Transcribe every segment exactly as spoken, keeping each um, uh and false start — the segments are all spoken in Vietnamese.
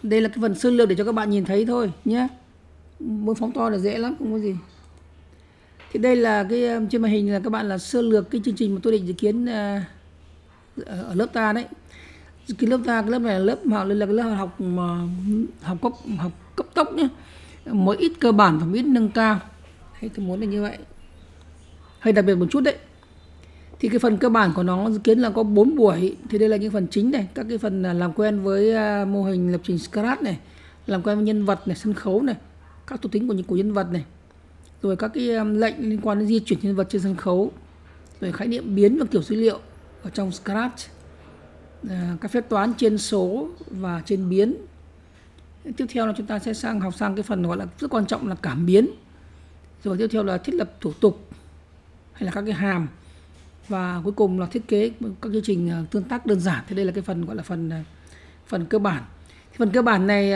Đây là cái phần sơ lược để cho các bạn nhìn thấy thôi nhé. Muốn phóng to là dễ lắm, không có gì. Thì đây là cái trên màn hình là các bạn là sơ lược cái chương trình mà tôi định dự kiến ở lớp ta đấy. Cái lớp ta, cái lớp này là lớp học là cái lớp học mà học cấp học cấp tốc nhé, một ít cơ bản và một ít nâng cao. Đấy, tôi muốn là như vậy, hơi đặc biệt một chút đấy. Thì cái phần cơ bản của nó dự kiến là có bốn buổi. Thì đây là những phần chính này, các cái phần làm quen với mô hình lập trình Scratch này, làm quen với nhân vật này, sân khấu này, các thuộc tính của những của nhân vật này, rồi các cái lệnh liên quan đến di chuyển nhân vật trên sân khấu, rồi khái niệm biến và kiểu dữ liệu ở trong Scratch, à, các phép toán trên số và trên biến. Tiếp theo là chúng ta sẽ sang học sang cái phần gọi là rất quan trọng là cảm biến. Rồi tiếp theo là thiết lập thủ tục hay là các cái hàm, và cuối cùng là thiết kế các chương trình tương tác đơn giản. Thì đây là cái phần gọi là phần phần cơ bản. Thì phần cơ bản này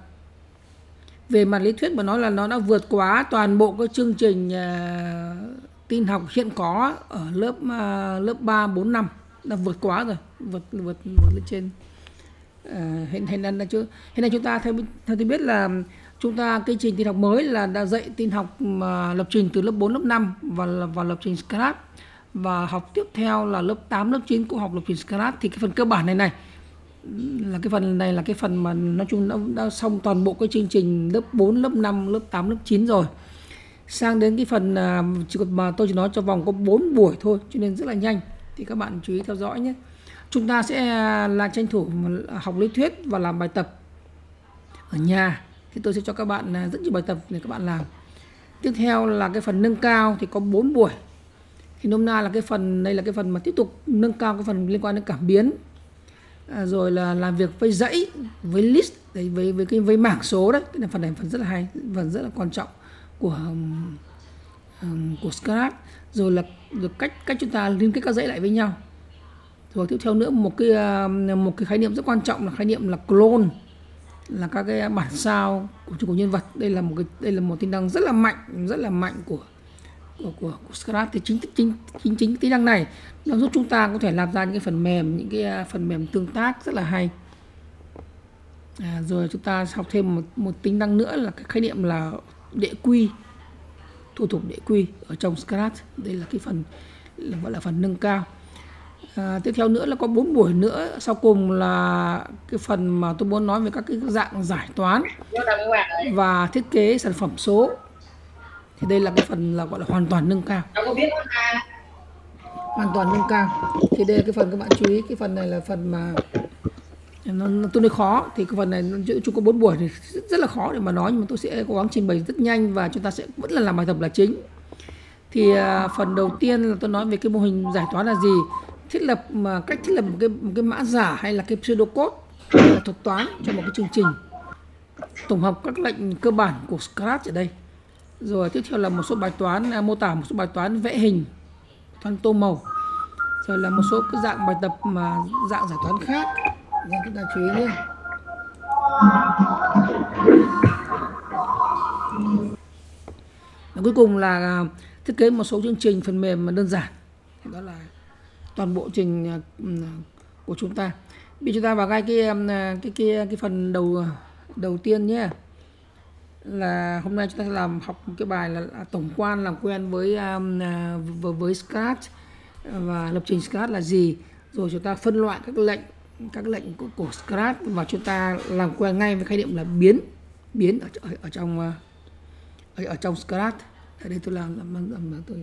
về mặt lý thuyết mà nói là nó đã vượt quá toàn bộ các chương trình tin học hiện có ở lớp lớp ba, bốn, năm, đã vượt quá rồi, vượt vượt, vượt lên trên. À, hiện hiện nay là chưa hiện nay chúng ta theo theo tôi biết là chúng ta cái trình tin học mới là đã dạy tin học mà lập trình từ lớp bốn, lớp năm và và lập trình Scratch, và học tiếp theo là lớp tám, lớp chín cũng học lập trình Scratch. Thì cái phần cơ bản này này là cái phần này là cái phần mà nói chung đã, đã xong toàn bộ cái chương trình lớp bốn, lớp năm, lớp tám, lớp chín rồi. Sang đến cái phần chỉ còn mà tôi chỉ nói cho vòng có bốn buổi thôi cho nên rất là nhanh, thì các bạn chú ý theo dõi nhé. Chúng ta sẽ là tranh thủ học lý thuyết và làm bài tập ở nhà. Thì tôi sẽ cho các bạn rất nhiều bài tập để các bạn làm. Tiếp theo là cái phần nâng cao thì có bốn buổi. Thì nôm na là cái phần đây là cái phần mà tiếp tục nâng cao cái phần liên quan đến cảm biến, à, rồi là làm việc với dãy, với list, đấy, với với cái với mảng số đấy. Cái này phần này phần rất là hay, phần rất là quan trọng của um, của Scratch. Rồi là được cách cách chúng ta liên kết các dãy lại với nhau. Rồi tiếp theo nữa một cái một cái khái niệm rất quan trọng là khái niệm là clone, là các cái bản sao của của nhân vật. Đây là một cái đây là một tính năng rất là mạnh, rất là mạnh của của của, của Scratch. Thì chính chính chính chính tính năng này nó giúp chúng ta có thể làm ra những cái phần mềm, những cái phần mềm tương tác rất là hay. À, rồi chúng ta học thêm một một tính năng nữa là cái khái niệm là đệ quy, thủ tục đệ quy ở trong Scratch. Đây là cái phần là gọi là phần nâng cao. À, tiếp theo nữa là có bốn buổi nữa, sau cùng là cái phần mà tôi muốn nói về các cái dạng giải toán và thiết kế sản phẩm số. Thì đây là cái phần là gọi là hoàn toàn nâng cao, hoàn toàn nâng cao. Thì đây là cái phần các bạn chú ý, cái phần này là phần mà nó, nó tương đối khó. Thì cái phần này chúng có bốn buổi thì rất, rất là khó để mà nói, nhưng mà tôi sẽ cố gắng trình bày rất nhanh và chúng ta sẽ vẫn là làm bài tập là chính. Thì à, phần đầu tiên là tôi nói về cái mô hình giải toán là gì, thiết lập mà cách thiết lập một cái một cái mã giả hay là cái pseudocode là thuật toán cho một cái chương trình, tổng hợp các lệnh cơ bản của Scratch ở đây. Rồi tiếp theo là một số bài toán à, mô tả một số bài toán vẽ hình, toán tô màu, rồi là một số cái dạng bài tập mà dạng giải toán khác. Nên chúng ta chú ý nhé. Và cuối cùng là thiết kế một số chương trình phần mềm mà đơn giản. Thì đó là toàn bộ trình của chúng ta. Bây giờ chúng ta vào ngay cái cái cái cái phần đầu đầu tiên nhé. Là hôm nay chúng ta sẽ làm học một cái bài là, là tổng quan làm quen với với, với Scratch và lập trình Scratch là gì. Rồi chúng ta phân loại các lệnh các lệnh của, của Scratch, và chúng ta làm quen ngay với khái niệm là biến biến ở, ở, ở trong ở, ở trong Scratch. Ở đây tôi làm làm, làm, làm tôi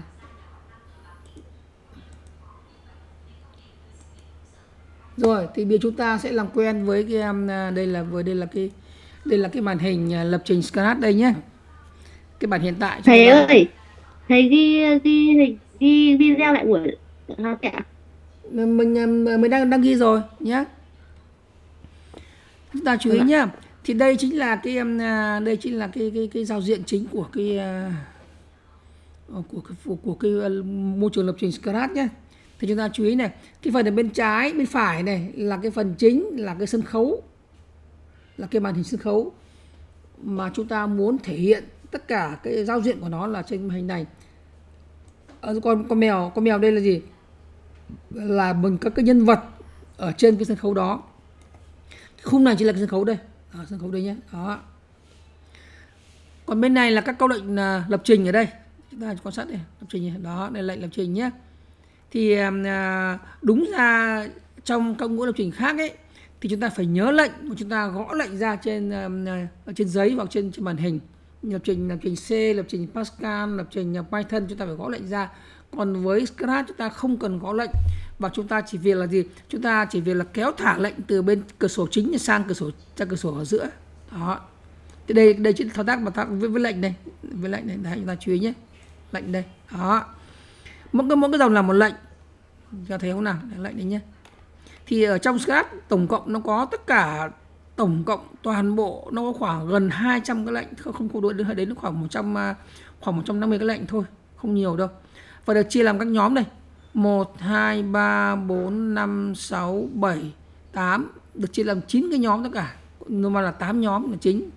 rồi thì bây giờ chúng ta sẽ làm quen với cái đây là với đây là cái đây là cái màn hình lập trình Scratch đây nhé. Cái bản hiện tại thầy ơi đang... thầy ghi ghi hình ghi video lại buổi học ạ. Mình mình đang đang ghi rồi nhé. Chúng ta chú ý nhá. Thì đây chính là cái đây chính là cái cái cái giao diện chính của cái của cái của, của cái môi trường lập trình Scratch nhé. Thì chúng ta chú ý này, cái phần ở bên trái bên phải này là cái phần chính, là cái sân khấu, là cái màn hình sân khấu mà chúng ta muốn thể hiện tất cả cái giao diện của nó là trên màn hình này. Ở con con mèo con mèo đây là gì, là mình các cái nhân vật ở trên cái sân khấu đó. Khung này chỉ là cái sân khấu đây, đó, sân khấu đây nhé. Đó. Còn bên này là các câu lệnh à, lập trình ở đây. Chúng ta quan sát đây, lập trình này. Đó, đây là lệnh lập trình nhé. Thì à, đúng ra trong các ngữ lập trình khác ấy thì chúng ta phải nhớ lệnh mà chúng ta gõ lệnh ra trên à, trên giấy hoặc trên trên màn hình. Lập trình lập trình C, lập trình Pascal, lập trình Python chúng ta phải gõ lệnh ra. Còn với Scratch chúng ta không cần gõ lệnh, và chúng ta chỉ việc là gì? Chúng ta chỉ việc là kéo thả lệnh từ bên cửa sổ chính sang cửa sổ sang cửa sổ ở giữa. Đó. Thì đây đây chỉ thao tác mà ta với, với lệnh này, với lệnh này, đấy chúng ta chú ý nhé. Lệnh đây. Đó. Mỗi cái mỗi cái dòng là một lệnh. Chúng ta thấy không nào? Đấy, lệnh đấy nhé. Thì ở trong Scratch tổng cộng nó có tất cả tổng cộng toàn bộ nó có khoảng gần hai trăm cái lệnh, không không đối đến khoảng một trăm khoảng một trăm năm mươi cái lệnh thôi, không nhiều đâu. Và được chia làm các nhóm đây. một hai ba bốn năm sáu bảy tám, được chia làm chín cái nhóm tất cả. Nhưng mà là tám nhóm là chính.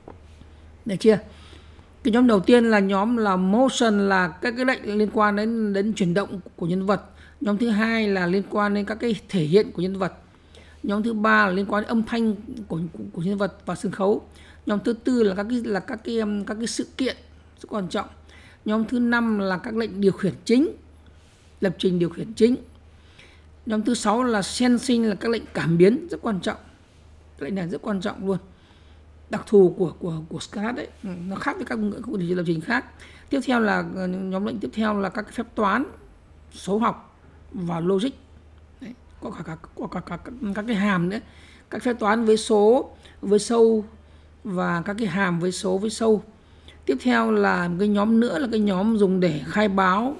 Được chưa? Cái nhóm đầu tiên là nhóm là motion, là các cái lệnh liên quan đến đến chuyển động của nhân vật. Nhóm thứ hai là liên quan đến các cái thể hiện của nhân vật. Nhóm thứ ba là liên quan đến âm thanh của, của, của nhân vật và sân khấu. Nhóm thứ tư là các cái là các cái các cái sự kiện rất quan trọng. Nhóm thứ năm là các lệnh điều khiển chính, lập trình điều khiển chính. Nhóm thứ sáu là sensing, là các lệnh cảm biến rất quan trọng. Lệnh này rất quan trọng luôn. Đặc thù của của của Scratch đấy, nó khác với các ngữ lập trình khác. Tiếp theo là nhóm lệnh tiếp theo là các cái phép toán, số học và logic. Đấy, có cả, cả, có cả, cả, cả các cái hàm nữa, các phép toán với số, với sâu, và các cái hàm với số với sâu. Tiếp theo là một cái nhóm nữa là cái nhóm dùng để khai báo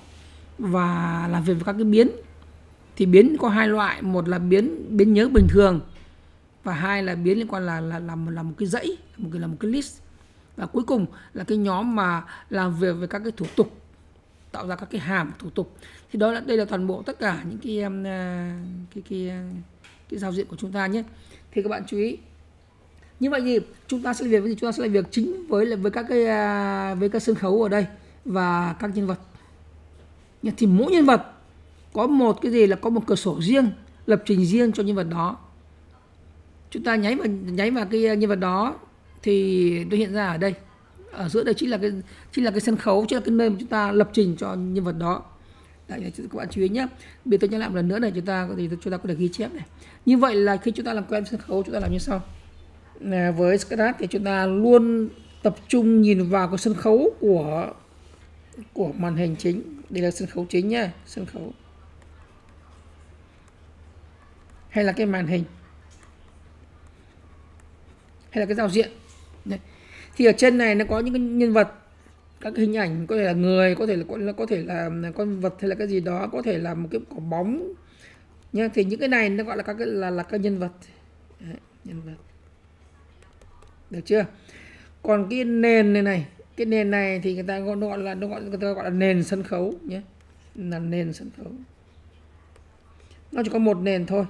và làm việc với các cái biến. Thì biến có hai loại, một là biến biến nhớ bình thường, và hai là biến liên quan là là làm là, là một cái dãy, một cái là một cái list. Và cuối cùng là cái nhóm mà làm việc với các cái thủ tục, tạo ra các cái hàm thủ tục. Thì đó là đây là toàn bộ tất cả những cái cái cái cái giao diện của chúng ta nhé. Thì các bạn chú ý. Như vậy thì chúng ta sẽ làm việc với gì? Chúng ta sẽ làm việc chính với với các cái với các sân khấu ở đây và các nhân vật. Thì mỗi nhân vật có một cái gì là có một cửa sổ riêng, lập trình riêng cho nhân vật đó. Chúng ta nháy vào nháy vào cái nhân vật đó thì nó hiện ra ở đây. Ở giữa đây chính là cái chính là cái sân khấu, chính là cái nơi mà chúng ta lập trình cho nhân vật đó. Đấy, các bạn chú ý nhé. Bây giờ tôi nhắc lại một lần nữa này, chúng ta có thể chúng ta có thể ghi chép này. Như vậy là khi chúng ta làm quen sân khấu, chúng ta làm như sau. Với Scratch thì chúng ta luôn tập trung nhìn vào cái sân khấu của của màn hình chính. Đây là sân khấu chính nhé, sân khấu. Hay là cái màn hình, hay là cái giao diện. Đấy. Thì ở trên này nó có những cái nhân vật, các cái hình ảnh, có thể là người, có thể là có thể là con vật, hay là cái gì đó, có thể là một cái quả bóng nhá. Thì những cái này nó gọi là các cái là là các nhân vật. Đấy, nhân vật. Được chưa? Còn cái nền này này, cái nền này thì người ta gọi, nó gọi là nó gọi người ta gọi là nền sân khấu nhé, là nền sân khấu. Nó chỉ có một nền thôi.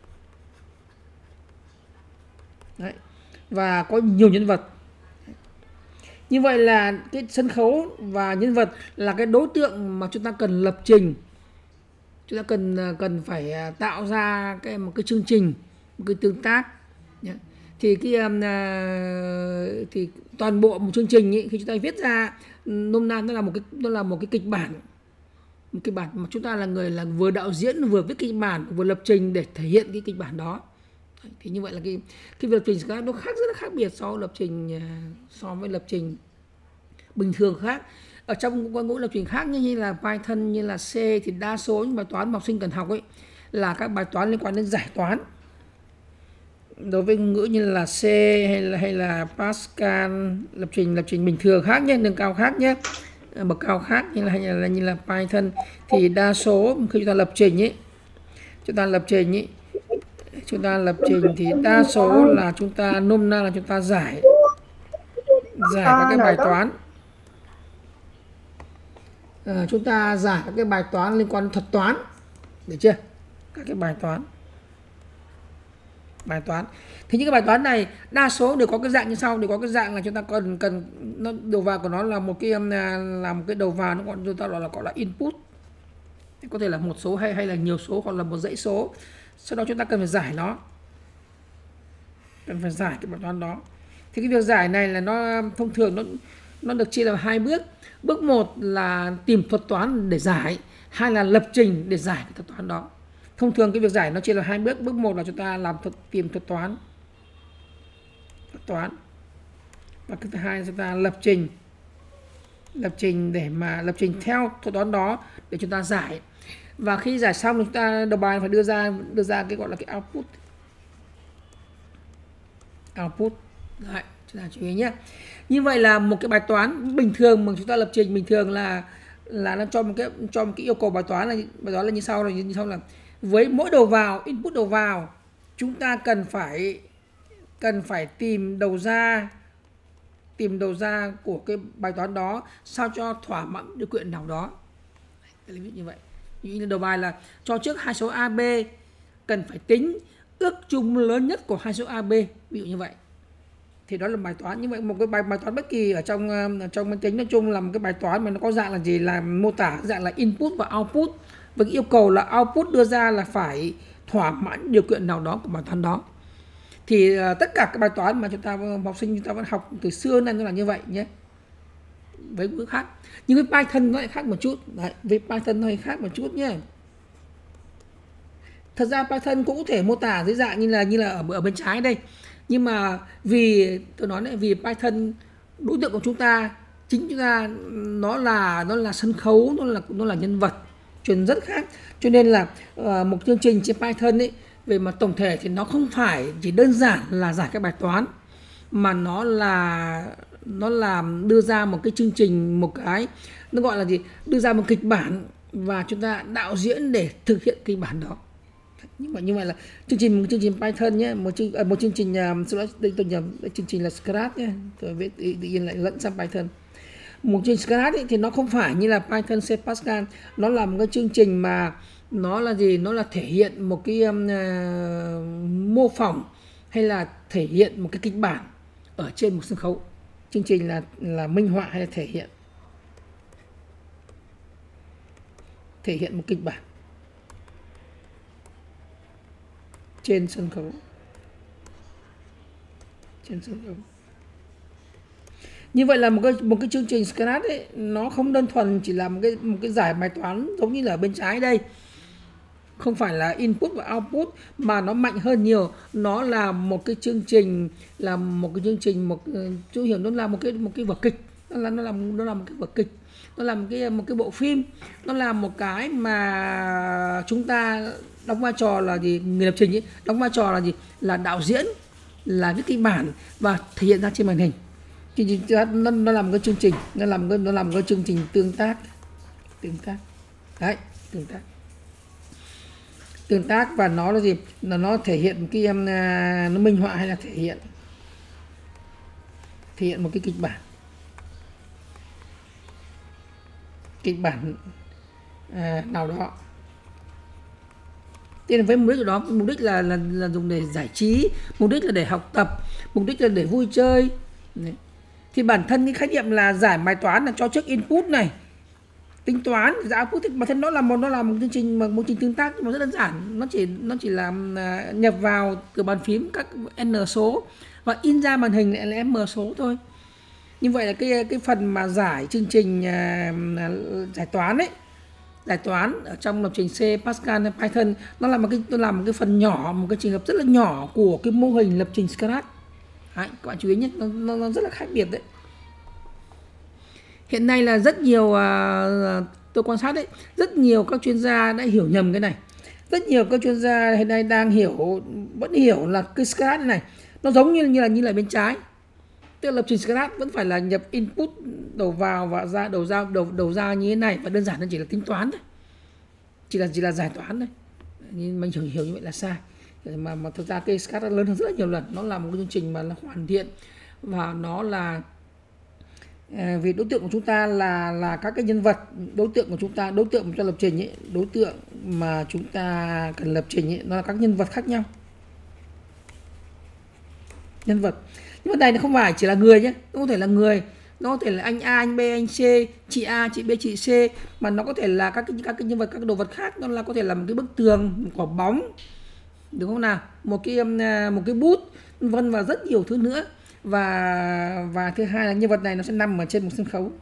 Đấy. Và có nhiều nhân vật. Như vậy là cái sân khấu và nhân vật là cái đối tượng mà chúng ta cần lập trình. Chúng ta cần cần phải tạo ra cái một cái chương trình, một cái tương tác. Nhé. Thì cái uh, thì toàn bộ một chương trình ý, khi chúng ta viết ra nôm na nó là một cái nó là một cái kịch bản, một kịch bản mà chúng ta là người là vừa đạo diễn, vừa viết kịch bản, vừa lập trình để thể hiện cái kịch bản đó. Thì như vậy là cái cái lập trình nó khác rất là khác biệt so với lập trình so với lập trình bình thường khác. Ở trong ngôn ngữ lập trình khác như, như là Python, như là C thì đa số những bài toán mà học sinh cần học ấy là các bài toán liên quan đến giải toán. Đối với ngôn ngữ như là C hay là hay là Pascal, lập trình lập trình bình thường khác nhé, nâng cao khác nhé, bậc cao khác như là hay là như là Python thì đa số khi chúng ta lập trình ấy, chúng ta lập trình ấy chúng ta lập trình thì đa số là chúng ta nôm na là chúng ta giải giải các cái bài toán, à, chúng ta giải các cái bài toán liên quan đến thuật toán, được chưa? Các cái bài toán bài toán thì những cái bài toán này đa số đều có cái dạng như sau, đều có cái dạng là chúng ta cần cần nó đầu vào của nó là một cái là một cái đầu vào, nó gọi chúng ta gọi là gọi là input, có thể là một số hay hay là nhiều số, hoặc là một dãy số. Sau đó chúng ta cần phải giải nó. cần phải giải cái bài toán đó. Thì cái việc giải này là nó thông thường nó nó được chia làm hai bước. Bước một là tìm thuật toán để giải, hai là lập trình để giải cái thuật toán đó. Thông thường cái việc giải nó chia làm hai bước. Bước một là chúng ta làm thuật tìm thuật toán thuật toán và cái thứ hai là chúng ta lập trình lập trình để mà lập trình theo thuật toán đó để chúng ta giải. Và khi giải xong thì chúng ta đầu bài phải đưa ra đưa ra cái gọi là cái output output đấy, chúng ta chú ý nhé. Như vậy là một cái bài toán bình thường mà chúng ta lập trình bình thường là là nó cho một cái cho một cái yêu cầu bài toán là bài toán là như sau là như sau là với mỗi đầu vào input đầu vào chúng ta cần phải cần phải tìm đầu ra tìm đầu ra của cái bài toán đó sao cho thỏa mãn điều kiện nào đó. Ví dụ như vậy, như đầu bài là cho trước hai số a bê cần phải tính ước chung lớn nhất của hai số a bê, ví dụ như vậy. Thì đó là bài toán. Như vậy một cái bài bài toán bất kỳ ở trong ở trong máy tính nói chung là một cái bài toán mà nó có dạng là gì, là mô tả dạng là input và output, và cái yêu cầu là output đưa ra là phải thỏa mãn điều kiện nào đó của bài toán đó. Thì uh, tất cả các bài toán mà chúng ta học sinh chúng ta vẫn học từ xưa nên nó là như vậy nhé. Với ngữ khác, nhưng với Python nó lại khác một chút. Đấy, với Python nó lại khác một chút nhé. Thật ra Python cũng có thể mô tả dưới dạng như là như là ở ở bên trái đây. Nhưng mà vì tôi nói này, vì Python đối tượng của chúng ta chính chúng ta nó là nó là sân khấu, nó là nó là nhân vật, chuyện rất khác. Cho nên là uh, một chương trình trên Python ấy về mặt tổng thể thì nó không phải chỉ đơn giản là giải các bài toán, mà nó là nó làm đưa ra một cái chương trình, một cái nó gọi là gì, đưa ra một kịch bản và chúng ta đạo diễn để thực hiện kịch bản đó. Nhưng mà như vậy là chương trình một chương trình Python nhé, một chương một chương trình đây tôi nhầm, chương trình là Scratch nhé, tôi viết tự nhiên lại lẫn sang Python. Một chương trình Scratch ấy, thì nó không phải như là Python, C Pascal, nó là một cái chương trình mà nó là gì, nó là thể hiện một cái um, uh, mô phỏng hay là thể hiện một cái kịch bản ở trên một sân khấu. Chương trình là là minh họa hay là thể hiện thể hiện một kịch bản trên sân khấu trên sân khấu. Như vậy là một cái một cái chương trình Scratch ấy, nó không đơn thuần chỉ là một cái một cái giải bài toán giống như là ở bên trái đây, không phải là input và output, mà nó mạnh hơn nhiều. Nó là một cái chương trình là một cái chương trình một chú hiểu nó là một cái một cái vở kịch, nó là nó là nó là một cái vở kịch, nó là một cái một cái bộ phim, nó là một cái mà chúng ta đóng vai trò là gì, người lập trình ấy, đóng vai trò là gì, là đạo diễn, là viết kịch bản và thể hiện ra trên màn hình. Thì nó, nó làm cái chương trình, nó làm cái nó làm cái chương trình tương tác, tương tác, đấy, tương tác, tương tác và nó là gì, là nó thể hiện cái em nó minh họa hay là thể hiện thể hiện một cái kịch bản, kịch bản à, nào đó. Thế là với mục đích của đó, mục đích là, là là dùng để giải trí, mục đích là để học tập, mục đích là để vui chơi. Đấy. Thì bản thân cái khái niệm là giải bài toán là cho trước input này, tính toán ra output, thì bản thân nó là một nó là một chương trình một chương trình tương tác nhưng mà rất đơn giản, nó chỉ nó chỉ là uh, nhập vào từ bàn phím các n số và in ra màn hình lại là m số thôi. Như vậy là cái cái phần mà giải chương trình uh, giải toán ấy, giải toán ở trong lập trình C, Pascal hay Python, nó là một cái nó làm một cái phần nhỏ, một cái trường hợp rất là nhỏ của cái mô hình lập trình Scratch. Đấy, các bạn chú ý nhé, nó, nó, nó rất là khác biệt đấy. Hiện nay là rất nhiều uh, tôi quan sát đấy, rất nhiều các chuyên gia đã hiểu nhầm cái này. Rất nhiều các chuyên gia hiện nay đang hiểu, vẫn hiểu là cái Scratch này nó giống như như là như là bên trái. Tức là lập trình Scratch vẫn phải là nhập input đầu vào và ra đầu ra đầu đầu ra như thế này, và đơn giản nó chỉ là tính toán thôi, chỉ là chỉ là giải toán thôi. Nhưng mình hiểu hiểu như vậy là sai. Mà mà thực ra cái Scratch lớn hơn rất là nhiều lần, nó là một cái chương trình mà nó hoàn thiện và nó là à, vì đối tượng của chúng ta là là các cái nhân vật, đối tượng của chúng ta, đối tượng cho lập trình ấy, đối tượng mà chúng ta cần lập trình ấy, nó là các nhân vật khác nhau, nhân vật. Nhưng mà này nó không phải chỉ là người nhé, nó có thể là người, nó có thể là anh A, anh B, anh C, chị A, chị B, chị C, mà nó có thể là các cái các cái nhân vật, các cái đồ vật khác, nó là có thể là một cái bức tường, một quả bóng, đúng không nào, một cái một cái bút, vân vân và rất nhiều thứ nữa. Và và thứ hai là nhân vật này nó sẽ nằm ở trên một sân khấu.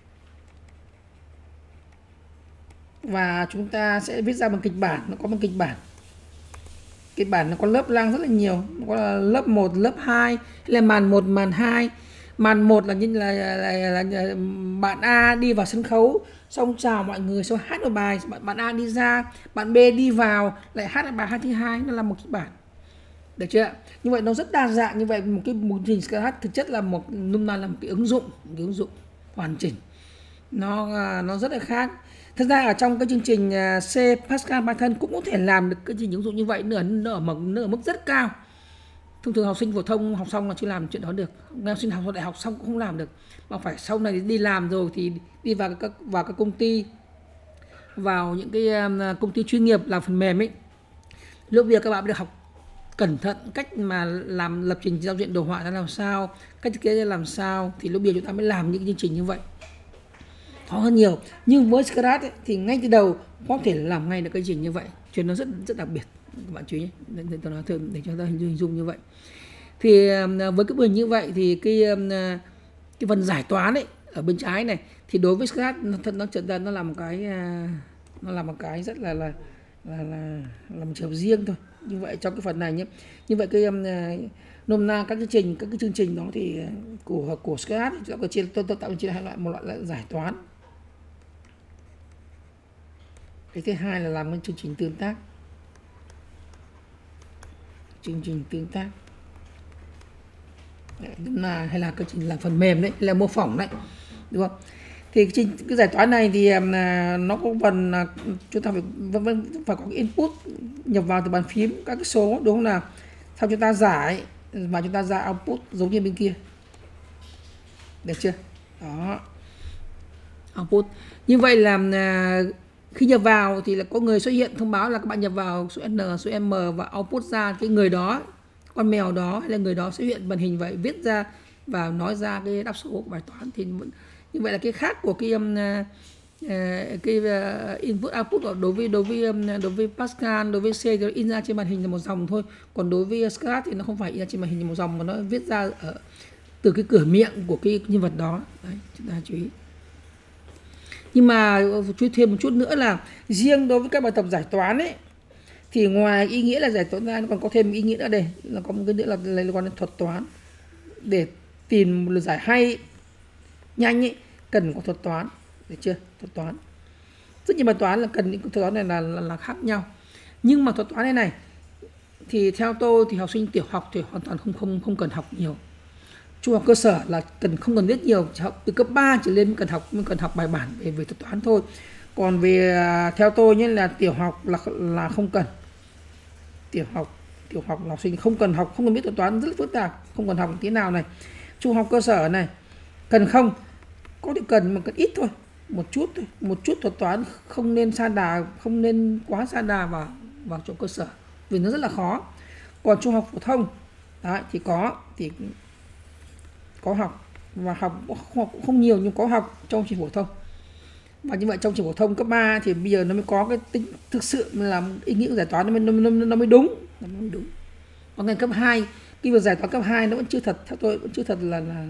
Và chúng ta sẽ viết ra một kịch bản, nó có một kịch bản. Kịch bản nó có lớp lang rất là nhiều, nó có lớp một, lớp hai, là màn một, màn hai. Màn một là như là, là, là, là bạn A đi vào sân khấu, xong chào mọi người, xong hát một bài, bạn, bạn A đi ra, bạn B đi vào lại hát một bài hát thứ hai, nó là một kịch bản. Được chưa? Như vậy nó rất đa dạng. Như vậy một cái một trình hát thực chất là một nôm na là một cái ứng dụng, một cái ứng dụng hoàn chỉnh. Nó nó rất là khác. Thực ra ở trong cái chương trình C, Pascal, Python cũng có thể làm được cái trình ứng dụng như vậy, nữa nó ở mức nó ở mức rất cao. Thông thường học sinh phổ thông học xong là chưa làm chuyện đó được, học sinh học đại học xong cũng không làm được, mà phải sau này đi làm rồi thì đi vào các vào các công ty, vào những cái công ty chuyên nghiệp làm phần mềm ấy. Lúc bây giờ các bạn được học cẩn thận cách mà làm lập trình giao diện đồ họa ra làm sao, cách thiết kế ra làm sao, thì lúc bây giờ chúng ta mới làm những chương trình như vậy. Khó hơn nhiều. Nhưng với Scratch ấy, thì ngay từ đầu có thể làm ngay được cái trình như vậy, chuyện nó rất rất đặc biệt các bạn chú ý nhé. Để tôi nói thường để cho ta hình dung như vậy. Thì với cái bữa như vậy thì cái cái phần giải toán ấy ở bên trái này thì đối với Scratch nó thật nó trở ra nó là một cái nó là một cái rất là là là là, là một trường hợp riêng thôi. Như vậy trong cái phần này nhé. Như vậy cái um, nôm na các cái trình các cái chương trình đó thì của của Scratch tôi có chia tôi, tôi tạo chia hai loại, một loại là giải toán, cái thứ hai là làm cái chương trình tương tác, chương trình tương tác đấy, là hay là cái trình làm phần mềm đấy, là mô phỏng đấy, đúng không? Thì cái, cái giải toán này thì um, nó có phần uh, chúng ta phải vẫn phải có cái input nhập vào từ bàn phím các cái số, đúng không nào? Sau chúng ta giải và chúng ta ra output giống như bên kia, được chưa? Đó, output như vậy là uh, khi nhập vào thì là có người xuất hiện thông báo là các bạn nhập vào số n, số m và output ra cái người đó, con mèo đó hay là người đó xuất hiện màn hình vậy, viết ra và nói ra cái đáp số của bài toán. Thì như vậy là cái khác của cái um, uh, cái uh, input output đối với đối với um, đối với Pascal, đối với C thì nó in ra trên màn hình là một dòng thôi, còn đối với Scratch thì nó không phải in ra trên màn hình là một dòng mà nó viết ra ở từ cái cửa miệng của cái nhân vật đó. Đấy, chúng ta chú ý. Nhưng mà chú thêm một chút nữa là riêng đối với các bài tập giải toán ấy thì ngoài ý nghĩa là giải toán ra nó còn có thêm ý nghĩa nữa đây, là có một cái nữa là liên quan đến thuật toán. Để tìm một lời giải hay nhanh ấy cần có thuật toán, được chưa? Thuật toán rất nhiều bài toán là cần những thuật toán này là, là là khác nhau. Nhưng mà thuật toán này này thì theo tôi thì học sinh tiểu học thì hoàn toàn không không không cần học nhiều. Trung học cơ sở là cần không cần biết nhiều, học từ cấp ba trở lên mới cần học mới cần học bài bản về về thuật toán thôi. Còn về theo tôi nhé là tiểu học là là không cần. Tiểu học tiểu học là học sinh không cần học, không cần biết thuật toán rất là phức tạp, không cần học tí nào này. Trung học cơ sở này cần không? Có thể cần mà cần ít thôi, một chút thôi, một chút thuật toán, không nên sa đà, không nên quá sa đà vào vào chỗ cơ sở vì nó rất là khó. Còn trung học phổ thông đấy, thì có thì có học và học cũng không nhiều nhưng có học trong trường phổ thông. Và như vậy trong trường phổ thông cấp ba thì bây giờ nó mới có cái tính thực sự làm ý nghĩa giải toán nó mới nó, nó, nó mới đúng, nó mới đúng. Còn ngành cấp hai cái việc giải toán cấp hai nó vẫn chưa thật, theo tôi vẫn chưa thật là là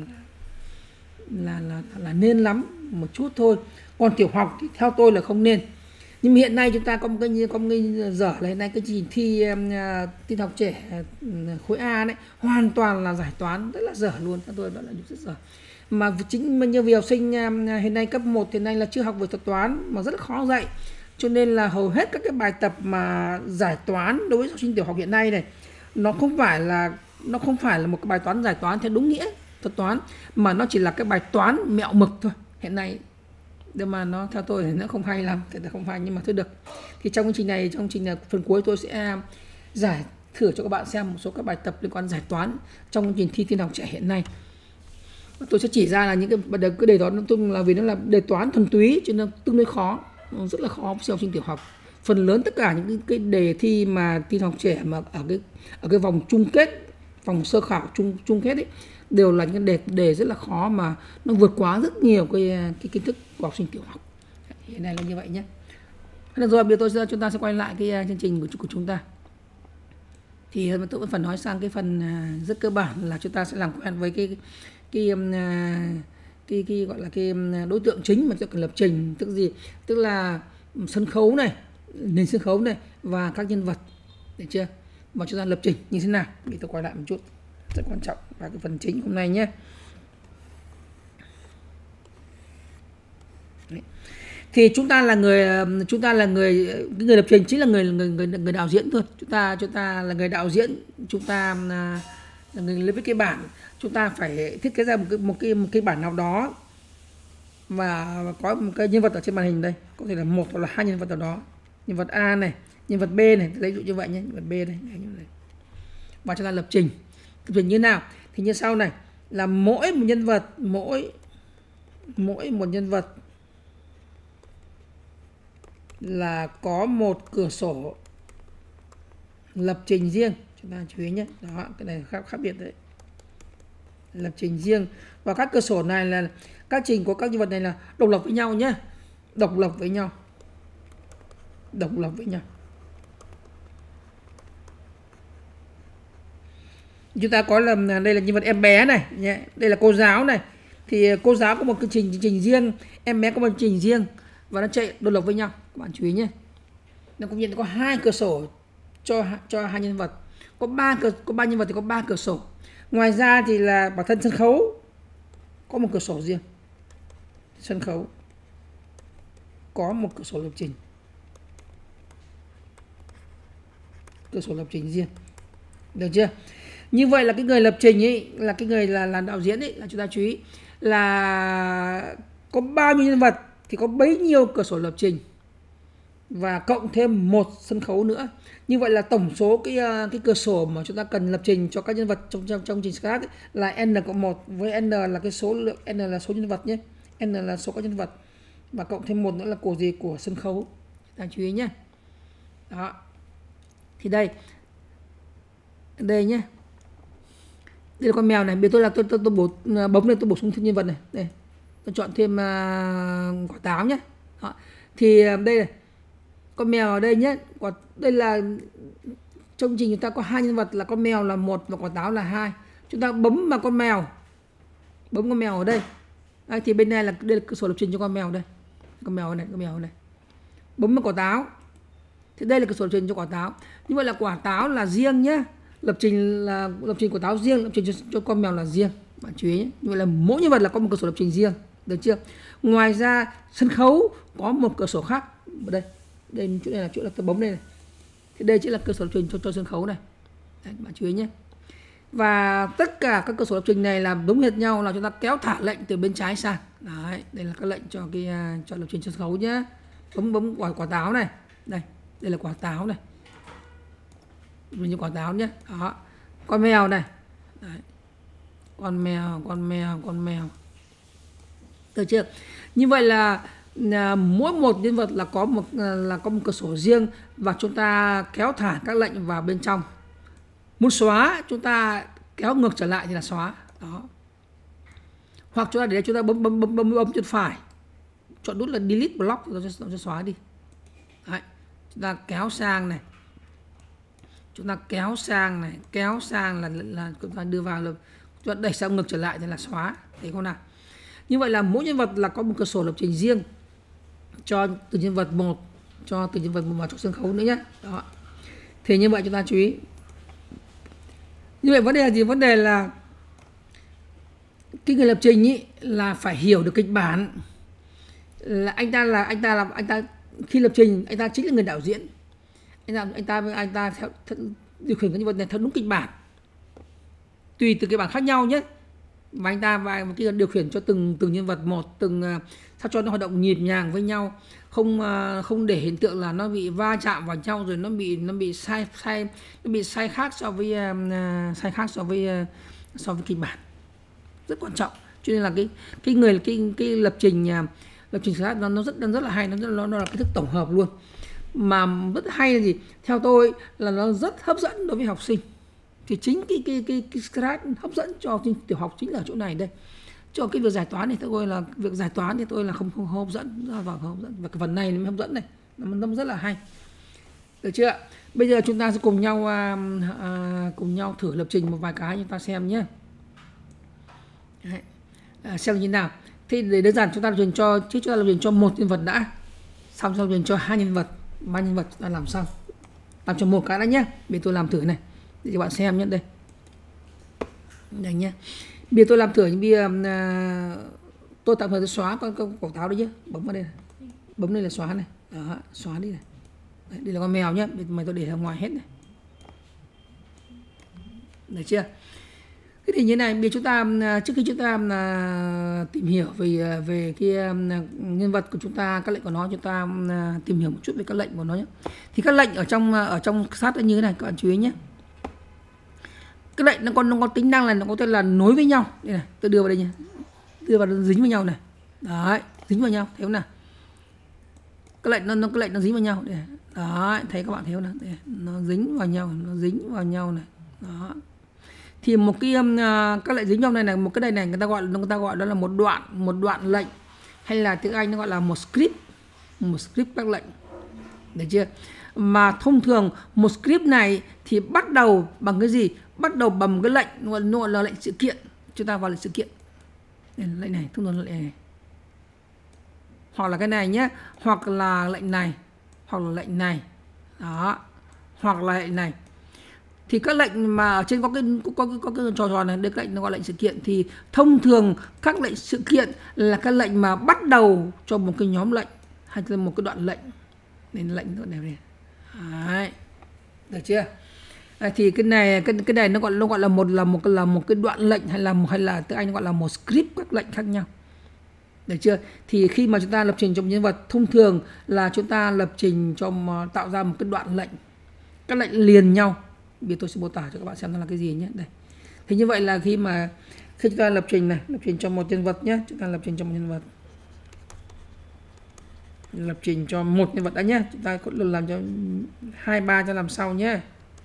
là là, là nên lắm, một chút thôi. Còn tiểu học thì theo tôi là không nên. Nhưng hiện nay chúng ta có một cái có một cái dở là hiện nay cái trình thi uh, tin học trẻ uh, khối A đấy hoàn toàn là giải toán rất là dở luôn, theo tôi đó là rất dở. Mà chính như vì học sinh uh, hiện nay cấp một hiện nay là chưa học về thuật toán mà rất là khó dạy, cho nên là hầu hết các cái bài tập mà giải toán đối với học sinh tiểu học hiện nay này nó không phải là nó không phải là một cái bài toán giải toán theo đúng nghĩa thuật toán, mà nó chỉ là cái bài toán mẹo mực thôi hiện nay. Nhưng mà nó theo tôi thì nó không hay lắm, thì nó không hay, nhưng mà thôi được. Thì trong chương trình này, trong chương trình này, phần cuối tôi sẽ giải thử cho các bạn xem một số các bài tập liên quan giải toán trong chương trình thi tin học trẻ hiện nay. Tôi sẽ chỉ ra là những cái bài cái đề đó nó tung là vì nó là đề toán thuần túy cho nên tương đối khó, rất là khó cho học sinh tiểu học. Phần lớn tất cả những cái đề thi mà tin học trẻ mà ở cái ở cái vòng chung kết, vòng sơ khảo chung chung kết ấy đều là những đề đề rất là khó mà nó vượt quá rất nhiều cái cái kiến thức của học sinh tiểu học. Hiện nay là như vậy nhé. Được rồi, bây giờ tôi sẽ, chúng ta sẽ quay lại cái chương trình của của chúng ta. Thì Thì tôi vẫn phần nói sang cái phần rất cơ bản là chúng ta sẽ làm quen với cái cái cái, cái, cái gọi là cái đối tượng chính mà chúng ta cần lập trình, tức gì? Tức là sân khấu này, nền sân khấu này và các nhân vật, được chưa? Và chúng ta lập trình như thế nào? Để tôi quay lại một chút, rất quan trọng và cái phần chính hôm nay nhé. Đấy. Thì chúng ta là người chúng ta là người người lập trình chính là người người người, người đạo diễn thôi. Chúng ta chúng ta là người đạo diễn, chúng ta là người lên với cái bản, chúng ta phải thiết kế ra một cái một cái một cái bản nào đó và có một cái nhân vật ở trên màn hình đây, có thể là một hoặc là hai nhân vật ở đó, nhân vật A này, nhân vật B này, lấy dụ như vậy nhé, nhân vật B này, và chúng ta lập trình lập trình như nào thì như sau này, là mỗi một nhân vật mỗi mỗi một nhân vật là có một cửa sổ lập trình riêng, chúng ta chú ý nhé, đó, cái này khác khác biệt đấy, lập trình riêng, và các cửa sổ này là các trình của các nhân vật này là độc lập với nhau nhé, độc lập với nhau, độc lập với nhau. Chúng ta có là đây là nhân vật em bé này nhé, đây là cô giáo này, thì cô giáo có một cái trình trình riêng, em bé có một trình riêng và nó chạy độc lập với nhau, các bạn chú ý nhé. Nó cũng như có hai cửa sổ cho cho hai nhân vật, có ba cửa có ba nhân vật thì có ba cửa sổ. Ngoài ra thì là bản thân sân khấu có một cửa sổ riêng, sân khấu có một cửa sổ lập trình, cửa sổ lập trình riêng, được chưa? Như vậy là cái người lập trình ấy, là cái người là làm đạo diễn ấy, là chúng ta chú ý là có bao nhiêu nhân vật thì có bấy nhiêu cửa sổ lập trình và cộng thêm một sân khấu nữa. Như vậy là tổng số cái cái cửa sổ mà chúng ta cần lập trình cho các nhân vật trong trong, trong trình Scratch ấy, là n cộng một, với n là cái số lượng, n là số nhân vật nhé, n là số các nhân vật và cộng thêm một nữa là của gì, của sân khấu. Ta chú ý nhé. Đó. Thì đây đây nhé, đây là con mèo này, bây tôi là tôi tôi, tôi bổ bấm lên, tôi bổ sung thêm nhân vật này, đây tôi chọn thêm uh, quả táo nhé. Đó. Thì uh, đây này, con mèo ở đây nhé, quả đây là trong trình chúng ta có hai nhân vật là con mèo là một và quả táo là hai. Chúng ta bấm vào con mèo, bấm con mèo ở đây. Đây, thì bên này là đây là cửa sổ lập trình cho con mèo đây, con mèo này, con mèo này. Bấm vào quả táo, thì đây là cửa sổ lập trình cho quả táo. Như vậy là quả táo là riêng nhé, lập trình là lập trình của táo riêng, lập trình cho, cho con mèo là riêng, bạn chú ý nhé. Như vậy là mỗi nhân vật là có một cửa sổ lập trình riêng, được chưa? Ngoài ra sân khấu có một cửa sổ khác ở đây, đây chỗ này là chỗ là tôi bấm đây này, thì đây chính là cửa sổ lập trình cho, cho sân khấu này. Đấy, bạn chú ý nhé. Và tất cả các cửa sổ lập trình này là đúng hệt nhau, là chúng ta kéo thả lệnh từ bên trái sang. Đấy, đây là các lệnh cho cái cho lập trình cho sân khấu nhé. Bấm bấm quả quả táo này, đây đây là quả táo này, như quả táo nhé. Đó, con mèo này. Đấy. Con mèo, con mèo, con mèo. Được chưa? Như vậy là, là mỗi một nhân vật là có một là có một cửa sổ riêng và chúng ta kéo thả các lệnh vào bên trong. Muốn xóa chúng ta kéo ngược trở lại thì là xóa. Đó. Hoặc chúng ta để chúng ta bấm bấm bấm bấm, bấm chuột phải, chọn nút là delete block rồi cho, cho xóa đi. Đấy. Chúng ta kéo sang này, chúng ta kéo sang này, kéo sang là là chúng ta đưa vào, là chúng ta đẩy sang ngược trở lại thì là xóa. Thấy không nào? Như vậy là mỗi nhân vật là có một cửa sổ lập trình riêng cho từ nhân vật một, cho từ nhân vật một vào trong sân khấu nữa nhé. Đó. Thì như vậy chúng ta chú ý. Như vậy vấn đề là gì? Vấn đề là cái người lập trình ý là phải hiểu được kịch bản, là anh ta là anh ta là anh ta khi lập trình anh ta chính là người đạo diễn, anh ta anh ta anh ta theo, theo điều khiển cái nhân vật này theo đúng kịch bản, tùy từ kịch bản khác nhau nhé, và anh ta và cái điều khiển cho từng từng nhân vật một, từng uh, sao cho nó hoạt động nhịp nhàng với nhau, không uh, không để hiện tượng là nó bị va chạm vào nhau rồi nó bị nó bị sai sai nó bị sai khác so với uh, sai khác so với uh, so với kịch bản, rất quan trọng. Cho nên là cái cái người cái cái lập trình uh, lập trình Scratch nó nó rất rất là hay, nó rất, nó, nó là cái thức tổng hợp luôn, mà rất hay là gì? Theo tôi là nó rất hấp dẫn đối với học sinh. Thì chính cái cái cái, cái Scratch hấp dẫn cho học sinh tiểu học chính là ở chỗ này đây. Cho cái việc giải toán này tôi là việc giải toán thì tôi là không không hấp dẫn vào hấp dẫn, và cái phần này nó hấp dẫn này, nó, nó rất là hay. Được chưa? Bây giờ chúng ta sẽ cùng nhau à, à, cùng nhau thử lập trình một vài cái chúng ta xem nhé. Đấy. À, xem như thế nào. Thì để đơn giản chúng ta lập trình cho trước chúng ta lập trình cho một nhân vật đã, xong sau lập trình cho hai nhân vật, ba nhân vật chúng ta làm xong. Làm cho một cái đã nhé. Bây giờ tôi làm thử này để cho bạn xem nhé. Đây. Đây nhé. Bây giờ tôi làm thử những bây giờ à, tôi tạm thời tôi xóa con quảng cáo đấy nhé. Bấm vào đây này. Bấm đây là xóa này. Đó, xóa đi này. Đấy, đây là con mèo nhé. Mày tôi để ra ngoài hết này. Được chưa? Thế thì như này, bây giờ chúng ta trước khi chúng ta uh, tìm hiểu về về cái uh, nhân vật của chúng ta, các lệnh của nó, chúng ta uh, tìm hiểu một chút về các lệnh của nó nhé. Thì các lệnh ở trong ở trong sát như thế này, các bạn chú ý nhé. Cái lệnh nó có nó có tính năng là nó có thể là nối với nhau. Đây này, tôi đưa vào đây nhé. Đưa vào dính với nhau này. Đấy, dính vào nhau, thấy không nào? Cái lệnh nó, nó cái lệnh nó dính vào nhau. Đây. Đấy, thấy các bạn thấy không nào? Đây, nó dính vào nhau, nó dính vào nhau này. Đó. Thì một cái um, các lệnh dính nhau này này, một cái này này người ta gọi người ta gọi đó là một đoạn một đoạn lệnh, hay là tiếng Anh nó gọi là một script, một script các lệnh, được chưa? Mà thông thường một script này thì bắt đầu bằng cái gì? Bắt đầu bằng cái lệnh gọi là lệnh sự kiện. Chúng ta vào lệnh sự kiện. Đây, lệnh này, thông thường lệnh này. Hoặc là cái này nhé, hoặc là lệnh này, hoặc là lệnh này. Đó. Hoặc là lệnh này. Thì các lệnh mà ở trên có cái có cái có cái trò tròn này, đây cái lệnh nó gọi lệnh sự kiện, thì thông thường các lệnh sự kiện là các lệnh mà bắt đầu cho một cái nhóm lệnh hay là một cái đoạn lệnh. Nên lệnh đoạn này này. Đấy. Được chưa? Đấy, thì cái này cái cái này nó gọi nó gọi là một là một là một cái đoạn lệnh, hay là hay là tiếng Anh nó gọi là một script, các lệnh khác nhau. Được chưa? Thì khi mà chúng ta lập trình cho một nhân vật, thông thường là chúng ta lập trình cho tạo ra một cái đoạn lệnh, các lệnh liền nhau. Bây giờ tôi sẽ mô tả cho các bạn xem nó là cái gì nhé. Đây. Thì như vậy là khi mà khi chúng ta lập trình này, lập trình cho một nhân vật nhé, chúng ta lập trình cho một nhân vật, lập trình cho một nhân vật đã nhé, chúng ta cũng làm cho hai ba cho làm sau nhé.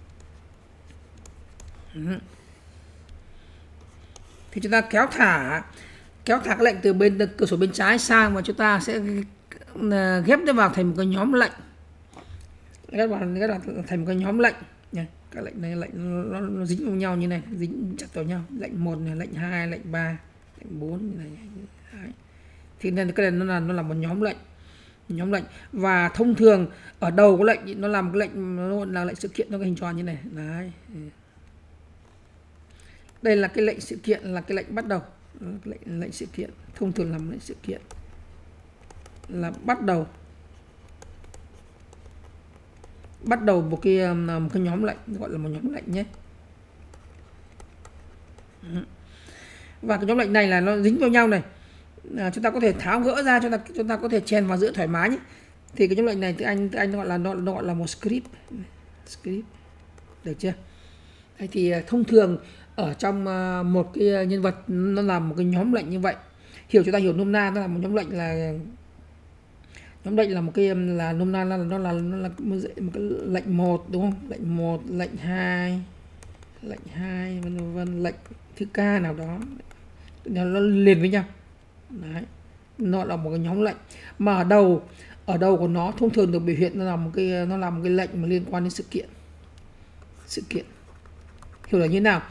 Thì chúng ta kéo thả kéo thả cái lệnh từ bên từ cửa sổ bên trái sang, và chúng ta sẽ ghép nó vào thành một cái nhóm lệnh, ghép vào ghép vào thành một cái nhóm lệnh nha. Các lệnh này lệnh nó, nó dính vào nhau như này, dính chặt vào nhau. Lệnh một này, lệnh hai, lệnh ba, lệnh bốn như này. Đấy. Thì nên cái này nó là nó là một nhóm lệnh, nhóm lệnh. Và thông thường ở đầu của lệnh nó làm cái lệnh nó là lệnh sự kiện, nó cái hình tròn như này. Đấy. Đây là cái lệnh sự kiện, là cái lệnh bắt đầu. Lệnh lệnh sự kiện thông thường làm lệnh sự kiện là bắt đầu bắt đầu một cái một cái nhóm lệnh, gọi là một nhóm lệnh nhé. Và cái nhóm lệnh này là nó dính vào nhau này, à, chúng ta có thể tháo gỡ ra, chúng ta chúng ta có thể chèn vào giữa thoải mái nhé. Thì cái nhóm lệnh này thì anh anh nó gọi là nó, nó gọi là một script, script, được chưa? Đấy, thì thông thường ở trong một cái nhân vật nó làm một cái nhóm lệnh như vậy. Hiểu chúng ta hiểu nôm na, nó là một nhóm lệnh là nhóm lệnh là một cái là nôm na là nó là nó là một cái lệnh một, đúng không? Lệnh một, lệnh hai, lệnh hai vân vân, lệnh thứ k nào đó nó liền với nhau. Đấy. Nó là một cái nhóm lệnh mà ở đầu ở đầu của nó thông thường được biểu hiện nó là một cái nó là một cái lệnh mà liên quan đến sự kiện. Sự kiện. Hiểu là như thế nào?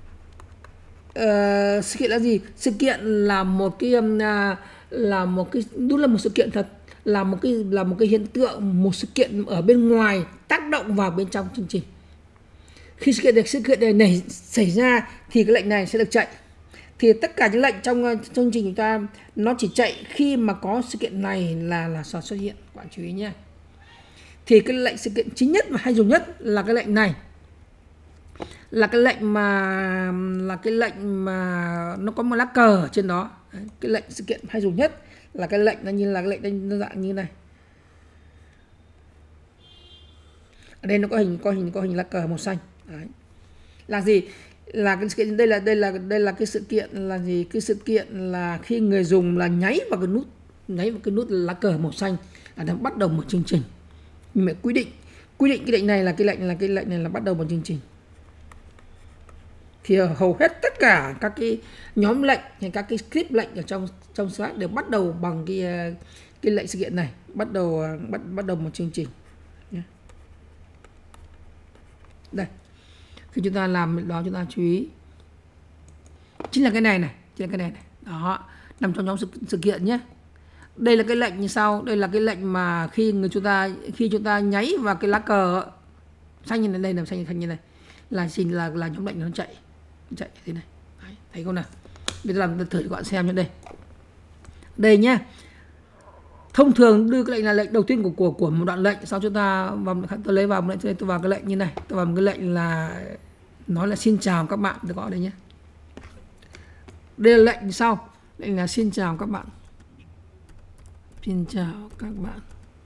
Uh, sự kiện là gì? Sự kiện là một cái um, là một cái đúng là một sự kiện thật, là một cái là một cái hiện tượng, một sự kiện ở bên ngoài tác động vào bên trong chương trình. Khi sự kiện được sự kiện này, này xảy ra thì cái lệnh này sẽ được chạy. Thì tất cả những lệnh trong uh, chương trình chúng ta nó chỉ chạy khi mà có sự kiện này là là xuất hiện. Các bạn chú ý nhé. Thì cái lệnh sự kiện chính nhất và hay dùng nhất là cái lệnh này, là cái lệnh mà là cái lệnh mà nó có một lá cờ ở trên đó. Đấy, cái lệnh sự kiện hay dùng nhất là cái lệnh nó như là cái lệnh nó dạng như này. Ở đây nó có hình có hình có hình lá cờ màu xanh. Đấy. Là gì? Là cái sự kiện đây là đây là đây là cái sự kiện là gì? Cái sự kiện là khi người dùng là nháy vào cái nút nháy vào cái nút lá cờ màu xanh là đang bắt đầu một chương trình. Nhưng mà quy định quy định cái lệnh này là cái lệnh là cái lệnh này là bắt đầu một chương trình. Thì hầu hết tất cả các cái nhóm lệnh hay các cái script lệnh ở trong trong Slack đều bắt đầu bằng cái cái lệnh sự kiện này, bắt đầu bắt bắt đầu một chương trình. Đây, khi chúng ta làm đó chúng ta chú ý chính là cái này này, chính là cái này này. Đó, nằm trong nhóm sự, sự kiện nhé. Đây là cái lệnh như sau, đây là cái lệnh mà khi người chúng ta khi chúng ta nháy vào cái lá cờ xanh như này, đây là xanh xanh như này là xin là là nhóm lệnh nó chạy nó chạy thế này. Đấy, thấy không nào? Bây giờ làm thử cho các bạn xem như đây. Đây nhé. Thông thường đưa cái lệnh là lệnh đầu tiên của của của một đoạn lệnh, sau chúng ta vào tôi lấy vào một lệnh, tôi vào cái lệnh như này, tôi vào một cái lệnh là nói là xin chào các bạn, được gọi đây nhé. Đây là lệnh sau, lệnh là xin chào các bạn. Xin chào các bạn.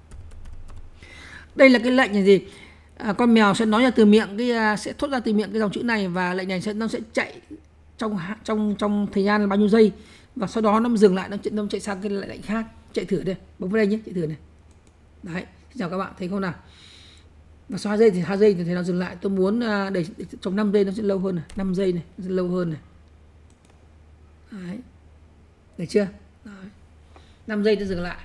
Đây là cái lệnh là gì? À, con mèo sẽ nói ra từ miệng cái sẽ thốt ra từ miệng cái dòng chữ này, và lệnh này sẽ nó sẽ chạy trong trong trong thời gian bao nhiêu giây, và sau đó nó dừng lại, nó chạy, nó chạy sang cái lệnh khác. Chạy thử đây, bấm vào đây nhé, chạy thử này. Đấy, xin chào các bạn, thấy không nào? Và sau hai giây thì hai giây thì nó dừng lại. Tôi muốn để, để trong năm giây nó sẽ lâu hơn này, năm giây này, nó sẽ lâu hơn này. Đấy. Được chưa? Đấy. năm giây nó dừng lại.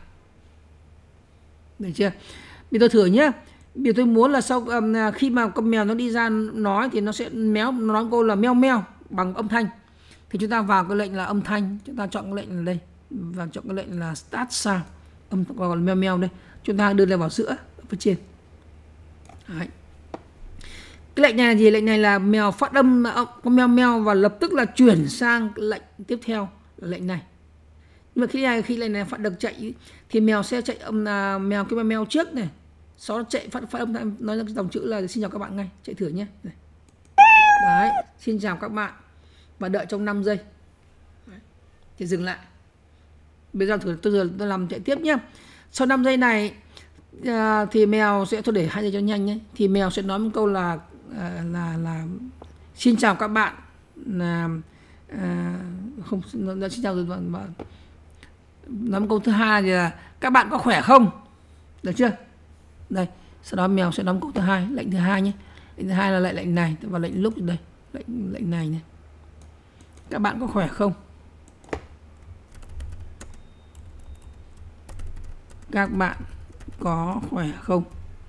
Được chưa? Bây giờ tôi thử nhé. Bây giờ tôi muốn là sau um, khi mà con mèo nó đi ra nói thì nó sẽ méo, nó nói câu là meo meo bằng âm thanh. Thì chúng ta vào cái lệnh là âm thanh, chúng ta chọn cái lệnh là đây, và chọn cái lệnh là start sound, âm còn meo meo đây. Chúng ta đưa lên vào giữa ở phía trên. Đấy. Cái lệnh này là gì? Lệnh này là mèo phát âm con meo meo và lập tức là chuyển sang lệnh tiếp theo là lệnh này. Nhưng mà khi này khi lệnh này phát được chạy thì mèo sẽ chạy âm là mèo cái meo trước này, sau đó chạy phát phát âm nói ra dòng chữ là xin chào các bạn ngay, chạy thử nhé. Đây. Đấy, xin chào các bạn và đợi trong năm giây. Đấy. Thì dừng lại. Bây giờ thử tôi giờ tôi làm chạy tiếp nhé. Sau năm giây này à, thì mèo sẽ tôi để hai giây cho nhanh nhé. Thì mèo sẽ nói một câu là à, là là xin chào các bạn, là à, không nó xin chào rồi bạn mà nói một câu thứ hai thì là các bạn có khỏe không, được chưa? Đây, sau đó mèo sẽ nói câu thứ hai, lệnh thứ hai nhé. Lệnh thứ hai là lệnh lệnh này và lệnh lúc đây, lệnh lệnh này này. Các bạn có khỏe không? Các bạn có khỏe không?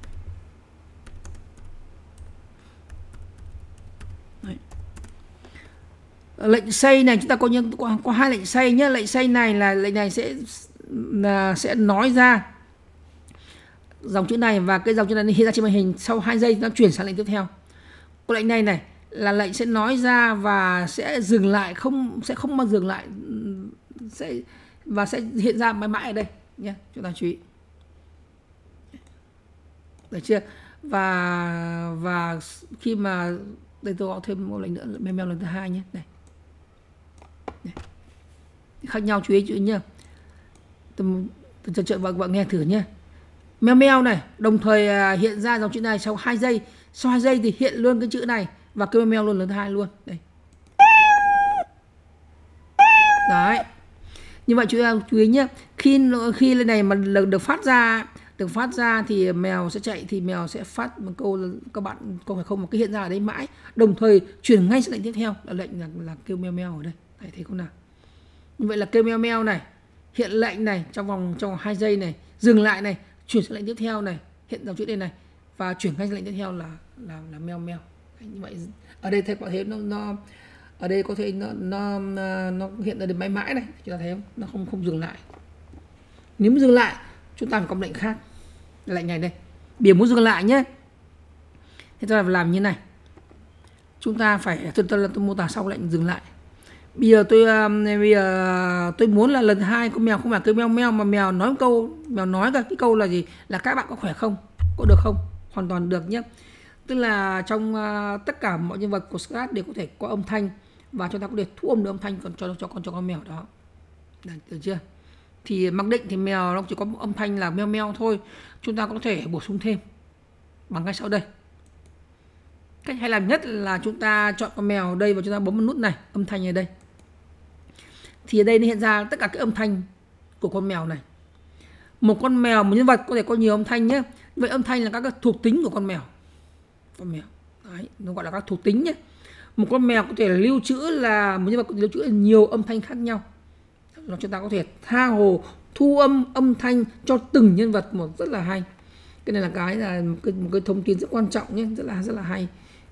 Đấy. Lệnh say này chúng ta có những có, có hai lệnh say nhé. Lệnh say này là lệnh này sẽ là sẽ nói ra dòng chữ này, và cái dòng chữ này hiện ra trên màn hình sau hai giây nó chuyển sang lệnh tiếp theo. Còn lệnh này này là lệnh sẽ nói ra và sẽ dừng lại, không sẽ không bao dừng lại, sẽ và sẽ hiện ra mãi mãi ở đây nhé. Chúng ta chú ý. Được chưa? Và và khi mà đây tôi có thêm một lệnh nữa, meo meo lần thứ hai nhé. Đây. Đây. Khác nhau chú ý chữ nhé. Tôi tôi chờ vợ vợ nghe thử nhé. Meo meo này đồng thời hiện ra dòng chữ này sau hai giây, sau hai giây thì hiện luôn cái chữ này và cái meo meo luôn lần thứ hai luôn. Đây. Đấy. Như vậy chú chú ý nhé. Khi khi lên này mà được phát ra được phát ra thì mèo sẽ chạy, thì mèo sẽ phát một câu là các bạn câu phải không, một cái hiện ra ở đây mãi, đồng thời chuyển ngay sang lệnh tiếp theo là lệnh là, là kêu meo meo ở đây. Thấy thấy không nào? Như vậy là kêu meo meo này, hiện lệnh này trong vòng trong hai giây này, dừng lại này, chuyển sang lệnh tiếp theo này, hiện dòng chữ đây này, và chuyển ngay sang lệnh tiếp theo là là là meo meo. Như vậy ở đây thấy bạn thấy nó nó ở đây có thể nó nó nó hiện ra được mãi mãi này, chúng ta thấy không? Nó không không dừng lại. Nếu muốn dừng lại chúng ta phải có lệnh khác, lệnh này đây, biển muốn dừng lại nhé. Thế ta làm như này, chúng ta phải tôi, tôi, tôi mô tả sau lệnh dừng lại. Bây giờ tôi bây giờ tôi muốn là lần hai con mèo không phải cái meo meo mà mèo nói một câu, mèo nói cả cái câu là gì, là các bạn có khỏe không, có được không? Hoàn toàn được nhé. Tức là trong uh, tất cả mọi nhân vật của Scratch đều có thể có âm thanh, và chúng ta có thể thu âm được âm thanh còn cho cho con cho con mèo đó. Được, được chưa? Thì mặc định thì mèo nó chỉ có một âm thanh là meo meo thôi, chúng ta có thể bổ sung thêm bằng cách sau đây. Cách hay làm nhất là chúng ta chọn con mèo đây và chúng ta bấm một nút này, âm thanh ở đây. Thì ở đây nó hiện ra tất cả cái âm thanh của con mèo này. Một con mèo, một nhân vật có thể có nhiều âm thanh nhé. Vậy âm thanh là các cái thuộc tính của con mèo. Con mèo. Đấy, nó gọi là các thuộc tính nhé. Một con mèo có thể lưu trữ là một nhân vật có thể lưu trữ nhiều âm thanh khác nhau. Nó chúng ta có thể tha hồ thu âm âm thanh cho từng nhân vật một, rất là hay. Cái này là cái là một cái, một cái thông tin rất quan trọng nhé, rất là rất là hay.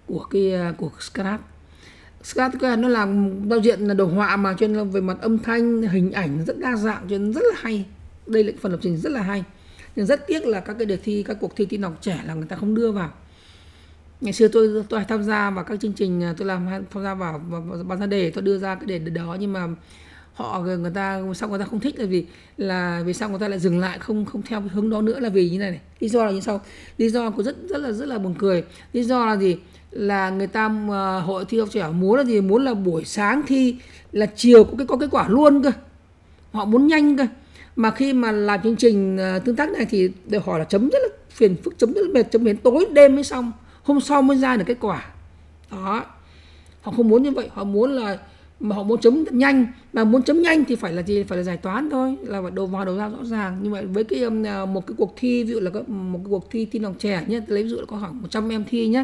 của cái của Scratch. Scratch nó làm giao diện là đồ họa mà, cho nên là về mặt âm thanh, hình ảnh rất đa dạng, cho nên rất là hay. Đây là phần lập trình rất là hay. Nhưng rất tiếc là các cái đề thi, các cuộc thi tin học trẻ là người ta không đưa vào. Ngày xưa tôi tôi hay tham gia vào các chương trình, tôi làm tham gia vào ban ra đề, tôi đưa ra cái đề đó, nhưng mà họ người ta sao người ta không thích là vì là vì sao người ta lại dừng lại, không không theo cái hướng đó nữa, là vì như này này. Lý do là như sau. Lý do cũng rất rất là rất là buồn cười. Lý do là gì? Là người ta uh, hội thi học trẻ muốn là gì? Muốn là buổi sáng thi là chiều có cái có kết quả luôn cơ. Họ muốn nhanh cơ. Mà khi mà làm chương trình uh, tương tác này thì đều hỏi là chấm rất là phiền phức, chấm rất là mệt, chấm đến tối đêm mới xong, hôm sau mới ra được kết quả. Đó. Họ không muốn như vậy, họ muốn là mà họ muốn chấm nhanh, mà muốn chấm nhanh thì phải là gì? Phải là giải toán thôi, là phải đầu vào đầu ra rõ ràng. Nhưng mà với cái um, một cái cuộc thi, ví dụ là có một cái cuộc thi tin học trẻ nhé, lấy ví dụ là có khoảng một trăm em thi nhé,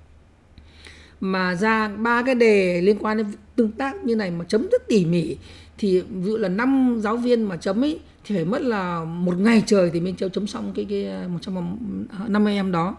mà ra ba cái đề liên quan đến tương tác như này mà chấm rất tỉ mỉ, thì ví dụ là năm giáo viên mà chấm ấy thì phải mất là một ngày trời thì mình chấm xong cái cái một trăm năm mươi em đó.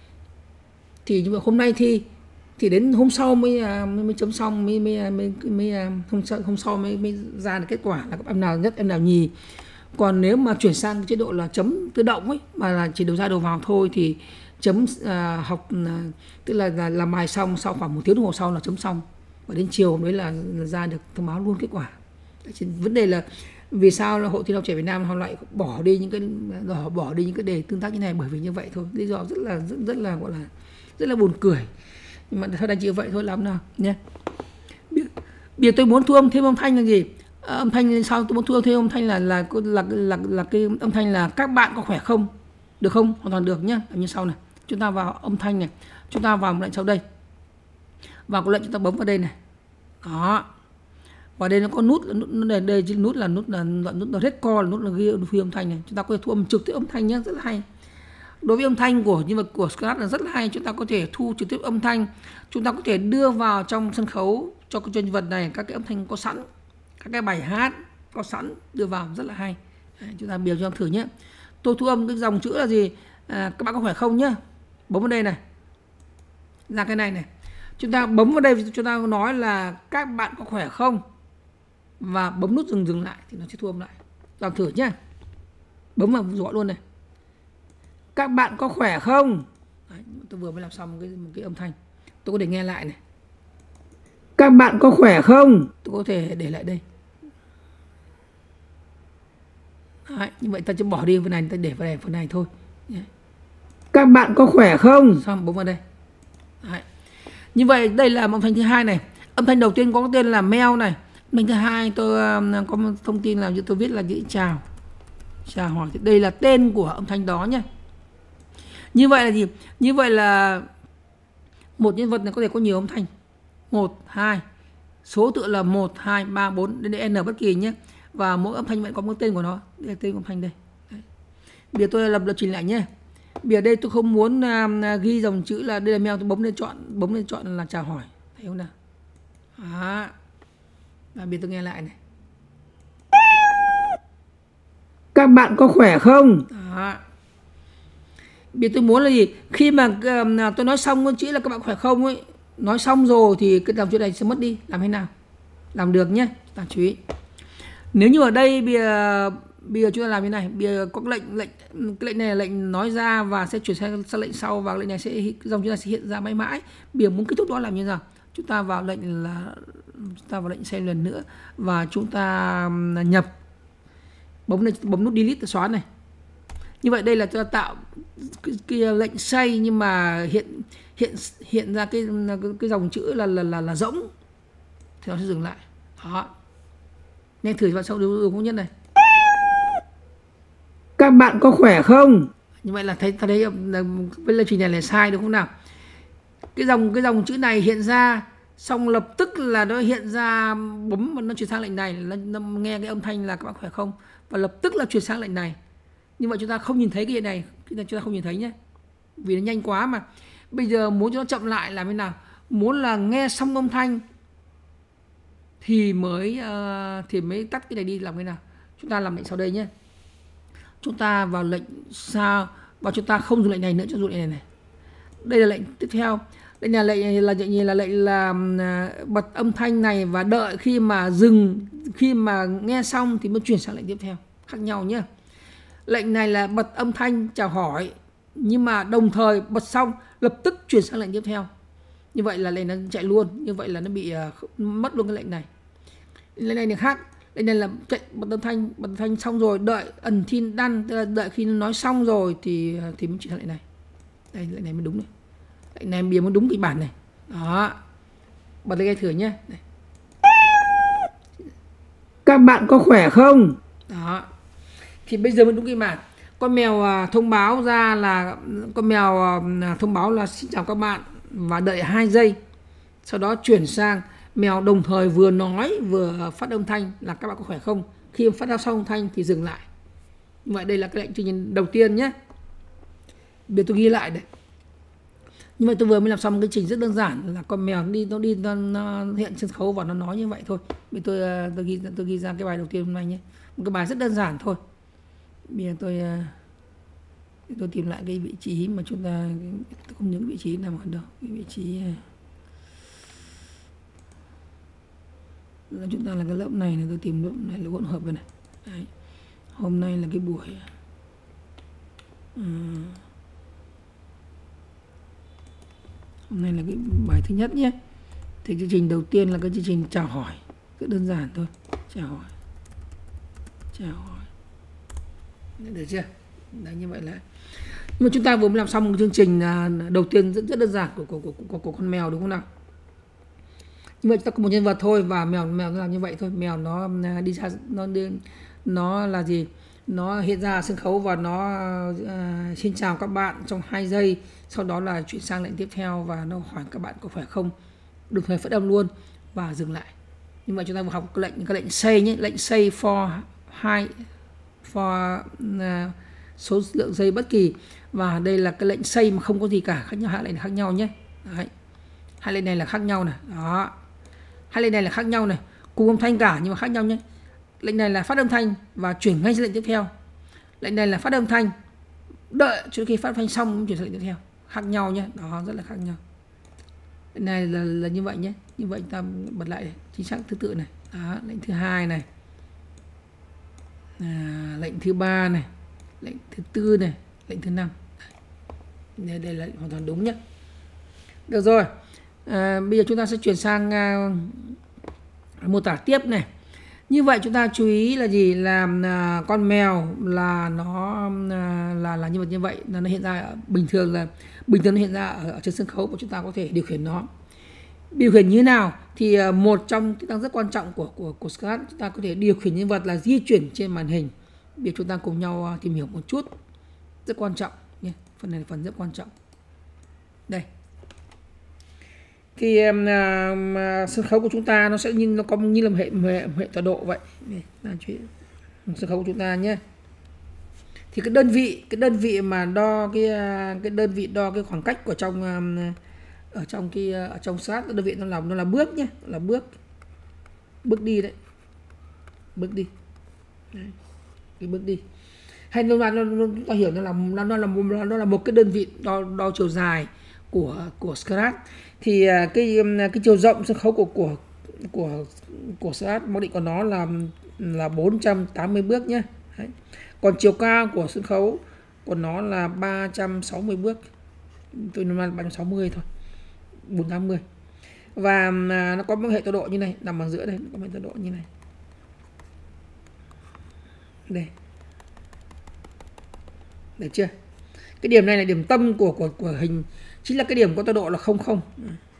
Thì như vậy hôm nay thi thì đến hôm sau mới mới, mới chấm xong, mới mới, mới, mới hôm sau hôm sau mới, mới ra được kết quả là em nào nhất, em nào nhì. Còn nếu mà chuyển sang chế độ là chấm tự động ấy, mà là chỉ đầu ra đầu vào thôi, thì chấm uh, học uh, tức là, là làm bài xong sau khoảng một tiếng đồng hồ sau là chấm xong, và đến chiều mới là, là ra được thông báo luôn kết quả. Vấn đề là vì sao là Hội Thi học trẻ Việt Nam họ lại bỏ đi những cái họ bỏ đi những cái đề tương tác như này, bởi vì như vậy thôi. Lý do rất là rất, rất là gọi là rất là buồn cười. Nhưng mà thôi đành chịu vậy thôi, làm nào nhé. Bây giờ tôi muốn thu âm thêm âm thanh là gì? À, âm thanh sao tôi muốn thu âm thêm âm thanh là là là là, là, là cái âm thanh là các bạn có khỏe không? Được không? Hoàn toàn được nhá. Như sau này. Chúng ta vào âm thanh này, chúng ta vào một lệnh sau đây. Vào cái lệnh chúng ta bấm vào đây này. Đó. Và đây nó có nút, nút đây, đây nút là nút là nút là record, là nút là ghi âm thanh này. Chúng ta có thể thu âm trực tiếp âm thanh nhé, rất là hay. Đối với âm thanh của nhân vật của Scratch là rất là hay, chúng ta có thể thu trực tiếp âm thanh, chúng ta có thể đưa vào trong sân khấu cho cái nhân vật này các cái âm thanh có sẵn, các cái bài hát có sẵn đưa vào rất là hay. Đấy, chúng ta biểu cho thử nhé. Tôi thu âm cái dòng chữ là gì? À, các bạn có khỏe không nhá. Bấm vào đây này, ra cái này này, chúng ta bấm vào đây, chúng ta nói là các bạn có khỏe không, và bấm nút dừng dừng lại thì nó sẽ thu âm lại. Làm thử nhé. Bấm vào gọi luôn này. Các bạn có khỏe không? Đấy, tôi vừa mới làm xong cái, một cái âm thanh. Tôi có thể nghe lại này. Các bạn có khỏe không? Tôi có thể để lại đây. Đấy, như vậy ta chỉ bỏ đi phần này, ta để vào đây phần này thôi. Đấy. Các bạn có khỏe không? Xong bấm vào đây. Đấy. Như vậy đây là âm thanh thứ hai này. Âm thanh đầu tiên có tên là mail này. Âm thanh thứ hai tôi um, có một thông tin là tôi viết là chữ chào. Chào hỏi. Thì đây là tên của âm thanh đó nhé. Như vậy là gì? Như vậy là một nhân vật này có thể có nhiều âm thanh. một, hai. Số tự là một, hai, ba, bốn đến N bất kỳ nhé. Và mỗi âm thanh vậy có một tên của nó. Đây là tên âm thanh đây. Đấy. Bây giờ tôi lập lập trình lại nhé. Bây giờ đây tôi không muốn uh, ghi dòng chữ là đây là mail, tôi bấm lên chọn, bấm lên chọn là chào hỏi. Thấy không nào? Đó. Và bây giờ tôi nghe lại này. Các bạn có khỏe không? Đó. Bây giờ tôi muốn là gì? Khi mà uh, tôi nói xong con chữ là các bạn khỏe không ấy, nói xong rồi thì cái dòng chữ này sẽ mất đi. Làm thế nào? Làm được nhé. Ta chú ý. Nếu như ở đây bây giờ, bây giờ chúng ta làm như này, bây giờ có cái lệnh lệnh cái lệnh này là lệnh nói ra và sẽ chuyển sang, sang lệnh sau, và lệnh này sẽ dòng chữ này sẽ hiện ra mãi mãi. Bây giờ muốn kết thúc đó làm như nào? Chúng ta vào lệnh là chúng ta vào lệnh xem lần nữa và chúng ta nhập, bấm này, bấm nút delete xóa này. Như vậy đây là cho tạo cái, cái lệnh say nhưng mà hiện hiện hiện ra cái cái, cái dòng chữ là là là là rỗng thì nó sẽ dừng lại. Đó. Nghe thử vào sau điều không nhất này. Các bạn có khỏe không? Như vậy là thấy ta thấy cái lập trình này là sai đúng không nào? Cái dòng cái dòng chữ này hiện ra xong lập tức là nó hiện ra, bấm và nó chuyển sang lệnh này, nó, nó nghe cái âm thanh là các bạn khỏe không, và lập tức là chuyển sang lệnh này. Nhưng mà chúng ta không nhìn thấy cái này, cái này chúng ta không nhìn thấy nhé, vì nó nhanh quá mà. Bây giờ muốn cho nó chậm lại làm thế nào? Muốn là nghe xong âm thanh thì mới uh, thì mới tắt cái này đi, làm thế nào? Chúng ta làm lệnh sau đây nhé. Chúng ta vào lệnh sao và chúng ta không dùng lệnh này nữa, cho dùng lệnh này này. Đây là lệnh tiếp theo. Lệnh này lệnh là lệnh gì, là lệnh là bật âm thanh này và đợi khi mà dừng, khi mà nghe xong thì mới chuyển sang lệnh tiếp theo, khác nhau nhé. Lệnh này là bật âm thanh chào hỏi nhưng mà đồng thời bật xong lập tức chuyển sang lệnh tiếp theo. Như vậy là lệnh nó chạy luôn, như vậy là nó bị uh, mất luôn cái lệnh này. Lệnh này thì khác, lệnh này là chạy bật âm thanh, bật âm thanh xong rồi đợi until done, tức là đợi khi nó nói xong rồi thì thì mới chuyển sang lệnh này. Đây, lệnh này mới đúng này. Lệnh này bây giờ mới đúng kịch bản này. Đó. Bật lên nghe thử nhé. Đây. Các bạn có khỏe không? Đó. Thì bây giờ mới đúng kịch bản. Con mèo uh, thông báo ra là con mèo uh, thông báo là xin chào các bạn và đợi hai giây. Sau đó chuyển sang mèo đồng thời vừa nói vừa phát âm thanh là các bạn có khỏe không. Khi phát ra xong âm thanh thì dừng lại. Như vậy đây là cái lệnh chương trình đầu tiên nhé. Bây giờ tôi ghi lại đây. Nhưng mà tôi vừa mới làm xong cái trình rất đơn giản là con mèo đi nó đi nó, nó hiện sân khấu và nó nói như vậy thôi. Bây tôi tôi ghi tôi ghi ra cái bài đầu tiên hôm nay nhé. Một cái bài rất đơn giản thôi. Bây giờ tôi tôi tìm lại cái vị trí mà chúng ta không nhớ vị trí nằm ở đâu, cái vị trí chúng ta là cái lớp này, này tôi tìm lớp này là hỗn hợp rồi này. Đấy. Hôm nay là cái buổi à, hôm nay là cái bài thứ nhất nhé. Thì chương trình đầu tiên là cái chương trình chào hỏi, rất đơn giản thôi, chào hỏi, chào hỏi, được chưa? Đấy, như vậy là nhưng mà chúng ta vừa mới làm xong một chương trình đầu tiên rất, rất đơn giản của của, của của của con mèo đúng không nào? Nhưng mà chúng ta có một nhân vật thôi và mèo mèo nó làm như vậy thôi. Mèo nó đi ra, nó đi, nó là gì? Nó hiện ra sân khấu và nó uh, xin chào các bạn trong hai giây. Sau đó là chuyển sang lệnh tiếp theo và nó hỏi các bạn có khỏe không, đồng thời phát âm luôn và dừng lại. Nhưng mà chúng ta vừa học cái lệnh cái lệnh say nhé, lệnh say for hai for uh, số lượng giây bất kỳ, và đây là cái lệnh say mà không có gì cả, khác nhau, hai lệnh khác nhau nhé. Đấy. Hai lệnh này là khác nhau này, đó. Hai lệnh này là khác nhau này, cùng âm thanh cả nhưng mà khác nhau nhé. Lệnh này là phát âm thanh và chuyển ngay sang lệnh tiếp theo. Lệnh này là phát âm thanh, đợi cho khi phát âm thanh xong chuyển sang lệnh tiếp theo, khác nhau nhé, đó, rất là khác nhau. Lệnh này là, là như vậy nhé, như vậy ta bật lại chính xác thứ tự này, đó, lệnh thứ hai này, à, lệnh thứ ba này, lệnh thứ tư này, lệnh thứ năm. Đây, đây là hoàn toàn đúng nhé. Được rồi, à, bây giờ chúng ta sẽ chuyển sang à, mô tả tiếp này. Như vậy chúng ta chú ý là gì, là à, con mèo là nó à, là là như vậy như vậy là nó hiện ra bình thường, là bình thường nó hiện ra ở, ở trên sân khấu và chúng ta có thể điều khiển nó. Điều khiển như thế nào thì à, một trong kỹ năng rất quan trọng của của của Scratch, chúng ta có thể điều khiển nhân vật là di chuyển trên màn hình. Bây giờ chúng ta cùng nhau tìm hiểu một chút, rất quan trọng nhé. Phần này là phần rất quan trọng. Đây. Thì um, uh, sân khấu của chúng ta nó sẽ như nó có như là một hệ hệ, hệ tọa độ vậy. Đây là chuyện sân khấu của chúng ta nhé. Thì cái đơn vị cái đơn vị mà đo cái cái đơn vị đo cái khoảng cách của trong um, ở trong cái ở trong sát, đơn vị nó là nó là bước nhé, là bước bước đi đấy, bước đi đấy. Cái bước đi hay nó là nó, nó, chúng ta hiểu nó là nó, nó là nó là một cái đơn vị đo đo chiều dài của của Scratch. Thì cái cái chiều rộng sân khấu của của của của Scratch mặc định của nó là là bốn trăm tám mươi bước nhé. Đấy. Còn chiều cao của sân khấu của nó là ba trăm sáu mươi bước, tôi nói là ba trăm sáu mươi thôi, bốn trăm tám mươi. Và nó có một hệ tọa độ như này, nằm ở giữa đây, có một hệ tọa độ như này. Đây. Được chưa? Cái điểm này là điểm tâm của của của hình, chính là cái điểm có tọa độ là không không.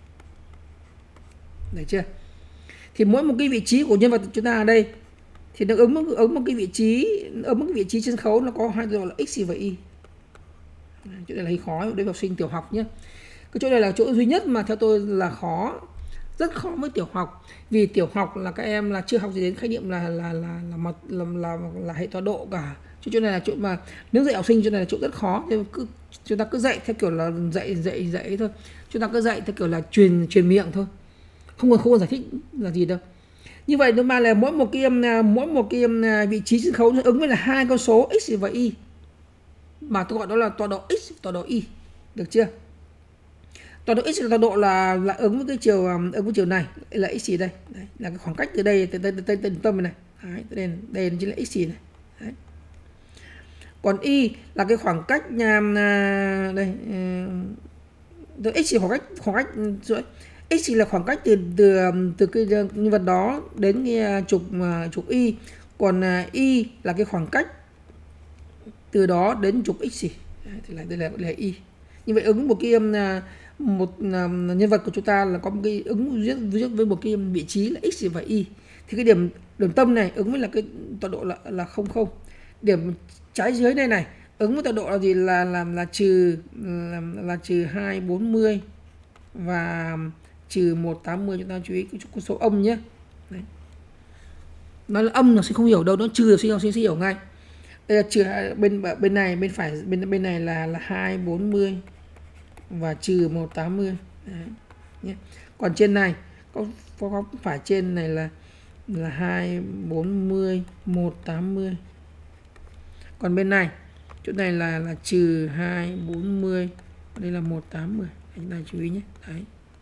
Được chưa? Thì mỗi một cái vị trí của nhân vật chúng ta ở đây thì nó ứng một, ứng một cái vị trí, ứng một cái vị trí trên sân khấu nó có hai tọa độ là x và y. Chỗ này là hơi khó đối với học sinh tiểu học nhé. Cái chỗ này là chỗ duy nhất mà theo tôi là khó, rất khó với tiểu học, vì tiểu học là các em là chưa học gì đến khái niệm là là là là là, là, là, là hệ tọa độ cả. Chỗ này là chỗ mà nếu dạy học sinh, chỗ này là chỗ rất khó, nên cứ chúng ta cứ dạy theo kiểu là dạy dạy dạy thôi, chúng ta cứ dạy theo kiểu là truyền truyền miệng thôi, không cần không cần giải thích là gì đâu. Như vậy nó mà là mỗi một cái mỗi một cái vị trí sân khấu nó ứng với là hai con số x và y, mà tôi gọi đó là tọa độ x, tọa độ y, được chưa? Tọa độ x là tọa độ là là ứng với cái chiều ứng với chiều này là x gì đây. Đấy, là cái khoảng cách từ đây tới tới tới tới tâm này. Đấy, đây đây chính là x gì này. Đấy. Còn y là cái khoảng cách nhà đây từ x thì khoảng cách khoảng cách rồi x là khoảng cách từ từ từ cái nhân vật đó đến cái trục trục y, còn y là cái khoảng cách từ đó đến trục x thì là đây là, là y. Như vậy ứng một cái một nhân vật của chúng ta là có một cái ứng với một cái vị trí là x và y, thì cái điểm điểm tâm này ứng với là cái tọa độ là là không không. Điểm trái dưới đây này ứng với tọa độ là gì, là làm là, là trừ là, là trừ hai bốn mươi và trừ một tám mươi. Chúng ta chú ý cái con số âm nhé. Đấy. Nó là âm nó sẽ không hiểu đâu, nó trừ sinh học sinh sẽ hiểu ngay. Đây là trừ bên bên này bên phải bên bên này là là hai bốn mươi và trừ một tám mươi. Đấy. Nhé. Còn trên này có có, có phải trên này là là hai bốn mươi một tám mươi. Còn bên này chỗ này là là trừ hai bốn mươi, đây là một tám mươi. Chúng ta chú ý nhé. Đấy.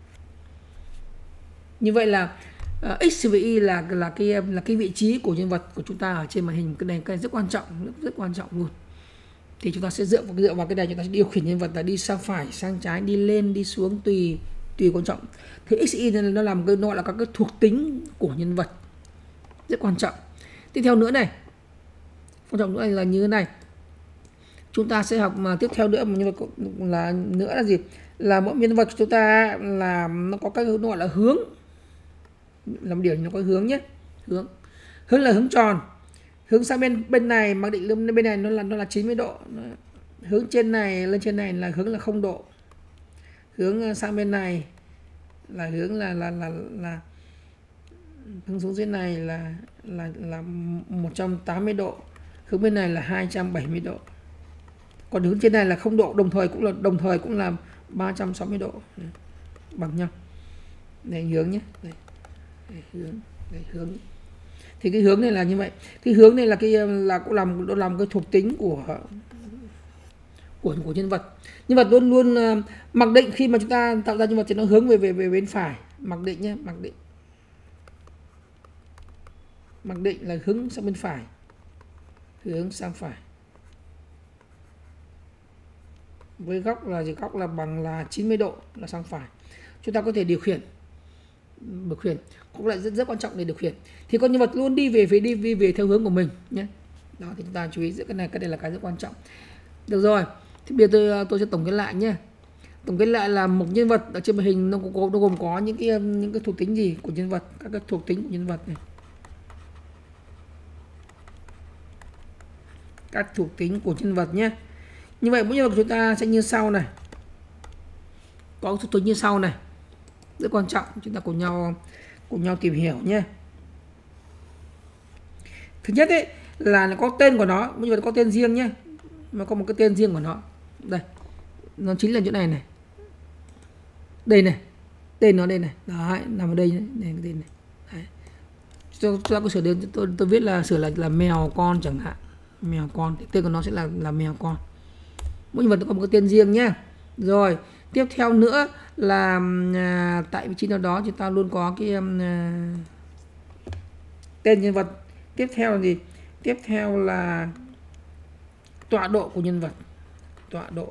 Như vậy là uh, x và y là là cái là cái vị trí của nhân vật của chúng ta ở trên màn hình. Cái này cái này rất quan trọng, rất, rất quan trọng luôn. Thì chúng ta sẽ dựa vào dựa vào cái này, chúng ta sẽ điều khiển nhân vật là đi sang phải, sang trái, đi lên, đi xuống tùy tùy quan trọng. Thì x, y nó làm cái nó gọi là các cái thuộc tính của nhân vật, rất quan trọng. Tiếp theo nữa này, quan trọng nữa là như thế này. Chúng ta sẽ học mà tiếp theo nữa một nhân vật là nữa là gì? Là mỗi nhân vật của chúng ta là nó có cái nó gọi là hướng. Làm điểm nó có hướng nhé. Hướng. Hướng là hướng tròn. Hướng sang bên bên này, mặc định bên này nó là nó là chín mươi độ. Hướng trên này lên trên này là hướng là không độ. Hướng sang bên này là hướng là là là là hướng xuống dưới này là là là một trăm tám mươi độ. Hướng bên này là hai trăm bảy mươi độ. Còn hướng trên này là không độ, đồng thời cũng là đồng thời cũng là ba trăm sáu mươi độ. Đấy, bằng nhau. Đây hướng nhé. Đây. Đây, hướng, đây, hướng. Thì cái hướng này là như vậy. Cái hướng này là cái là cũng làm nó làm cái thuộc tính của của của nhân vật. Nhân vật luôn luôn uh, mặc định khi mà chúng ta tạo ra nhân vật thì nó hướng về về về bên phải, mặc định nhé, mặc định. Mặc định là hướng sang bên phải. Hướng sang phải. Với góc là gì? Góc là bằng là chín mươi độ là sang phải. Chúng ta có thể điều khiển điều khiển cũng lại rất rất quan trọng để điều khiển. Thì con nhân vật luôn đi về phía đi, đi về theo hướng của mình nhé. Đó thì chúng ta chú ý giữa cái này, cái này là cái rất quan trọng. Được rồi. Thì bây giờ tôi tôi sẽ tổng kết lại nhé. Tổng kết lại là một nhân vật ở trên màn hình nó có nó gồm có những cái những cái thuộc tính gì của nhân vật, các cái thuộc tính của nhân vật này. Các thuộc tính của nhân vật nhé. Như vậy mỗi nhân vật của chúng ta sẽ như sau này. Có thuộc tính như sau này. Rất quan trọng, chúng ta cùng nhau cùng nhau tìm hiểu nhé. Thứ nhất ấy là nó có tên của nó, mỗi nhân vật có tên riêng nhé. Nó có một cái tên riêng của nó. Đây. Nó chính là chỗ này này. Đây này. Tên nó đây này. Đấy, nằm ở đây này, đây cái tên này. Đấy. Chúng ta có sửa đến tôi tôi viết là sửa là là mèo con chẳng hạn. Mèo con thì tên của nó sẽ là là mèo con. Mỗi nhân vật có một cái tên riêng nhé. Rồi, tiếp theo nữa là à, tại vị trí nào đó chúng ta luôn có cái à, tên nhân vật. Tiếp theo là gì? Tiếp theo là tọa độ của nhân vật. Tọa độ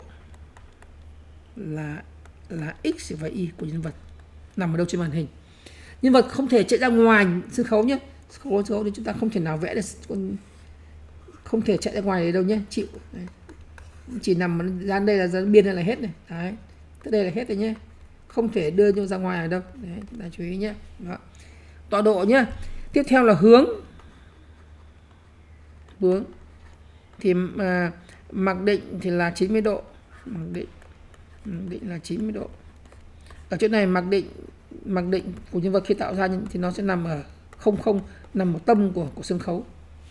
là là x và y của nhân vật nằm ở đâu trên màn hình. Nhân vật không thể chạy ra ngoài sân khấu nhé. Sân khấu, sân khấu thì chúng ta không thể nào vẽ được, không thể chạy ra ngoài đấy đâu nhé, chịu. Đấy. Chỉ nằm ra đây là ra biên này là hết này. Đấy. Tới đây là hết rồi nhé. Không thể đưa nhau ra ngoài ở đâu. Đấy, chúng ta chú ý nhé. Đó. Tọa độ nhé. Tiếp theo là hướng. Hướng. Thì à, mặc định thì là chín mươi độ. Mặc định. Mặc định là chín mươi độ. Ở chỗ này mặc định mặc định của nhân vật khi tạo ra thì nó sẽ nằm ở không không, nằm ở tâm của của sân khấu.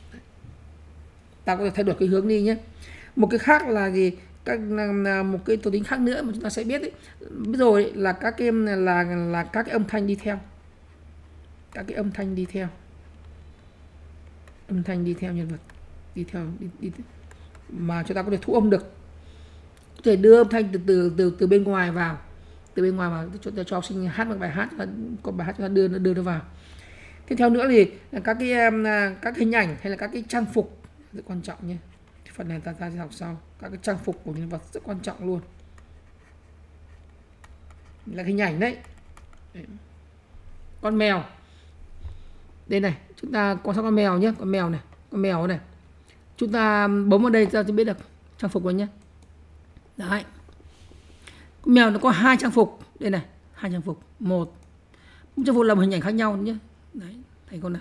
Ta có thể thay đổi cái hướng đi nhé. Một cái khác là gì? Các một cái thuộc tính khác nữa mà chúng ta sẽ biết ấy. Biết rồi ấy, là các cái là là các cái âm thanh đi theo. Các cái âm thanh đi theo. Âm thanh đi theo nhân vật, đi theo đi, đi, mà chúng ta có thể thu âm được. Có thể đưa âm thanh từ từ từ từ bên ngoài vào. từ bên ngoài mà cho, cho học sinh hát một bài hát, có bài hát chúng ta đưa đưa nó vào. Tiếp theo nữa thì là các cái các hình ảnh hay là các cái trang phục rất quan trọng nhé. Phần này ta ta sẽ học sau. Các cái trang phục của nhân vật rất quan trọng luôn, là hình ảnh đấy. đấy. Con mèo đây này, chúng ta quan sát con mèo nhé, con mèo này, con mèo này, chúng ta bấm vào đây ta sẽ biết được trang phục rồi nhé. Đấy, con mèo nó có hai trang phục đây này, hai trang phục, một trang phục là một hình ảnh khác nhau nhé. Đấy, thấy con nào.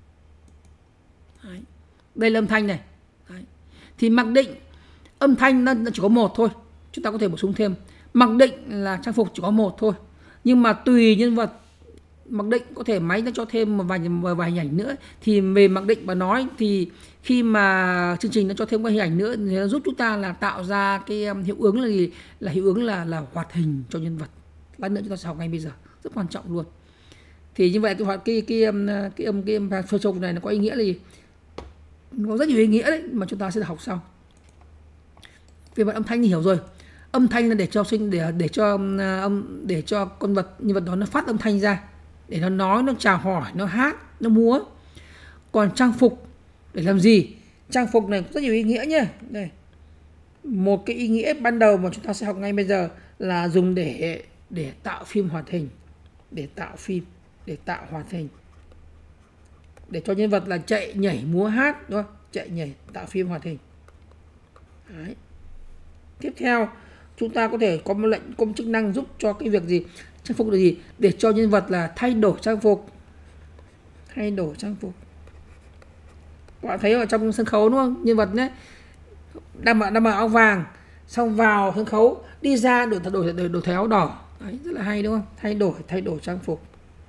Đấy. Đây là âm thanh này. Đấy. Thì mặc định âm thanh nó chỉ có một thôi, chúng ta có thể bổ sung thêm. Mặc định là trang phục chỉ có một thôi, nhưng mà tùy nhân vật mặc định có thể máy nó cho thêm một vài, một vài hình ảnh nữa. Thì về mặc định và nói thì khi mà chương trình nó cho thêm cái hình ảnh nữa thì nó giúp chúng ta là tạo ra cái hiệu ứng là gì, là hiệu ứng là là hoạt hình cho nhân vật. Lát nữa chúng ta sẽ học ngay bây giờ, rất quan trọng luôn. Thì như vậy cái cái cái âm cái âm cái âm phơ trông này nó có ý nghĩa là gì? Nó có rất nhiều ý nghĩa đấy mà chúng ta sẽ học sau. Về mặt âm thanh thì hiểu rồi. Âm thanh là để cho sinh để để cho âm để cho con vật nhân vật đó nó phát âm thanh ra, để nó nói, nó chào hỏi, nó hát, nó múa. Còn trang phục để làm gì? Trang phục này có rất nhiều ý nghĩa nhé. Đây. Một cái ý nghĩa ban đầu mà chúng ta sẽ học ngay bây giờ là dùng để để tạo phim hoạt hình, để tạo phim, để tạo hoạt hình, để cho nhân vật là chạy, nhảy, múa, hát, đúng không? Chạy, nhảy, tạo phim hoạt hình. Đấy. Tiếp theo chúng ta có thể có một lệnh công chức năng giúp cho cái việc gì? Trang phục là gì? Để cho nhân vật là thay đổi trang phục, thay đổi trang phục. Các bạn thấy ở trong sân khấu đúng không? Nhân vật đấy đang mặc đang mặc áo vàng, xong vào sân khấu đi ra đổi đổi đổi, đổi thay áo đỏ. Đấy, rất là hay đúng không? Thay đổi thay đổi trang phục.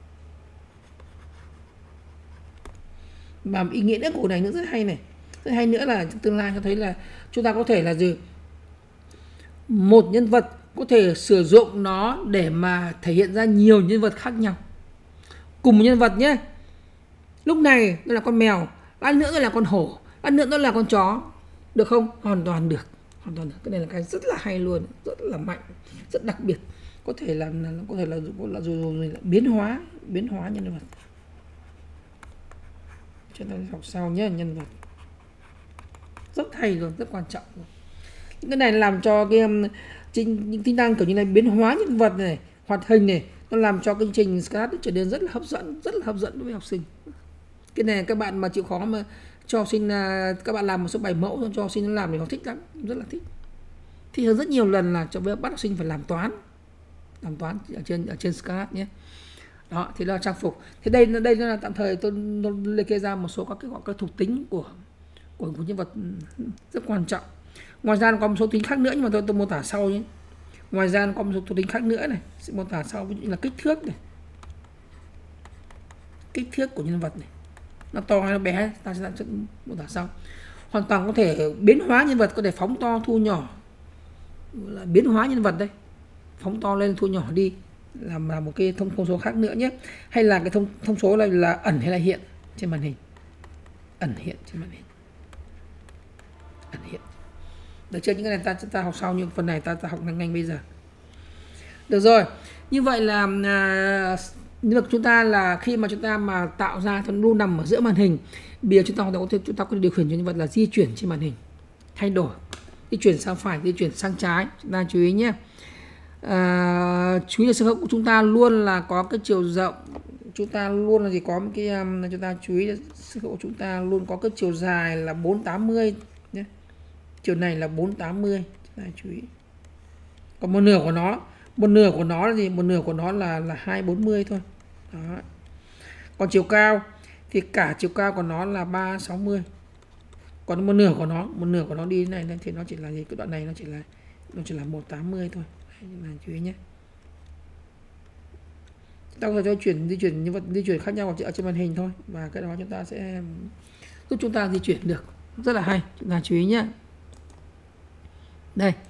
Và ý nghĩa nữa của này nữa rất hay này. Rất hay nữa là trong tương lai cho thấy là chúng ta có thể là gì? Một nhân vật có thể sử dụng nó để mà thể hiện ra nhiều nhân vật khác nhau. Cùng một nhân vật nhé. Lúc này nó là con mèo, lát nữa nó là con hổ, lát nữa nó là con chó. Được không? Hoàn toàn được. Hoàn toàn được. Cái này là cái rất là hay luôn, rất là mạnh, rất đặc biệt. Có thể là, là có thể là, là, là, là, là biến hóa, biến hóa nhân vật. Cho nên học sau nhé, nhân vật. Rất hay luôn, rất quan trọng luôn. Những cái này làm cho cái những tính năng kiểu như này, biến hóa nhân vật này, hoạt hình này, nó làm cho cái chương trình Scratch trở nên rất là hấp dẫn, rất là hấp dẫn đối với học sinh. Cái này các bạn mà chịu khó mà cho học sinh, các bạn làm một số bài mẫu cho học sinh nó làm thì họ thích lắm, rất là thích. Thì hơn rất nhiều lần là cho bắt học sinh phải làm toán, làm toán ở trên ở trên Scratch nhé. Đó, thì là trang phục. Thì đây đây là tạm thời tôi liệt kê ra một số các cái gọi các thuộc tính của của, của nhân vật rất quan trọng. Ngoài ra có một số tính khác nữa nhưng mà tôi tôi mô tả sau nhé. Ngoài ra có một số thuộc tính khác nữa này, sẽ mô tả sau, ví dụ như là kích thước này. Kích thước của nhân vật này. Nó to hay nó bé ta sẽ mô tả sau. Hoàn toàn có thể biến hóa nhân vật, có thể phóng to thu nhỏ. Là biến hóa nhân vật đây. Phóng to lên thu nhỏ đi, làm là một cái thông, thông số khác nữa nhé. Hay là cái thông thông số là là ẩn hay là hiện trên màn hình. Ẩn hiện trên màn hình. Ẩn hiện. Được chưa? Những cái này ta ta học sau, nhưng phần này ta ta học nhanh nhanh bây giờ. Được rồi. Như vậy là à, nhân vật chúng ta là khi mà chúng ta mà tạo ra thì luôn nằm ở giữa màn hình. Bây giờ chúng ta có thể chúng ta có thể điều khiển cho nhân vật là di chuyển trên màn hình, thay đổi, di chuyển sang phải, di chuyển sang trái. Chúng ta chú ý nhé. À, chú ý là sơ hữu của chúng ta luôn là có cái chiều rộng, chúng ta luôn là gì có một cái um, chúng ta chú ý là sơ hữu của chúng ta luôn có cái chiều dài là bốn trăm tám mươi nhé. Chiều này là bốn trăm tám mươi, chúng ta chú ý. Còn một nửa của nó, một nửa của nó là gì? Một nửa của nó là là hai trăm bốn mươi thôi. Đó. Còn chiều cao thì cả chiều cao của nó là ba trăm sáu mươi. Còn một nửa của nó, một nửa của nó đi này thì nó chỉ là gì? Cái đoạn này nó chỉ là nó chỉ là một trăm tám mươi thôi. Là chú ý nhé. Ta có thể cho chuyển di chuyển như vật di chuyển khác nhau ở trên màn hình thôi, và cái đó chúng ta sẽ giúp chúng ta di chuyển được, rất là hay. Chúng ta chú ý nhé. Đây.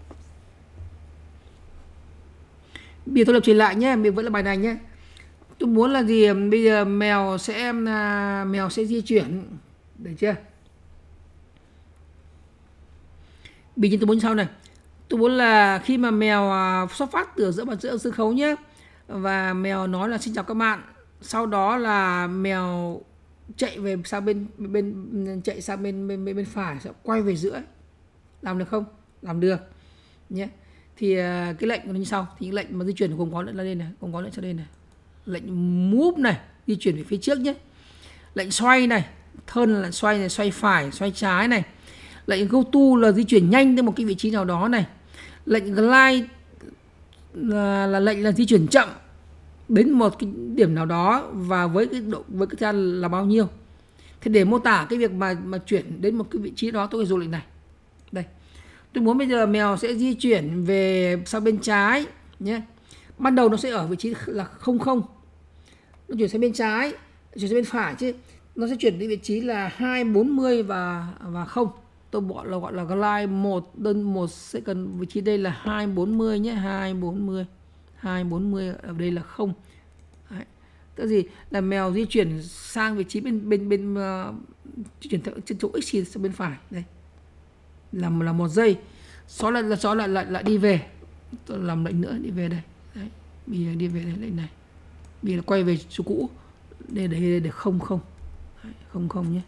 Bây giờ tôi lập trình lại nhé, mình vẫn là bài này nhé. Tôi muốn là gì? Bây giờ mèo sẽ mèo sẽ di chuyển, được chưa? Bây giờ tôi muốn sau này. Tôi muốn là khi mà mèo à, xuất phát từ giữa mặt giữa sân khấu nhé, và mèo nói là xin chào các bạn, sau đó là mèo chạy về sang bên bên chạy sang bên bên bên, bên phải, sẽ quay về giữa, làm được không? Làm được nhé. Thì à, cái lệnh nó như sau, thì những lệnh mà di chuyển gồm có lệnh là đây này, gồm có lệnh sau đây này, lệnh move này di chuyển về phía trước nhé, lệnh xoay này, turn là xoay này, xoay phải, xoay trái này, lệnh go to là di chuyển nhanh đến một cái vị trí nào đó này, lệnh glide là, là lệnh là di chuyển chậm đến một cái điểm nào đó và với cái độ với cái thời gian là bao nhiêu. Thì để mô tả cái việc mà mà chuyển đến một cái vị trí đó, tôi phải dùng lệnh này. Đây, tôi muốn bây giờ mèo sẽ di chuyển về sang bên trái nhé. Ban đầu nó sẽ ở vị trí là không không, nó chuyển sang bên trái, chuyển sang bên phải chứ, nó sẽ chuyển đến vị trí là hai bốn mươi và và không. Tôi gọi là gọi là glide một đơn một second, vị trí đây là hai bốn mươi nhé, hai bốn mươi, hai bốn mươi ở đây là không. Đấy. Tức gì là mèo di chuyển sang vị trí bên bên bên uh, di chuyển trên chỗ x sang bên phải đây, làm là một giây, sau lại là sau lại lại lại đi về. Tôi làm lệnh nữa đi về đây. Đấy. Bây giờ đi về đây lệnh này. Bây giờ quay về chỗ cũ. Đây để để không không. Đấy, không không nhé.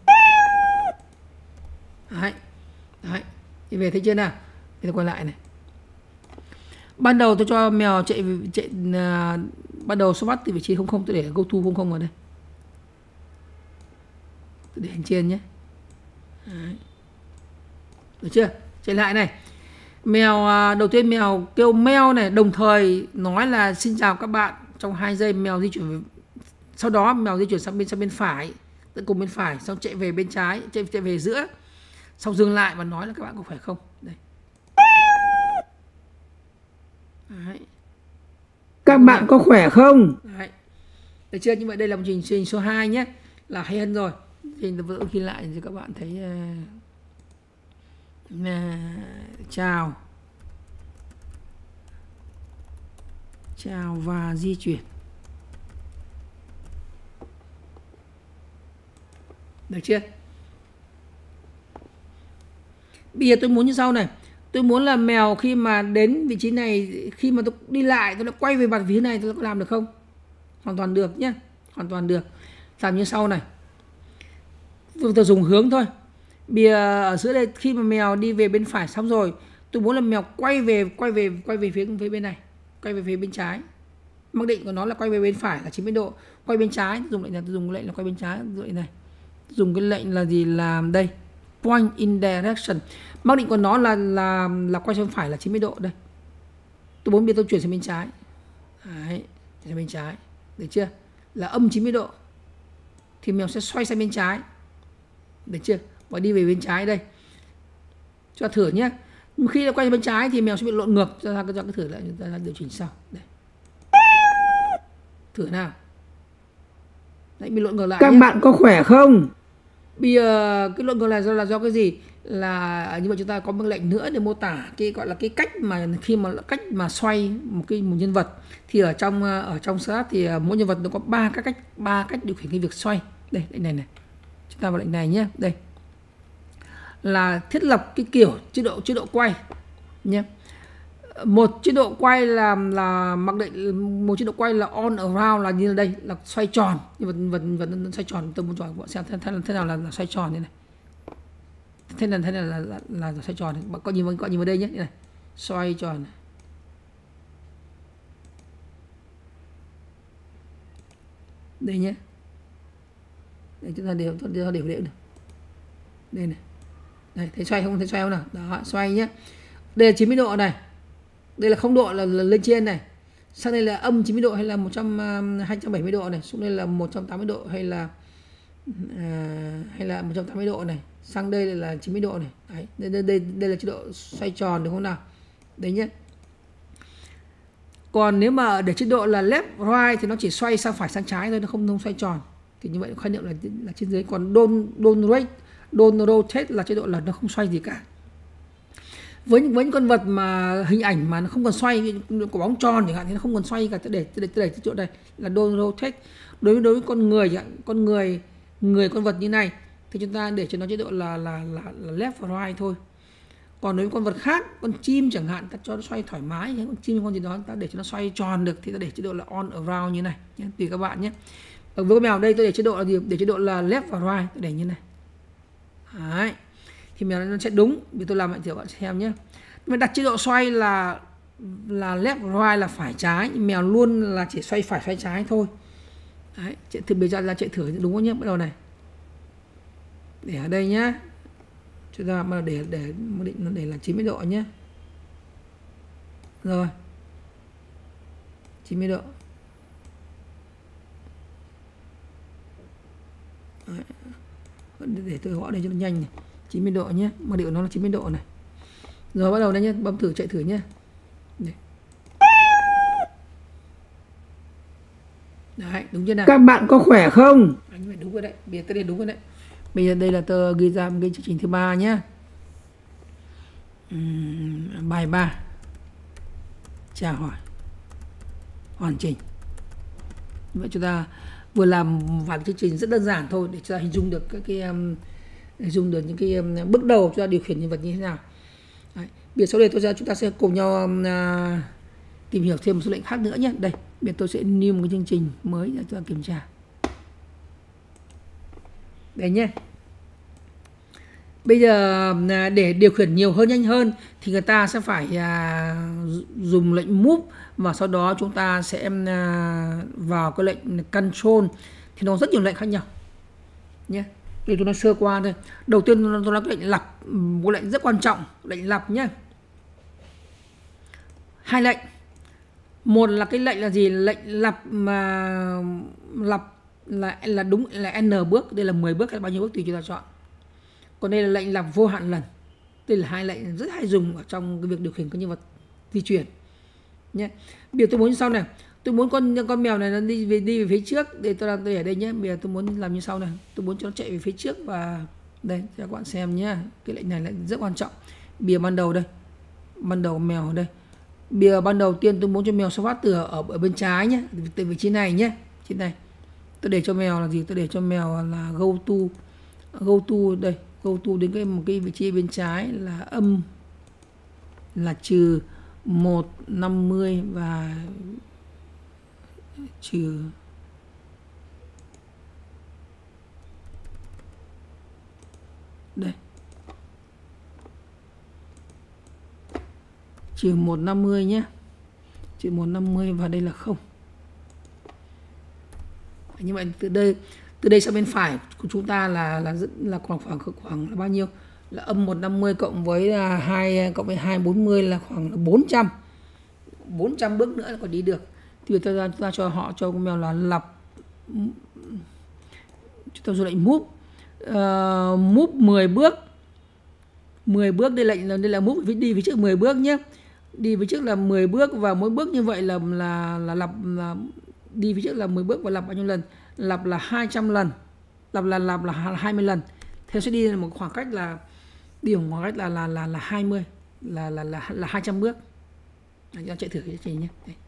Đấy. Đấy. Đi về thấy chưa nào? Bây giờ quay lại này. Ban đầu tôi cho mèo chạy chạy uh, ban đầu xuất phát từ vị trí không không, tôi để go to không không vào đây. Tôi để lên trên nhé. Đấy. Được chưa? Chạy lại này. Mèo uh, đầu tiên mèo kêu meo này, đồng thời nói là xin chào các bạn. Trong hai giây mèo di chuyển về, sau đó mèo di chuyển sang bên sang bên phải, tận cùng bên phải, xong chạy về bên trái, chạy chạy về giữa, xong dừng lại và nói là các bạn có khỏe không. Đây. Đấy. Các bạn có khỏe không? Đấy. Được chưa? Như vậy đây là một trình trình số hai nhé, là hay hơn rồi. Thì tôi ghi lại thì các bạn thấy uh, uh, chào chào và di chuyển. Được chưa? Bây giờ tôi muốn như sau này. Tôi muốn là mèo khi mà đến vị trí này, khi mà tôi đi lại, tôi đã quay về mặt phía này, tôi có làm được không? Hoàn toàn được nhé. Hoàn toàn được. Làm như sau này. Tôi, tôi dùng hướng thôi. Bây giờ ở giữa đây, khi mà mèo đi về bên phải xong rồi, tôi muốn là mèo quay về quay về quay về phía, phía bên này, quay về phía bên trái. Mặc định của nó là quay về bên phải là chín mươi độ, quay bên trái dùng lệnh là tôi dùng lệnh là quay bên trái, lệnh này. Dùng cái lệnh là gì, là đây, point in direction. Mặc định của nó là là là quay sang phải là chín mươi độ đây. Tôi muốn biết tôi chuyển sang bên trái. Đấy, sang bên trái. Được chưa? Là âm chín mươi độ. Thì mèo sẽ xoay sang bên trái. Được chưa? Và đi về bên trái đây. Cho thử nhé. Khi nó quay sang bên trái thì mèo sẽ bị lộn ngược, cho ra cho cái thử lại, chúng ta điều chỉnh sau. Đây. Thử nào. Đấy, bị lộn ngược lại. Các nhé. Bạn có khỏe không? Bây giờ cái lộn ngược này do là do cái gì? Là như vậy chúng ta có một lệnh nữa để mô tả cái gọi là cái cách mà khi mà cách mà xoay một cái một nhân vật. Thì ở trong ở trong Scratch thì mỗi nhân vật nó có ba các cách ba cách điều khiển cái việc xoay. Đây, lệnh này này. Chúng ta vào lệnh này nhé. Đây. Là thiết lập cái kiểu chế độ chế độ quay nhé. Một chế độ quay là là mặc định một chế độ quay là on around là như đây, là xoay tròn, như vật vật vật nó xoay tròn. Tôi muốn cho bạn xem thế, thế, thế nào là, là xoay tròn như này. Thế là thế này là là, là, là xoay tròn. Bạn có nhìn vào có nhìn vào đây nhé, như này. Xoay tròn này. Đây nhé. Đây chúng ta đều chúng ta đều đều được. Đây này. Đây, thấy xoay không? Thấy xoay không nào? Đó, xoay nhé. Đây là chín mươi độ này. Đây là không độ là, là lên trên này. Sang đây là âm chín mươi độ hay là một trăm hai trăm bảy mươi độ này, xuống đây là một trăm tám mươi độ hay là à, hay là một trăm tám mươi độ này. Sang đây là chín mươi độ này. Đấy, đây đây đây, đây là chế độ xoay tròn được không nào? Đấy nhé. Còn nếu mà để chế độ là left right thì nó chỉ xoay sang phải sang trái thôi, nó không không xoay tròn. Thì như vậy khái niệm là là trên dưới. Còn don't don't rotate, don't rotate là chế độ là nó không xoay gì cả. Với những với những con vật mà hình ảnh mà nó không còn xoay, quả bóng tròn chẳng hạn thì nó không còn xoay cả, để để để cái chỗ đây là don't rotate. Đối với đối với con người chẳng, con người người con vật như này thì chúng ta để cho nó chế độ là là là, là left và right thôi. Còn đối với con vật khác, con chim chẳng hạn, ta cho nó xoay thoải mái, con chim con gì đó ta để cho nó xoay tròn được thì ta để chế độ là on around như này nhé, tùy các bạn nhé. Ở với con mèo đây tôi để chế độ là gì? Để chế độ là left và right, tôi để như này. Đấy. Thì mèo nó sẽ đúng, vì tôi làm vậy thì các bạn xem nhé. Mình đặt chế độ xoay là là left và right là phải trái, mèo luôn là chỉ xoay phải xoay trái thôi. Đấy, chạy thử bây giờ là chạy thử đúng không nhé, bắt đầu này. Để ở đây nhá. Chúng ta mà để để định nó để là chín mươi độ nhé. Rồi. chín mươi độ. Đấy. Để tôi gõ đây cho nó nhanh này. chín mươi độ nhé. Mà điệu nó là chín mươi độ này. Rồi bắt đầu đây nhé, bấm thử chạy thử nhé. Đây. Đấy, đúng chưa nào? Các bạn có khỏe không? Anh phải đúng rồi đấy. Bây giờ tôi để đúng rồi đấy. Bây giờ đây là tôi ghi ra một cái chương trình thứ ba nhé. Uhm, bài ba. Chào hỏi. Hoàn chỉnh. Vậy chúng ta vừa làm vài chương trình rất đơn giản thôi để chúng ta hình dung được các cái um, hình dung được những cái um, bước đầu chúng ta điều khiển nhân vật như thế nào. Đấy. Bây giờ sau đây tôi ra chúng ta sẽ cùng nhau um, uh, tìm hiểu thêm một số lệnh khác nữa nhé. Đây, bây giờ tôi sẽ new một cái chương trình mới để chúng ta kiểm tra. Đây nhé. Bây giờ để điều khiển nhiều hơn, nhanh hơn thì người ta sẽ phải à, dùng lệnh move và sau đó chúng ta sẽ à, vào cái lệnh control, thì nó rất nhiều lệnh khác nhau nhé. Để tôi nói sơ qua thôi. Đầu tiên tôi nói cái lệnh lặp, một lệnh rất quan trọng, lệnh lặp nhé. Hai lệnh. Một là cái lệnh là gì? Lệnh lặp mà lặp là là đúng là n bước, đây là mười bước hay bao nhiêu bước tùy chúng ta chọn. Còn đây là lệnh lặp vô hạn lần. Đây là hai lệnh rất hay dùng ở trong cái việc điều khiển con nhân vật di chuyển nhé. Bây giờ tôi muốn như sau này, tôi muốn con con mèo này nó đi về đi về phía trước, để tôi làm tôi ở đây nhé. Bây giờ tôi muốn làm như sau này, tôi muốn cho nó chạy về phía trước và đây cho các bạn xem nhé. Cái lệnh này là rất quan trọng. Bìa ban đầu đây, ban đầu mèo ở đây. Bìa ban đầu tiên tôi muốn cho mèo xuất phát từ ở, ở bên trái nhé, từ vị trí này nhé, trên này. Tôi để cho mèo là gì? Tôi để cho mèo là go to, go to đây, go to đến cái một cái vị trí bên trái là âm là trừ một năm mươi và trừ đây trừ một năm mươi nhé, trừ một năm mươi và đây là không. Như vậy từ đây từ đây sang bên phải của chúng ta là là là khoảng khoảng khoảng là bao nhiêu? Là âm một trăm năm mươi cộng với hai cộng với hai trăm bốn mươi là khoảng là bốn trăm. bốn trăm bước nữa là còn đi được. Thì chúng ta, chúng ta cho họ cho con mèo là lặp, chúng ta dùng lệnh move uh, move mười bước. mười bước đây lệnh là đây là move đi phía trước mười bước nhé. Đi phía trước là mười bước và mỗi bước như vậy là là là lặp là đi phía trước là mười bước và lặp bao nhiêu lần? Lặp là hai trăm lần. Lặp là lặp là hai mươi lần. Thế sẽ đi một khoảng cách là đi một khoảng cách là là là là hai mươi là là là là hai trăm bước. Chúng ta chạy thử cái trình nhé. Đây.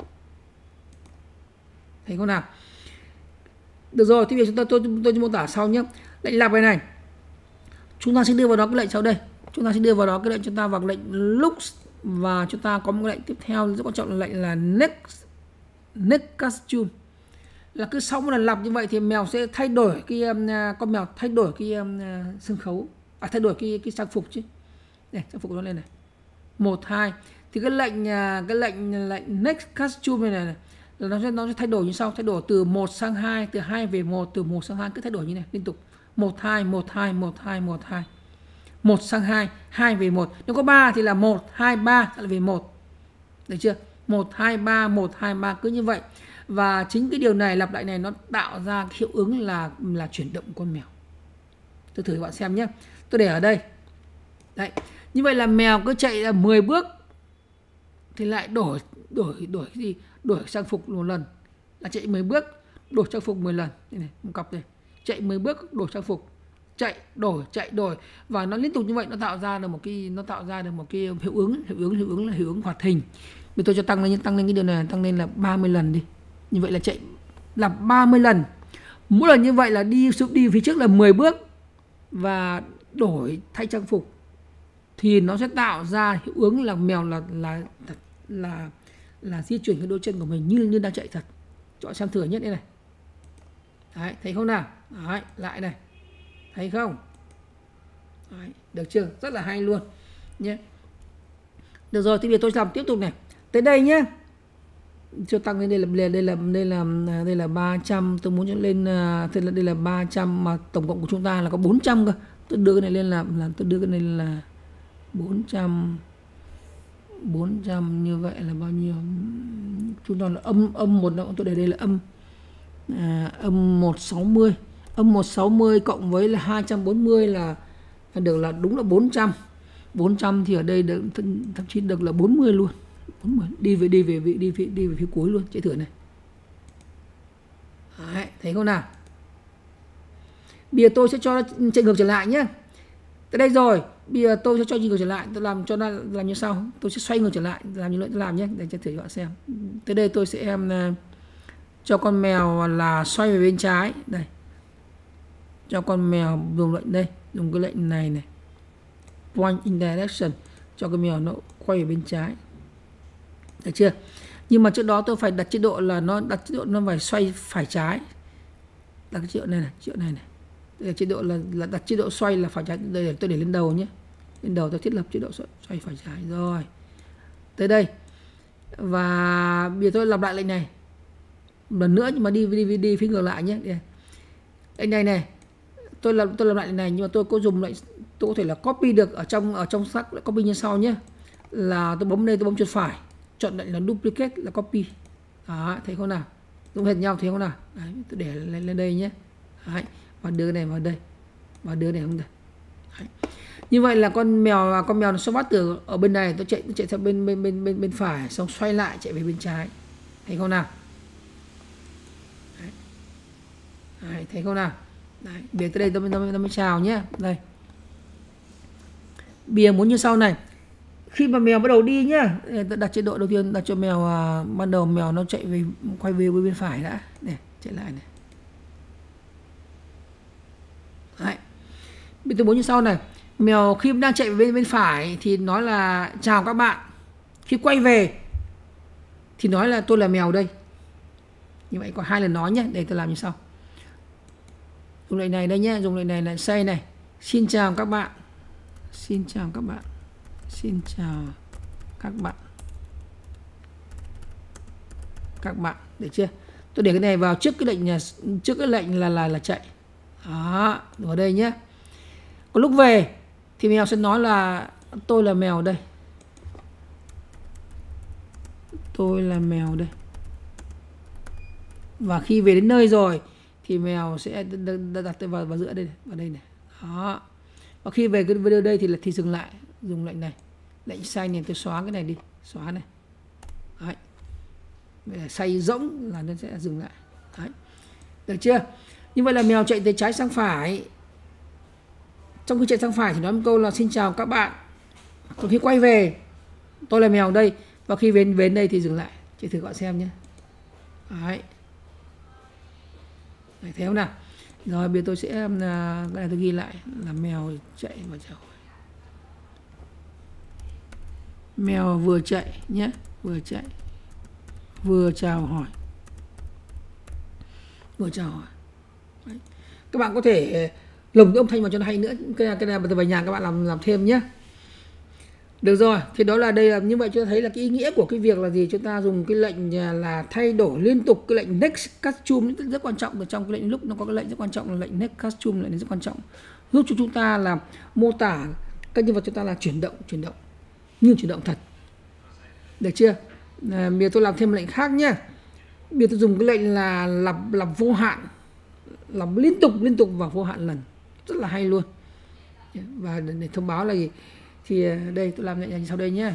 Thấy không nào? Được rồi, thì bây giờ chúng ta tôi tôi mô tả sau nhé. Lệnh lặp này này. Chúng ta sẽ đưa vào đó cái lệnh sau đây. Chúng ta sẽ đưa vào đó cái lệnh chúng ta vào lệnh looks và chúng ta có một lệnh tiếp theo rất quan trọng là lệnh là next next costume. Là cứ sau một lần lặp như vậy thì mèo sẽ thay đổi cái um, con mèo thay đổi cái um, sân khấu, à thay đổi cái cái trang phục chứ. Này, trang phục nó lên này. một hai thì cái lệnh cái lệnh lệnh next costume này, này là nó sẽ nó sẽ thay đổi như sau, thay đổi từ một sang hai, từ hai về một, từ một sang hai, cứ thay đổi như này liên tục. một hai một hai một hai một hai. một sang hai, hai về một. Nếu có ba thì là một hai ba sẽ là về một. Được chưa? một hai ba một hai ba cứ như vậy. Và chính cái điều này lặp lại này nó tạo ra hiệu ứng là là chuyển động con mèo. Tôi thử các bạn xem nhé. Tôi để ở đây. Đấy. Như vậy là mèo cứ chạy là mười bước thì lại đổi đổi đổi cái gì? Đổi trang phục một lần. Là chạy mười bước, đổi trang phục mười lần. Đây này, một cặp này. Chạy mười bước, đổi trang phục. Chạy, đổi, chạy, đổi. Và nó liên tục như vậy nó tạo ra được một cái nó tạo ra được một cái hiệu ứng, hiệu ứng hiệu ứng là hiệu ứng hoạt hình. Bây tôi cho tăng lên tăng lên cái điều này, tăng lên là ba mươi lần đi. Như vậy là chạy lặp ba mươi lần. Mỗi lần như vậy là đi đi phía trước là mười bước và đổi thay trang phục. thì nó sẽ tạo ra hiệu ứng là mèo là là là là, là di chuyển cái đôi chân của mình như như đang chạy thật. Chọn xem thử nhất đây này. Đấy, thấy không nào? Đấy, lại này. Thấy không? Đấy, được chưa? Rất là hay luôn nhé. Được rồi, thì bây giờ tôi làm tiếp tục này. Tới đây nhé. Cho tăng lên đây là đây là đây là đây là ba trăm, tôi muốn cho lên thế là đây là ba trăm mà tổng cộng của chúng ta là có bốn trăm cơ. Tôi đưa cái này lên là là tôi đưa cái này là bốn trăm bốn trăm như vậy là bao nhiêu? Chúng ta là âm âm một, tôi để đây là âm à, âm một trăm sáu mươi. Âm một trăm sáu mươi cộng với là hai trăm bốn mươi là được là đúng là bốn trăm. bốn trăm thì ở đây được, thậm chí được là bốn mươi luôn. bốn mươi. Đi về đi về đi về đi về phía cuối luôn, chạy thử này. Đấy, thấy không nào? Bây giờ tôi sẽ cho nó chạy ngược trở lại nhé. Tới đây rồi, bây giờ tôi sẽ cho chạy ngược trở lại, tôi làm cho nó làm như sau. Tôi sẽ xoay ngược trở lại, làm như vậy tôi làm nhé, để cho thử các bạn xem. Tới đây tôi sẽ em cho con mèo là xoay về bên trái đây. Cho con mèo dùng lệnh đây, dùng cái lệnh này này. Point in direction, cho cái mèo nó quay về bên trái. Được chưa? Nhưng mà trước đó tôi phải đặt chế độ là nó đặt chế độ nó phải xoay phải trái. Đặt cái chế độ này này, chế độ này này. Đây là chế độ là, là đặt chế độ xoay là phải trái. Đây để tôi để lên đầu nhé. Lên đầu tôi thiết lập chế độ xoay, xoay phải trái rồi. Tới đây. Và bây giờ tôi lặp lại lệnh này. Một lần nữa nhưng mà đi đi đi, đi phía ngược lại nhé. Lệnh này này. Tôi làm tôi làm lại lệnh này nhưng mà tôi có dùng lệnh, tôi có thể là copy được ở trong ở trong sắc, lại copy như sau nhé. Là tôi bấm đây, tôi bấm chuột phải, chọn lệnh là duplicate là copy. Đó, thấy không nào? Giống hệt nhau thấy không nào? Đấy, tôi để lên, lên đây nhé. Đấy, và đưa cái này vào đây. Và đưa này không đây. Đấy. Như vậy là con mèo con mèo nó xuất phát từ ở bên này, tôi chạy tôi chạy theo bên bên bên bên bên phải, xong xoay lại chạy về bên trái. Thấy không nào? Đấy. Đấy, thấy không nào? Đấy, bây giờ tới đây tôi mới, tôi mới chào nhé. Đây. Bây giờ muốn như sau này. Khi mà mèo bắt đầu đi nhá, tôi đặt chế độ đầu tiên, đặt cho mèo à, ban đầu mèo nó chạy về, quay về bên phải đã. Này, chạy lại này. Đấy. Bây giờ tôi muốn như sau này. Mèo khi đang chạy về bên bên phải thì nói là chào các bạn. Khi quay về thì nói là tôi là mèo đây. Như vậy có hai lần nói nhé. Để tôi làm như sau. Dùng lệnh này đây nhé, dùng lệnh này là say này. Xin chào các bạn. Xin chào các bạn. Xin chào các bạn. Các bạn, được chưa? Tôi để cái này vào trước cái lệnh trước cái lệnh là là là chạy. Đó, ở đây nhé. Còn lúc về thì mèo sẽ nói là tôi là mèo đây. Tôi là mèo đây. Và khi về đến nơi rồi thì mèo sẽ đặt tay vào vào giữa đây, vào đây này. Đó. Và khi về cái video đây thì là thì dừng lại, dùng lệnh này. Lệnh xanh này tôi xóa cái này đi, xóa này. Đấy. Để xoay rỗng là nó sẽ dừng lại. Đấy. Được chưa? Như vậy là mèo chạy từ trái sang phải. Trong khi chạy sang phải thì nói một câu là xin chào các bạn. Còn khi quay về tôi là mèo đây, và khi về đến đây thì dừng lại. Chị thử gọi xem nhé. Đấy. Đấy, thấy không nào? Rồi bây giờ tôi sẽ cái này tôi ghi lại là mèo chạy và chào. Mèo vừa chạy nhé, vừa chạy, vừa chào hỏi, vừa chào hỏi. Đấy. Các bạn có thể lồng cái âm thanh vào cho nó hay nữa. Cái này, cái này về nhà các bạn làm làm thêm nhé. Được rồi, thì đó là đây là như vậy, cho thấy là cái ý nghĩa của cái việc là gì, chúng ta dùng cái lệnh là thay đổi liên tục, cái lệnh next custom rất quan trọng. Ở trong cái lệnh lúc nó có cái lệnh rất quan trọng là lệnh next custom, lệnh rất quan trọng, giúp cho chúng ta là mô tả các nhân vật chúng ta là chuyển động, chuyển động như chuyển động thật. Được chưa? À, bây giờ tôi làm thêm lệnh khác nhé. Bây giờ tôi dùng cái lệnh là lặp lặp vô hạn, lặp liên tục liên tục và vô hạn lần, rất là hay luôn. Và để, để thông báo là gì thì đây tôi làm lệnh sau đây nhé.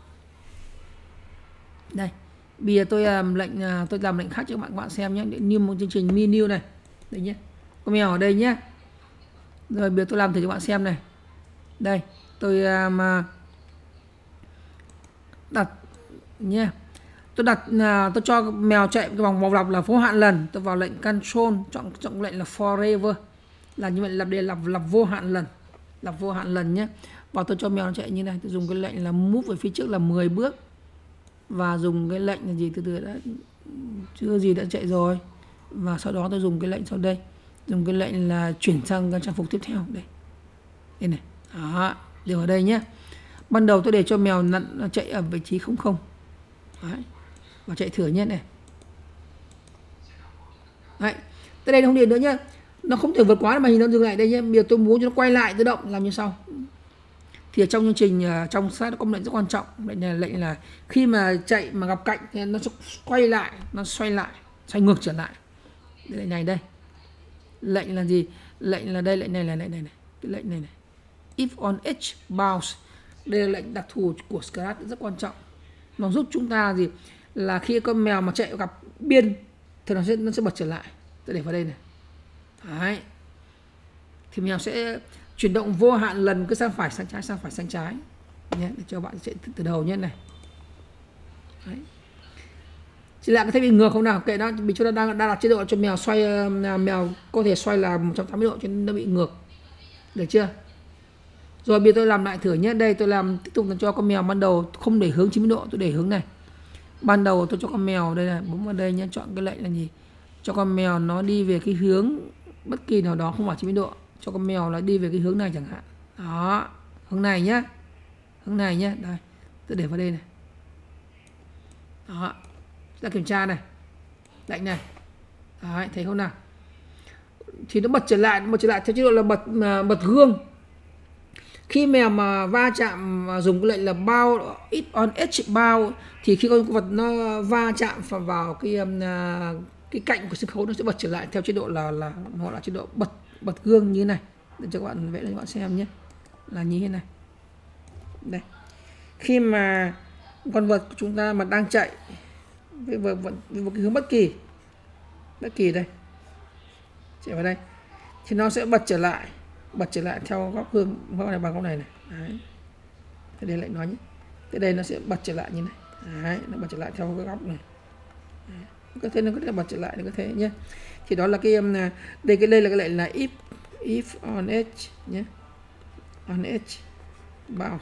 Đây bây giờ tôi làm lệnh tôi làm lệnh khác cho các bạn các bạn xem nhé, như một chương trình menu này đây nhé, con mèo ở đây nhé. Rồi bây giờ tôi làm thử cho các bạn xem này. Đây tôi um, đặt nhé, tôi đặt tôi cho mèo chạy cái vòng vòng lặp là vô hạn lần. Tôi vào lệnh control, chọn chọn lệnh là forever, là như vậy, lặp để lặp lặp vô hạn lần, lặp vô hạn lần nhé. Và tôi cho mèo nó chạy như này, tôi dùng cái lệnh là move về phía trước là mười bước. Và dùng cái lệnh là gì, từ từ đã chưa gì đã chạy rồi. Và sau đó tôi dùng cái lệnh sau đây, dùng cái lệnh là chuyển sang cái trang phục tiếp theo đây. Đây này. Đó, đều ở đây nhé. Ban đầu tôi để cho mèo nó chạy ở vị trí không không. Đấy. Và chạy thử nhé này. Đấy. Tới đây nó không điện nữa nhá. Nó không thể vượt quá mà hình nó dừng lại đây nhé. Bây giờ tôi muốn cho nó quay lại tự động làm như sau. Thì ở trong chương trình, trong slide nó có một lệnh rất quan trọng. Lệnh này là lệnh là khi mà chạy mà gặp cạnh thì nó sẽ quay lại, nó xoay lại, xoay ngược trở lại. Đây, lệnh này đây. Lệnh là gì? Lệnh là đây, lệnh này là lệnh này này. Cái lệnh này này. If on edge bounce. Đây là lệnh đặc thù của Scratch rất quan trọng. Nó giúp chúng ta gì? Là khi con mèo mà chạy gặp biên thì nó sẽ nó sẽ bật trở lại. Tôi để vào đây này. Đấy. Thì mèo sẽ chuyển động vô hạn lần cứ sang phải sang trái sang phải sang trái nhé, để cho bạn chạy từ, từ đầu nhé này. Đấy. Chỉ là cái thay bị ngược không nào, kệ nó, vì chúng ta đang đang đặt chế độ cho mèo xoay, uh, mèo có thể xoay là một trăm tám mươi độ cho nên nó bị ngược, được chưa? Rồi bây giờ tôi làm lại thử nhé. Đây tôi làm tiếp tục là cho con mèo ban đầu không để hướng chín mươi độ, tôi để hướng này. Ban đầu tôi cho con mèo đây này, bấm vào đây nhé, chọn cái lệnh là gì? Cho con mèo nó đi về cái hướng bất kỳ nào đó không phải chín mươi độ. Cho con mèo là đi về cái hướng này chẳng hạn. Đó, hướng này nhé. Hướng này nhé. Đây, tôi để vào đây này. Đó, chúng ta kiểm tra này. Lệnh này. Đấy, thấy không nào? Thì nó bật trở lại, bật trở lại theo chế độ là bật bật gương. Khi mèo mà va chạm dùng cái lệnh là bounce, it on edge bounce, thì khi con vật nó va chạm vào cái cái cạnh của sân khấu nó sẽ bật trở lại theo chế độ là là họ là chế độ bật bật gương như thế này. Để cho các bạn vẽ cho các bạn xem nhé, là như thế này. Đây, khi mà con vật của chúng ta mà đang chạy với một cái hướng bất kỳ bất kỳ đây, chạy vào đây thì nó sẽ bật trở lại bật trở lại theo góc hướng góc này bằng góc này này. Đấy. Thế đây lại nói nhé, thế đây nó sẽ bật trở lại như này. Đấy, nó bật trở lại theo cái góc này. Đấy. Có thể nó có thể bật trở lại được, có thể nhé. Thì đó là cái đây cái đây là cái lệnh là if if on edge nhé, on edge bounce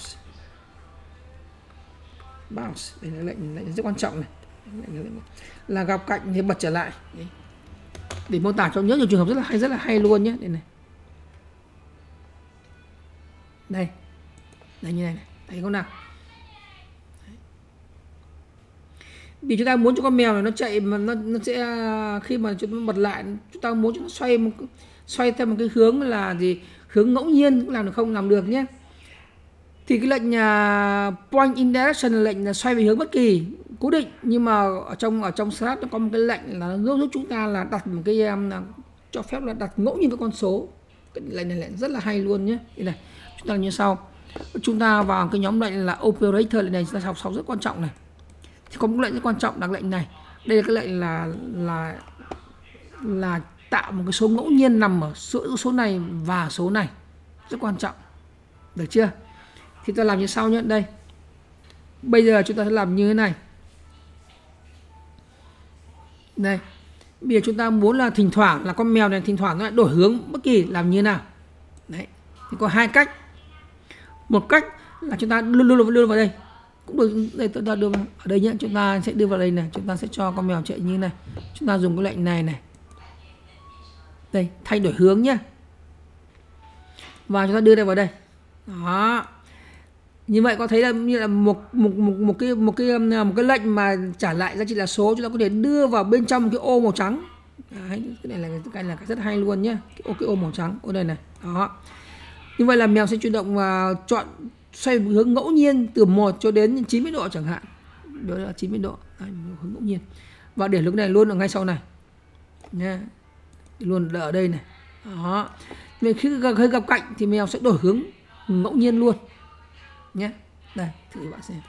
bounce. Đây là lệnh lệnh rất quan trọng này, là gặp cạnh thì bật trở lại. Đấy. Để mô tả cho nhớ nhiều trường hợp rất là hay rất là hay luôn nhé. Đây này, đây đây như này, này. Thấy không nào? Vì chúng ta muốn cho con mèo này nó chạy mà nó, nó sẽ khi mà chúng ta bật lại, chúng ta muốn cho nó xoay một xoay theo một cái hướng là gì, hướng ngẫu nhiên cũng làm được không? Làm được nhé. Thì cái lệnh uh, point in direction là lệnh là xoay về hướng bất kỳ cố định, nhưng mà ở trong ở trong Scratch nó có một cái lệnh là nó giúp chúng ta là đặt một cái um, cho phép là đặt ngẫu nhiên các con số. Cái lệnh này lệnh rất là hay luôn nhé. Đây này, chúng ta làm như sau. Chúng ta vào cái nhóm lệnh là operator, lệnh này chúng ta học sau rất quan trọng này. Thì có một lệnh rất quan trọng là lệnh này. Đây là cái lệnh là là là tạo một cái số ngẫu nhiên nằm ở giữa số này và số này, rất quan trọng, được chưa? Thì ta làm như sau nhé. Đây, bây giờ chúng ta sẽ làm như thế này. Đây, bây giờ chúng ta muốn là thỉnh thoảng là con mèo này thỉnh thoảng nó lại đổi hướng bất kỳ, làm như thế nào? Đấy, thì có hai cách. Một cách là chúng ta luôn luôn đưa vào đây cũng được. Đây chúng ta đưa vào ở đây nhé, chúng ta sẽ đưa vào đây này, chúng ta sẽ cho con mèo chạy như thế này. Chúng ta dùng cái lệnh này này, đây, thay đổi hướng nhé, và chúng ta đưa đây vào đây. Đó, như vậy có thấy là như là một một một một cái một cái một cái lệnh mà trả lại giá trị là số, chúng ta có thể đưa vào bên trong cái ô màu trắng. Đấy, cái này là cái này là cái rất hay luôn nhé, cái ô cái ô màu trắng ô đây này. Đó, như vậy là mèo sẽ chủ động uh, chọn xoay hướng ngẫu nhiên từ một cho đến chín mươi độ chẳng hạn, đó là chín mươi độ. Đấy, hướng ngẫu nhiên, và để lúc này luôn ở ngay sau này nha, luôn ở đây này. Đó, nên khi gặp, gặp cạnh thì mèo sẽ đổi hướng ngẫu nhiên luôn nhé. Đây, thử các bạn xem.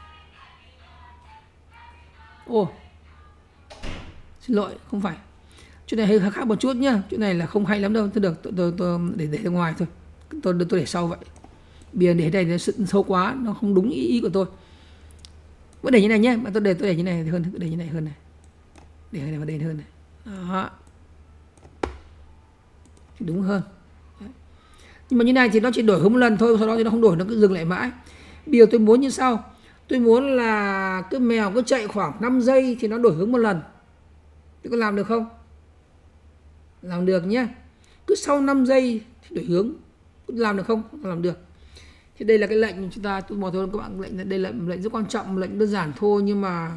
Ồ, xin lỗi, không phải, chỗ này hơi khác một chút nhá, chỗ này là không hay lắm đâu. Tôi được tôi, tôi, tôi để để ra ngoài thôi, tôi tôi để sau vậy. Bìa để đây nó sâu quá, nó không đúng ý, ý của tôi. Vẫn để như này nhé, mà tôi để tôi để như này hơn, để như này hơn này, để này vào đây hơn này. Đó, thì đúng hơn. Đấy. Nhưng mà như này thì nó chỉ đổi hướng một lần thôi, sau đó thì nó không đổi, nó cứ dừng lại mãi. Bây giờ tôi muốn như sau, tôi muốn là cái mèo cứ chạy khoảng năm giây thì nó đổi hướng một lần. Thì có làm được không? Làm được nhé. Cứ sau năm giây thì đổi hướng. Làm được không? Làm được. Thì đây là cái lệnh chúng ta, tôi bảo thôi các bạn, lệnh đây là lệnh rất quan trọng, lệnh đơn giản thôi, nhưng mà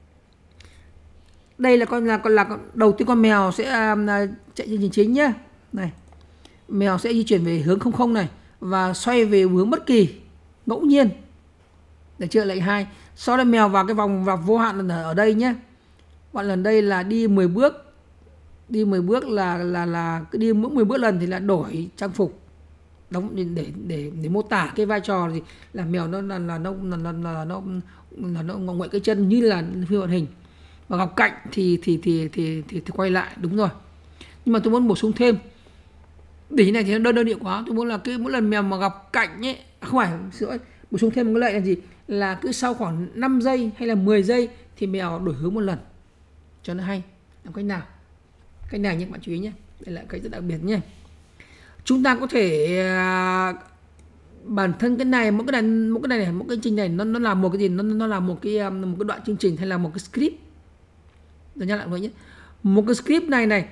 đây là con là con là con, đầu tiên con mèo sẽ um, chạy chương trình chính nhé. Này, mèo sẽ di chuyển về hướng không không này và xoay về hướng bất kỳ ngẫu nhiên. Được chưa? Lệnh hai. Sau đó mèo vào cái vòng vào vô hạn là ở đây nhé. Bạn lần đây là đi mười bước. Đi mười bước là là là cứ đi mỗi mười bước lần thì là đổi trang phục. Đóng để để để, để mô tả cái vai trò gì là mèo nó là là nó là, là, là nó là nó ngoại cái chân như là phim hoạt hình. Và gặp cạnh thì thì thì thì thì, thì quay lại, đúng rồi. Nhưng mà tôi muốn bổ sung thêm. Để như này thì nó đơn đơn điệu quá, tôi muốn là cái mỗi lần mèo mà gặp cạnh ấy, không phải, sửa bổ sung thêm một cái lệnh là gì? Là cứ sau khoảng năm giây hay là mười giây thì mèo đổi hướng một lần. Cho nó hay. Làm cách nào? Cách này nhé các bạn chú ý nhé. Đây là cái rất đặc biệt nhé. Chúng ta có thể uh, bản thân cái này, mỗi cái này, mỗi cái này, mỗi cái chương trình này nó nó là một cái gì? Nó nó là một cái um, một cái đoạn chương trình hay là một cái script. Tôi nhắc lại với nhé. Một cái script này này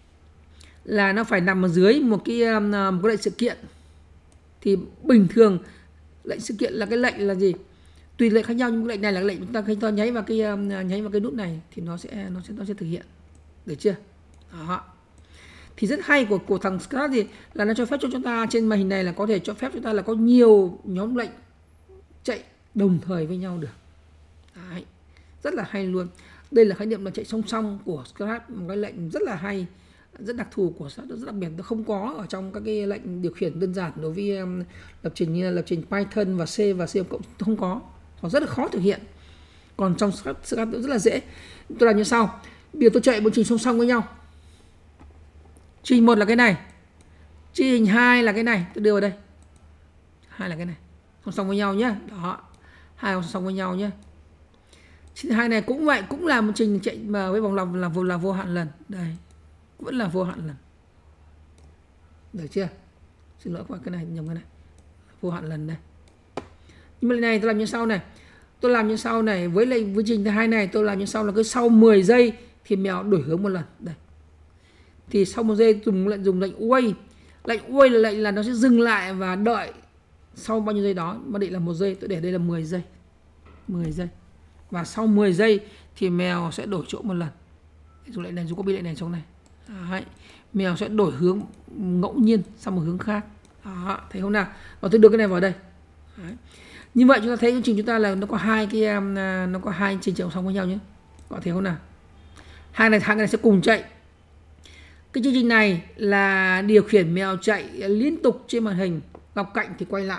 là nó phải nằm ở dưới một cái um, một cái lệnh sự kiện. Thì bình thường lệnh sự kiện là cái lệnh là gì? Tùy lệnh khác nhau, nhưng cái lệnh này là cái lệnh chúng ta khi ta nháy vào cái um, nháy vào cái nút này thì nó sẽ nó sẽ nó sẽ thực hiện. Được chưa? Đó. Thì rất hay của của thằng Scratch gì là nó cho phép cho chúng ta trên màn hình này là có thể cho phép chúng ta là có nhiều nhóm lệnh chạy đồng thời với nhau được. Đấy. Rất là hay luôn. Đây là khái niệm là chạy song song của Scratch, một cái lệnh rất là hay, rất đặc thù của Scratch, rất đặc biệt, nó không có ở trong các cái lệnh điều khiển đơn giản đối với um, lập trình như là lập trình Python và C và C cộng không có, nó rất là khó thực hiện. Còn trong Scratch, Scratch rất là dễ. Tôi làm như sau. Bây giờ tôi chạy một trình song song với nhau. Trình một là cái này, trình hai là cái này, tôi đưa vào đây. Hai là cái này, song song với nhau nhé. Đó, hai song song với nhau nhé. Trình hai này cũng vậy, cũng là một trình chạy mà với vòng lặp là vô là vô hạn lần. Đây, vẫn là vô hạn lần. Được chưa? Xin lỗi qua cái này nhầm cái này. Vô hạn lần đây. Nhưng mà này tôi làm như sau này. Tôi làm như sau này, với lệnh với trình thứ hai này tôi làm như sau là cứ sau mười giây thì mèo đổi hướng một lần. Đây. Thì sau một giây dùng lệnh dùng lệnh wait. Lệnh wait là lệnh là nó sẽ dừng lại và đợi sau bao nhiêu giây đó, mà định là một giây, tôi để đây là mười giây. mười giây. Và sau mười giây thì mèo sẽ đổi chỗ một lần. Dùng lệnh này, dùng copy lệnh này trong này. Đấy. Mèo sẽ đổi hướng ngẫu nhiên sang một hướng khác. Đó, thấy không nào? Và tôi đưa cái này vào đây. Đấy. Như vậy chúng ta thấy chương trình chúng ta là nó có hai cái um, nó có hai trình chạy song với nhau nhé. Có thấy không nào? Hai này hai cái này sẽ cùng chạy. Cái chương trình này là điều khiển mèo chạy liên tục trên màn hình, gặp cạnh thì quay lại,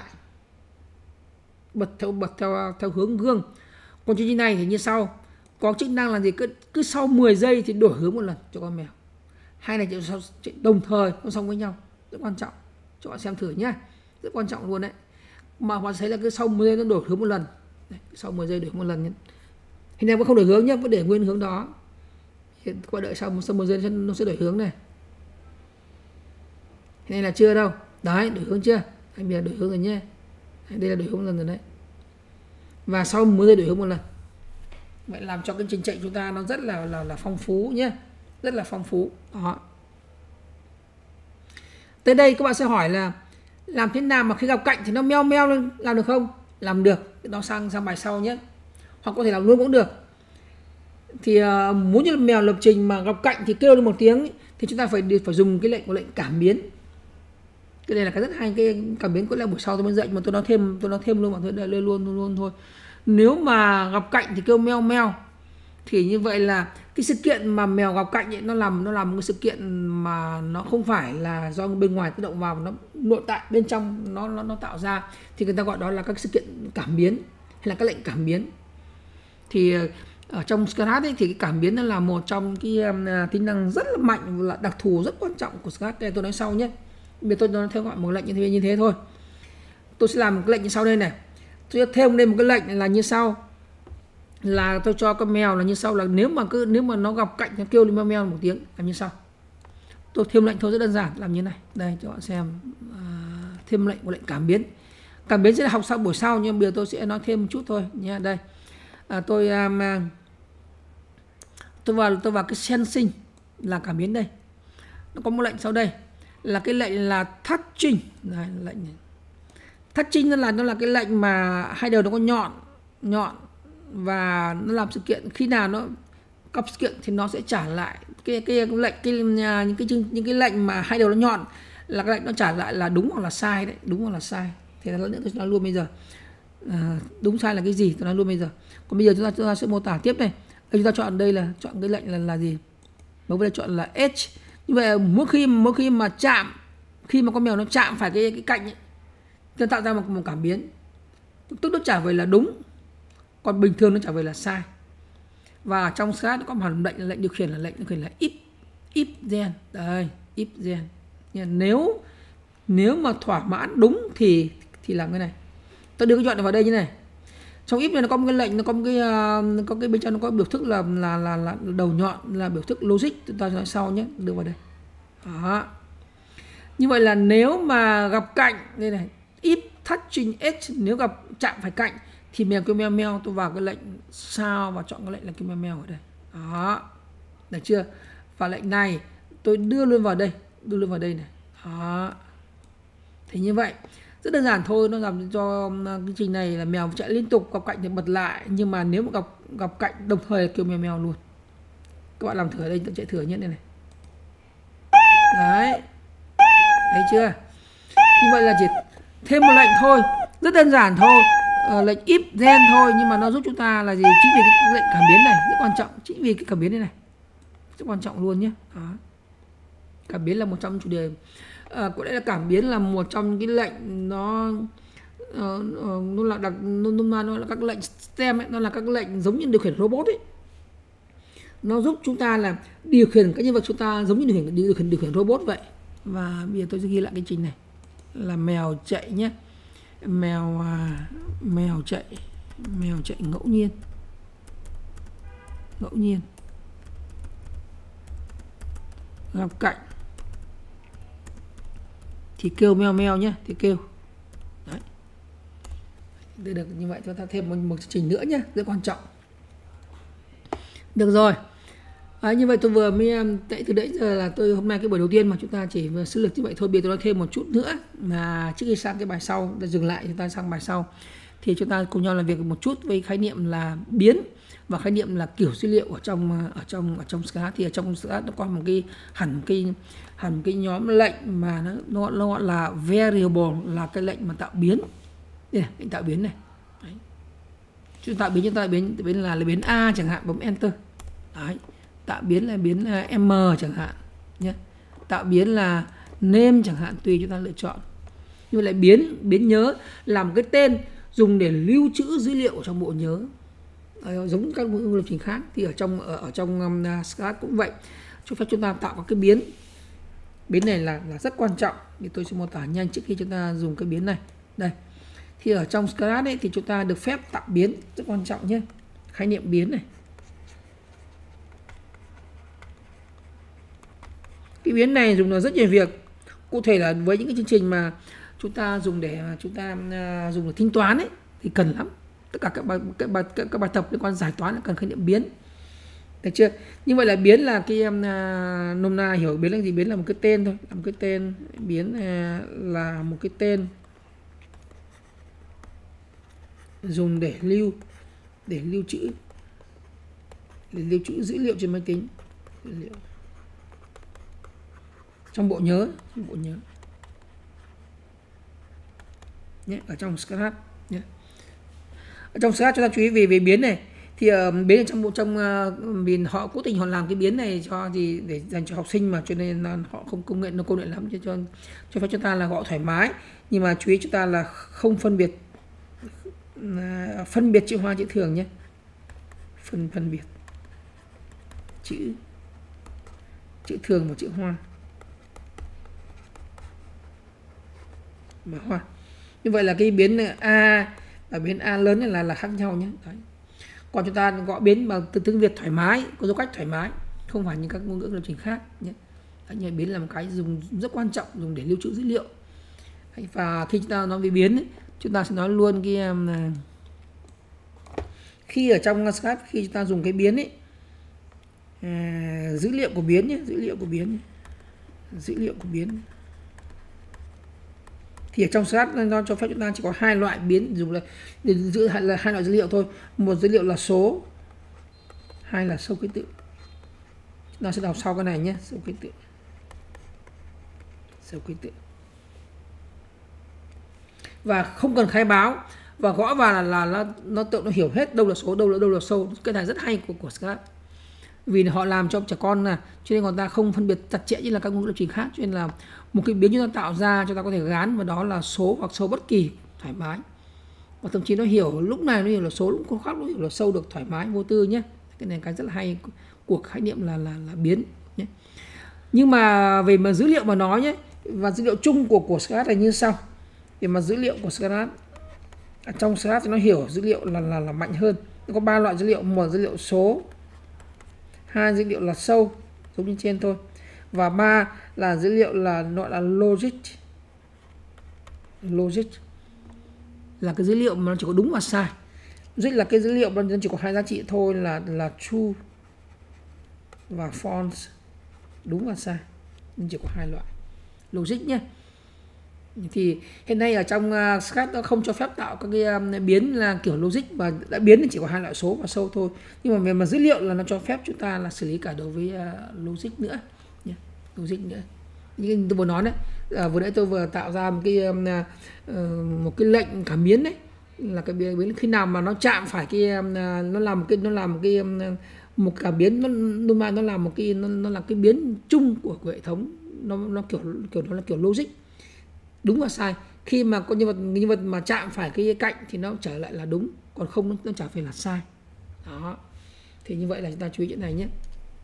bật theo bật theo theo hướng gương. Còn chương trình này thì như sau, có chức năng là gì? Cứ, cứ sau mười giây thì đổi hướng một lần cho con mèo. Hai này chạy, chạy đồng thời song song với nhau, rất quan trọng. Cho bạn xem thử nhé, rất quan trọng luôn đấy. Mà bạn thấy là cứ sau mười giây nó đổi hướng một lần. Đấy, sau mười giây đổi hướng một lần nhé. Hình này vẫn không đổi hướng nhé, vẫn để nguyên hướng đó. Các bạn đợi sau sau mười giây nó sẽ đổi hướng này. Thế này là chưa đâu. Đấy, đổi hướng chưa? Anh bây giờ đổi hướng rồi nhé. Đây là đổi hướng một lần rồi đấy. Và sau mười giây đổi hướng một lần. Vậy làm cho cái trình chạy chúng ta nó rất là là là phong phú nhé. Rất là phong phú. Đó. Tới đây các bạn sẽ hỏi là làm thế nào mà khi gặp cạnh thì nó meo meo lên, làm được không? Làm được. Nó sang sang bài sau nhé. Hoặc có thể làm luôn cũng được. Thì uh, muốn như mèo lập trình mà gặp cạnh thì kêu lên một tiếng thì chúng ta phải phải dùng cái lệnh của lệnh cảm biến. Cái này là cái rất hay, cái cảm biến có lẽ buổi sau tôi mới dạy, mà tôi nói thêm tôi nói thêm luôn, mà tôi đây luôn luôn luôn thôi. Nếu mà gặp cạnh thì kêu meo meo, thì như vậy là cái sự kiện mà mèo gặp cạnh ấy, nó làm nó làm một cái sự kiện mà nó không phải là do bên ngoài tác động vào, nó nội tại bên trong nó nó, nó tạo ra, thì người ta gọi đó là các sự kiện cảm biến hay là các lệnh cảm biến. Thì ở trong Scratch ấy, thì cái cảm biến nó là một trong cái um, tính năng rất là mạnh, là đặc thù rất quan trọng của Scratch. Đây tôi nói sau nhé. Bây giờ tôi nói theo gọi một lệnh như thế như thế thôi. Tôi sẽ làm một cái lệnh như sau đây này. Tôi sẽ thêm lên một cái lệnh là như sau, là tôi cho con mèo là như sau, là nếu mà cứ nếu mà nó gặp cạnh nó kêu lên meo meo một tiếng, làm như sau. Tôi thêm lệnh thôi, rất đơn giản, làm như này. Đây cho bạn xem. À, thêm lệnh một lệnh cảm biến. Cảm biến sẽ là học sau buổi sau, nhưng bây giờ tôi sẽ nói thêm một chút thôi nhé. Đây à, tôi um, tôi vào tôi vào cái sensing là cảm biến đây. Nó có một lệnh sau đây là cái lệnh là touching. Đây, lệnh này. Touching nó là nó là cái lệnh mà hai đầu nó có nhọn nhọn và nó làm sự kiện khi nào nó cấp sự kiện thì nó sẽ trả lại cái cái lệnh cái những cái những cái lệnh mà hai đầu nó nhọn là cái lệnh nó trả lại là đúng hoặc là sai đấy, đúng hoặc là sai. Thì nó nữa tôi nói luôn bây giờ à, đúng sai là cái gì tôi nói luôn bây giờ. Còn bây giờ chúng ta, chúng ta sẽ mô tả tiếp này. Đây, chúng ta chọn đây là chọn cái lệnh là là gì? Bấm vào đây chọn là edge. Như vậy mỗi khi mỗi khi mà chạm, khi mà con mèo nó chạm phải cái cái cạnh ấy, nó tạo ra một, một cảm biến, tức nó trả về là đúng, còn bình thường nó trả về là sai. Và trong Scratch nó có một lệnh lệnh điều khiển là lệnh điều khiển là if if then. Đây, if then. Nếu nếu mà thỏa mãn đúng thì thì làm cái này. Tôi đưa cái chọn này vào đây như này. Trong if này nó có một cái lệnh, nó có một cái uh, có cái bên trong nó có biểu thức là là là, là đầu nhọn là biểu thức logic, chúng ta nói sau nhé, đưa vào đây. Đó. Như vậy là nếu mà gặp cạnh đây này, if touching edge, nếu gặp chạm phải cạnh thì mèo kêu meo meo, tôi vào cái lệnh sao và chọn cái lệnh là kêu meo meo ở đây. Đó. Được chưa? Và lệnh này tôi đưa luôn vào đây, đưa luôn vào đây này. Đó. Thì như vậy rất đơn giản thôi, nó làm cho cái trình này là mèo chạy liên tục, gặp cạnh thì bật lại, nhưng mà nếu mà gặp gặp cạnh đồng thời kêu mèo mèo luôn. Các bạn làm thử ở đây, tôi chạy thử nhất đây này. Đấy. Thấy chưa? Như vậy là chỉ thêm một lệnh thôi, rất đơn giản thôi. Ờ, lệnh if then thôi, nhưng mà nó giúp chúng ta là gì? Chính vì cái lệnh cảm biến này rất quan trọng, chính vì cái cảm biến này này rất quan trọng luôn nhé. Đó. Cảm biến là một trong chủ đề. À, có lẽ là cảm biến là một trong những cái lệnh nó uh, uh, nó là đặc nó, nó, nó là các lệnh stem ấy, nó là các lệnh giống như điều khiển robot ấy. Nó giúp chúng ta là điều khiển các nhân vật chúng ta giống như điều khiển điều khiển, điều khiển robot vậy. Và bây giờ tôi sẽ ghi lại cái trình này là mèo chạy nhé. Mèo à, mèo chạy mèo chạy ngẫu nhiên ngẫu nhiên gặp cạnh thì kêu meo meo nhé, thì kêu. Đấy. Để được như vậy chúng ta thêm một, một chương trình nữa nhé, rất quan trọng. Được rồi. À, như vậy tôi vừa mới tại từ đấy giờ là tôi hôm nay cái buổi đầu tiên mà chúng ta chỉ vừa sơ lược như vậy thôi. Bây giờ tôi nói thêm một chút nữa mà trước khi sang cái bài sau, ta dừng lại chúng ta sang bài sau thì chúng ta cùng nhau làm việc một chút với khái niệm là biến và khái niệm là kiểu dữ liệu ở trong ở trong ở trong Scratch. Thì ở trong Scratch nó có một cái hẳn cái hẳn cái nhóm lệnh mà nó nó, nó gọi là variable, là cái lệnh mà tạo biến. Đây này, lệnh tạo biến này. Đấy. Chúng ta tạo biến chúng ta biến biến là, là biến A chẳng hạn, bấm enter. Đấy. Tạo biến là biến là M chẳng hạn nhé. Tạo biến là name chẳng hạn, tùy chúng ta lựa chọn. Nhưng lại biến biến nhớ là một cái tên dùng để lưu trữ dữ liệu trong bộ nhớ. À, giống các lập trình khác thì ở trong ở, ở trong um, Scratch cũng vậy. Cho phép chúng ta tạo các cái biến. Biến này là là rất quan trọng. Thì tôi sẽ mô tả nhanh trước khi chúng ta dùng cái biến này. Đây. Thì ở trong Scratch ấy, thì chúng ta được phép tạo biến, rất quan trọng nhé. Khái niệm biến này. Cái biến này dùng là rất nhiều việc. Cụ thể là với những cái chương trình mà chúng ta dùng để chúng ta uh, dùng để tính toán ấy thì cần lắm. Tất cả các bài các bài các, các bài tập liên quan giải toán là cần khái niệm biến. Được chưa? Như vậy là biến là cái um, uh, nôm na hiểu biến là gì? Biến là một cái tên thôi, là một cái tên. Biến uh, là một cái tên dùng để lưu để lưu trữ để lưu trữ dữ liệu trên máy tính. Dữ liệu trong bộ nhớ, trong bộ nhớ nhé, ở trong Scratch nhé. Ở trong Scratch chúng ta chú ý về về biến này, thì uh, biến ở trong bộ trong uh, vì họ cố tình họ làm cái biến này cho gì để dành cho học sinh mà, cho nên là họ không công nghệ nó công nghệ lắm, cho cho cho phép chúng ta là gọi thoải mái, nhưng mà chú ý chúng ta là không phân biệt uh, phân biệt chữ hoa chữ thường nhé, phân phân biệt chữ chữ thường và chữ hoa. Mà hoa. Như vậy là cái biến A và biến A lớn này là là khác nhau nhé. Đấy. Còn chúng ta gọi biến bằng từ tiếng Việt thoải mái, có dấu cách thoải mái, không phải như các ngôn ngữ lập trình khác nhé. Đấy, như biến là một cái dùng rất quan trọng, dùng để lưu trữ dữ liệu. Và khi chúng ta nói về biến ấy, chúng ta sẽ nói luôn cái um, khi ở trong Scratch khi chúng ta dùng cái biến ấy, à, dữ liệu của biến nhé, dữ liệu của biến dữ liệu của biến thì ở trong Scratch nó cho phép chúng ta chỉ có hai loại biến, dùng là để giữ là hai loại dữ liệu thôi. Một dữ liệu là số, hai là sâu ký tự. Chúng ta sẽ đọc sau cái này nhé, sâu ký tự, sâu ký tự. Và không cần khai báo, và gõ vào là là, là nó tự nó hiểu hết đâu là số, đâu là đâu là sâu. Cái này rất hay của của Scratch, vì họ làm cho trẻ con là cho nên người ta không phân biệt chặt chẽ như là các ngôn ngữ lập trình khác, cho nên là một cái biến chúng ta tạo ra chúng ta có thể gán vào đó là số hoặc sâu bất kỳ, thoải mái, và thậm chí nó hiểu lúc này nó hiểu là số, lúc khác nó hiểu là sâu được thoải mái vô tư nhé. Cái này cái rất là hay của khái niệm là là là biến nhé. Nhưng mà về mà dữ liệu mà nói nhé, và dữ liệu chung của của Scratch là như sau. Về mà dữ liệu của Scratch, trong Scratch thì nó hiểu dữ liệu là là là mạnh hơn. Nó có ba loại dữ liệu: một dữ liệu số, hai dữ liệu là sâu giống như trên thôi, và ba là dữ liệu là gọi là logic. Logic là cái dữ liệu mà nó chỉ có đúng và sai. Logic là cái dữ liệu mà nó chỉ có hai giá trị thôi, là là true và false, đúng và sai, nhưng chỉ có hai loại logic nhé. Thì hiện nay ở trong uh, Scratch nó không cho phép tạo các cái um, biến là kiểu logic, và đã biến thì chỉ có hai loại số và sâu thôi. Nhưng mà về mặt dữ liệu là nó cho phép chúng ta là xử lý cả đối với uh, logic nữa nhé. Logic nữa. Như tôi vừa nói đấy, uh, vừa nãy tôi vừa tạo ra một cái um, uh, một cái lệnh cảm biến đấy, là cái biến khi nào mà nó chạm phải cái um, nó làm một cái nó làm một cái um, một cảm biến, nó nó nó làm một cái nó, nó là cái biến chung của, của hệ thống, nó nó kiểu kiểu nó là kiểu logic, đúng và sai. Khi mà có nhân vật nhân vật mà chạm phải cái cạnh thì nó trở lại là đúng, còn không nó trở về là sai. Đó. Thì như vậy là chúng ta chú ý chuyện này nhé.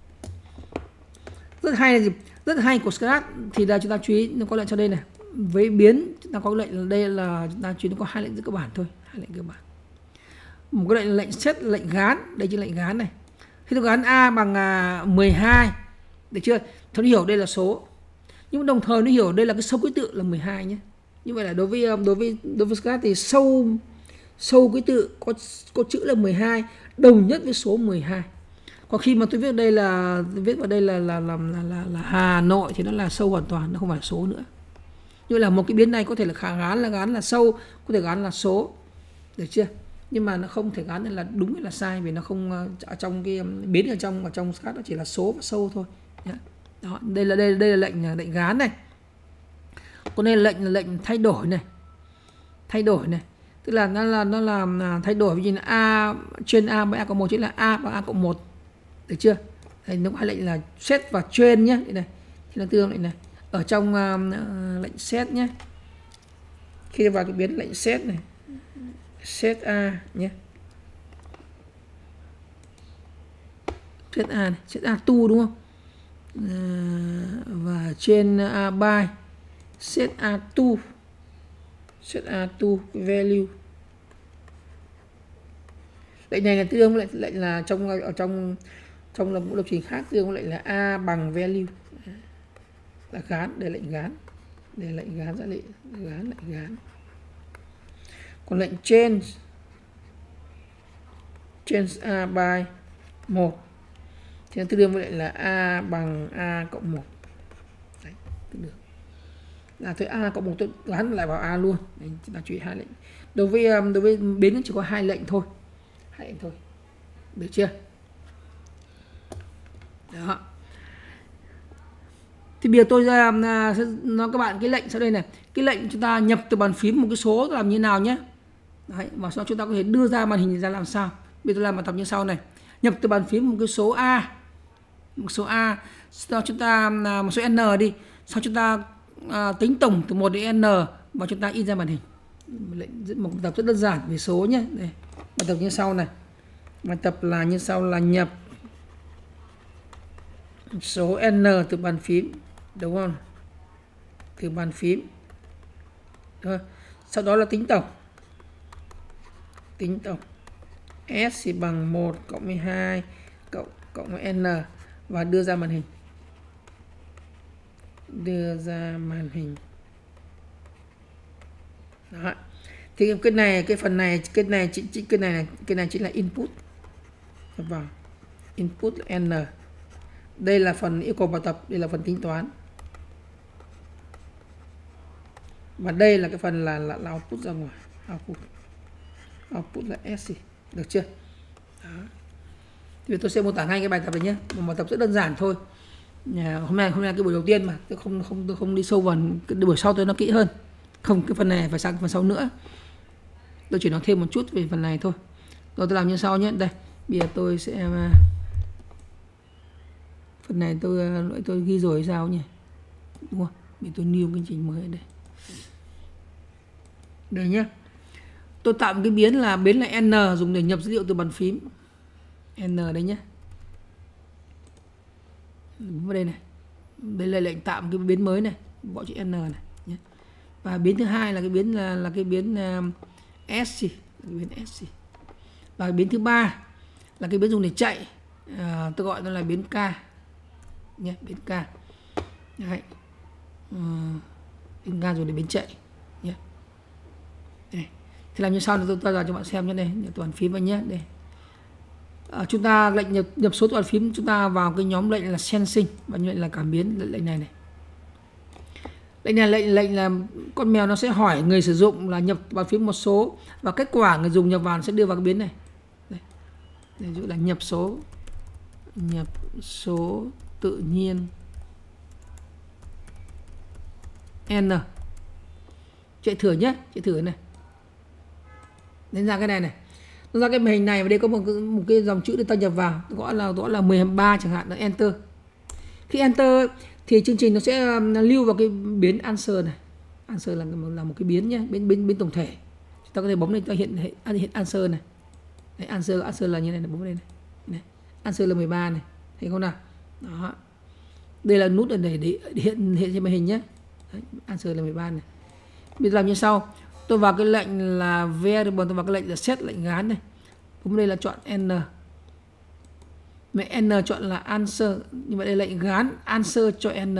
Rất hay là gì? Rất hay của Scratch thì là chúng ta chú ý, nó có lệnh cho đây này. Với biến chúng ta có lệnh là đây là chúng ta chú ý nó có hai lệnh rất cơ bản thôi, hai lệnh cơ bản. Một cái lệnh là lệnh set, lệnh gán, đây chính lệnh gán này. Khi tôi gán a bằng mười hai, được chưa? Tôi hiểu đây là số. Nhưng đồng thời nó hiểu đây là cái sâu ký tự là mười hai nhé. Như vậy là đối với đối với đối với Scratch thì sâu sâu ký tự có có chữ là mười hai đồng nhất với số mười hai. Còn khi mà tôi viết đây là viết vào đây là là là, là, là, là Hà Nội thì nó là sâu hoàn toàn, nó không phải là số nữa. Như là một cái biến này có thể là khả gán là gán là sâu, có thể gán là số, được chưa? Nhưng mà nó không thể gán là đúng hay là sai, vì nó không ở trong cái biến ở trong ở trong Scratch nó chỉ là số và sâu thôi nhé. Đó, đây là đây đây là lệnh lệnh gán này. Còn đây là lệnh là lệnh thay đổi này. Thay đổi này. Tức là nó là nó làm thay đổi, ví dụ là a trên a với a cộng một chính là a và a cộng một. Được chưa? Đây nó có lệnh là set và trên nhé. Đây này. Thì nó tương lệnh này. Ở trong uh, lệnh set nhé. Khi vào cái biến lệnh set này. Set a nhé. Set a này, set a tu đúng không? Và trên a by set a to set a to value. Lệnh này là tương ứng lệnh lệnh là trong ở trong trong lập lập trình khác tương ứng lệnh là a bằng value, là gán, để lệnh gán, để lệnh gán ra lệnh gán lệnh gán. Còn lệnh change change a by một thì tương đương với lại là a bằng a cộng một. Đấy, tương đương là thôi a cộng một tôi gắn lại vào a luôn. Đấy, chúng ta chú ý hai lệnh. Đối với đối với biến chỉ có hai lệnh thôi, hai lệnh thôi, được chưa? Đó. Thì bây giờ tôi ra sẽ nói các bạn cái lệnh sau đây này. Cái lệnh chúng ta nhập từ bàn phím một cái số làm như nào nhé. Đấy, và sau chúng ta có thể đưa ra màn hình ra làm sao. Bây giờ tôi làm bài tập như sau này. Nhập từ bàn phím một cái số a, một số a, sau chúng ta một số n đi, sau chúng ta à, tính tổng từ một đến n và chúng ta in ra màn hình. Lệnh một bài tập rất đơn giản về số nhé. Đây, bài tập như sau này. Bài tập là như sau là nhập số n từ bàn phím, đúng không? Từ bàn phím. Rồi. Sau đó là tính tổng. Tính tổng. S thì bằng một cộng với hai cộng cộng với n và đưa ra màn hình. Đưa ra màn hình. Đó. Thì cái này cái phần này cái này cái, cái này cái này chính là input vào input là n. Đây là phần yêu cầu bài tập, đây là phần tính toán. Và đây là cái phần là là, là output ra ngoài, output output là s, được chưa? Đó. Thì tôi sẽ mô tả ngay cái bài tập này nhé, một bài tập rất đơn giản thôi. Nhà, hôm nay hôm nay cái buổi đầu tiên mà tôi không không tôi không đi sâu vào cái buổi sau tôi nó kỹ hơn. Không, cái phần này phải sang phần sau nữa. Tôi chỉ nói thêm một chút về phần này thôi. Rồi tôi làm như sau nhé. Đây, bây giờ tôi sẽ phần này tôi lỗi tôi ghi rồi sao nhỉ? Đúng không? Bị tôi new cái trình mới ở đây. Đây nhé. Tôi tạo một cái biến là biến là n dùng để nhập dữ liệu từ bàn phím. N đây nhé. Vào đây này. Đây là lệnh tạo một cái biến mới này, bỏ chữ n này nhé. Và biến thứ hai là cái biến là là cái biến uh, s, cái biến s. Và cái biến thứ ba là cái biến dùng để chạy. À, tôi gọi nó là biến k nhé, biến k. Đấy. Uh, biến k dùng để biến chạy nhé. Đây. Thì làm như sau, tôi tôi vào cho bạn xem nhé. Đây, nhập toàn phím vào nhé. Đây. À, chúng ta lệnh nhập nhập số toàn phím, chúng ta vào cái nhóm lệnh là sensing và lệnh là cảm biến, lệnh, lệnh này này. Lệnh này lệnh lệnh là con mèo nó sẽ hỏi người sử dụng là nhập bàn phím một số và kết quả người dùng nhập vào sẽ đưa vào cái biến này. Đây. Ví dụ là nhập số nhập số tự nhiên n. Chạy thử nhé, chạy thử này. Đến ra cái này này. Nó ra cái màn hình này và đây có một, một cái dòng chữ để ta nhập vào, gọi là gọi là mười ba chẳng hạn, là enter. Khi enter thì chương trình nó sẽ lưu vào cái biến answer này. Answer là là một cái biến nhé, biến biến biến tổng thể. Chúng ta có thể bấm lên, ta hiện hiện, hiện answer này. Đấy, answer answer là như này, bấm lên này. Này. Answer là mười ba này, thấy không nào? Đó. Đây là nút để để, để hiện hiện trên màn hình nhé. Đấy, answer là mười ba này. Bây giờ làm như sau. Tôi vào cái lệnh là variable, tôi vào cái lệnh là set, lệnh gán này. Bấm đây là chọn n. Mẹ n chọn là answer, nhưng mà đây lệnh gán answer cho n.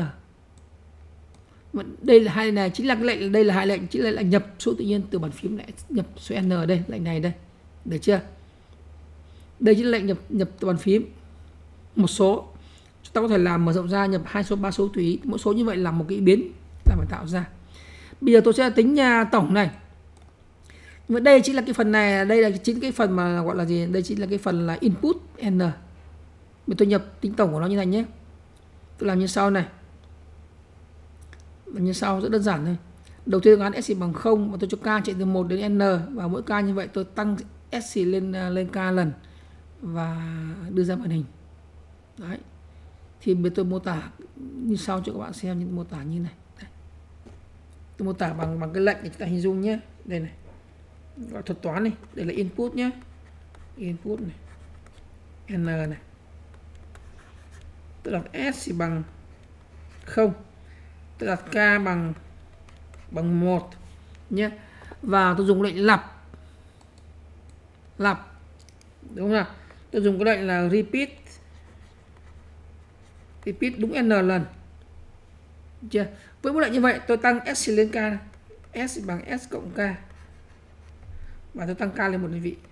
Đây là hai này chính là cái lệnh, đây là hai lệnh chính là lệnh nhập số tự nhiên từ bàn phím lại nhập số n ở đây, lệnh này đây. Được chưa? Đây chính là lệnh nhập nhập từ bàn phím một số. Chúng ta có thể làm mở rộng ra, nhập hai số, ba số tùy ý. Mỗi số như vậy là một cái biến là phải tạo ra. Bây giờ tôi sẽ tính uh, tổng này. Nhưng mà đây chính là cái phần này, đây là chính cái phần mà gọi là gì? Đây chính là cái phần là input n. Bây tôi nhập tính tổng của nó như này nhé. Tôi làm như sau này. Làm như sau, rất đơn giản thôi. Đầu tiên gắn s bằng không và tôi cho k chạy từ một đến n, và mỗi k như vậy tôi tăng s lên lên k lần và đưa ra màn hình. Đấy. Thì bây tôi mô tả như sau cho các bạn xem, những mô tả như này. Đây. Tôi mô tả bằng bằng cái lệnh để chúng ta hình dung nhé. Đây này. Gọi thuật toán này, đây là input nhé. Input này. N này. Tôi đặt s bằng không. Tôi đặt k bằng bằng một nhé. Và tôi dùng lệnh lặp. Lặp. Đúng không nào? Tôi dùng cái lệnh là repeat. Repeat đúng n lần. Chưa? Với một lệnh như vậy tôi tăng s lên k. S bằng s cộng k. Và tôi tăng k lên một đơn vị.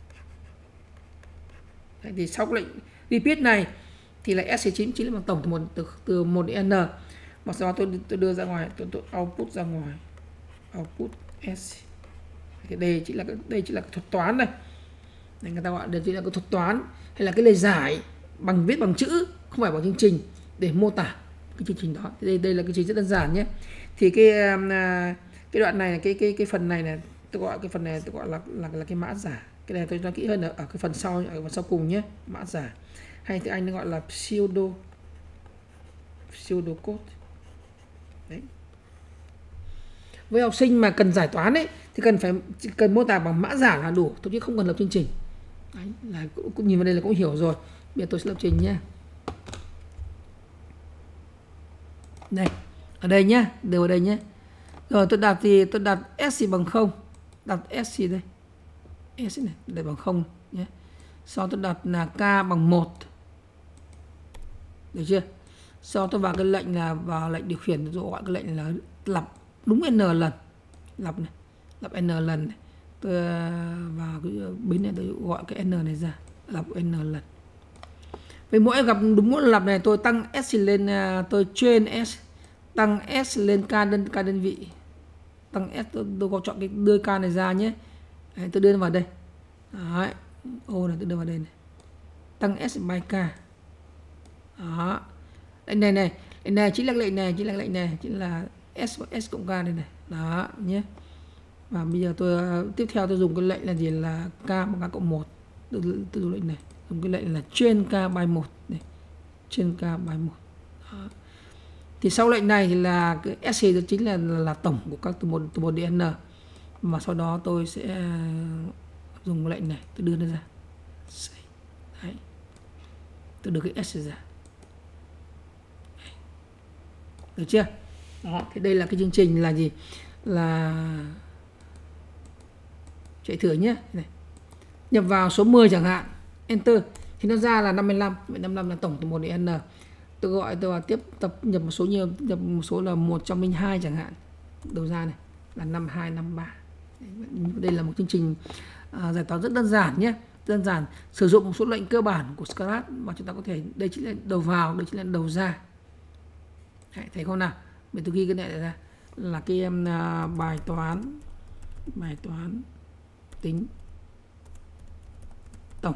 Đấy, thì sau lệnh repeat này thì là s chín chính là bằng tổng từ một từ, từ một đến n. Và sau đó tôi tôi đưa ra ngoài, tôi, tôi output ra ngoài. Output s. Thì đây chỉ là đây chỉ là thuật toán này. Nên người ta gọi đây chỉ là cái thuật toán hay là cái lời giải bằng viết bằng chữ, không phải bằng chương trình để mô tả cái chương trình đó. Thì đây đây là cái chương trình rất đơn giản nhé. Thì cái cái đoạn này cái cái cái phần này này tôi gọi cái phần này tôi gọi là là là cái mã giả. Cái này tôi nói kỹ hơn ở, ở cái phần sau, ở phần sau cùng nhé, mã giả. Hay tiếng Anh nó gọi là pseudo pseudo code. Đấy. Với học sinh mà cần giải toán ấy thì cần phải cần mô tả bằng mã giả là đủ, tôi chứ không cần lập chương trình. Đấy, là cũng, cũng nhìn vào đây là cũng hiểu rồi. Bây giờ tôi sẽ lập trình nhé. Đây, ở đây nhé, đều ở đây nhé. Rồi tôi đặt thì tôi đặt s bằng không, đặt s đây, s này để bằng không nhé. Sau tôi đặt là k bằng một, được chưa? Sau tôi vào cái lệnh là vào lệnh điều khiển, tôi gọi cái lệnh là lặp đúng n lần, lặp này, lặp n lần này. Tôi vào cái bến này tôi gọi cái n này ra, lặp n lần. Với mỗi gặp đúng mỗi lặp này tôi tăng s lên, tôi trên s, tăng s lên k đơn k đơn vị, tăng s, tôi, tôi có chọn cái đưa k này ra nhé. Đấy, tôi đưa vào đây. Đấy, ô này tôi đưa vào đây này, tăng s by k. Đó, đây này này, đây này chính là lệnh này, chính là lệnh này, chính là s s cộng k đây này. Đó nhé. Và bây giờ tôi tiếp theo tôi dùng cái lệnh là gì, là k bằng k cộng một. Tôi, tôi dùng lệnh này, dùng cái lệnh là trên k by một này, trên k by một. Đó. Thì sau lệnh này thì là cái s chính là là tổng của các từ một từ một đến n. Mà sau đó tôi sẽ dùng lệnh này, tôi đưa nó ra. Đấy. Tôi đưa cái s ra. Được chưa? Đó, thì đây là cái chương trình là gì? Là chạy thử nhé. Này. Nhập vào số mười chẳng hạn, enter thì nó ra là năm mươi lăm, năm mươi lăm là tổng từ một đến n. Tôi gọi tôi vào tiếp tập nhập một số nhiều, nhập một số là một trăm lẻ hai chẳng hạn. Đầu ra này là năm hai năm ba. Đây là một chương trình à, giải toán rất đơn giản nhé. Đơn giản, sử dụng một số lệnh cơ bản của Scratch mà chúng ta có thể, đây chính là đầu vào, đây chính là đầu ra. Đấy, thấy không nào? Mình tôi ghi cái này ra là cái em uh, bài toán bài toán tính tổng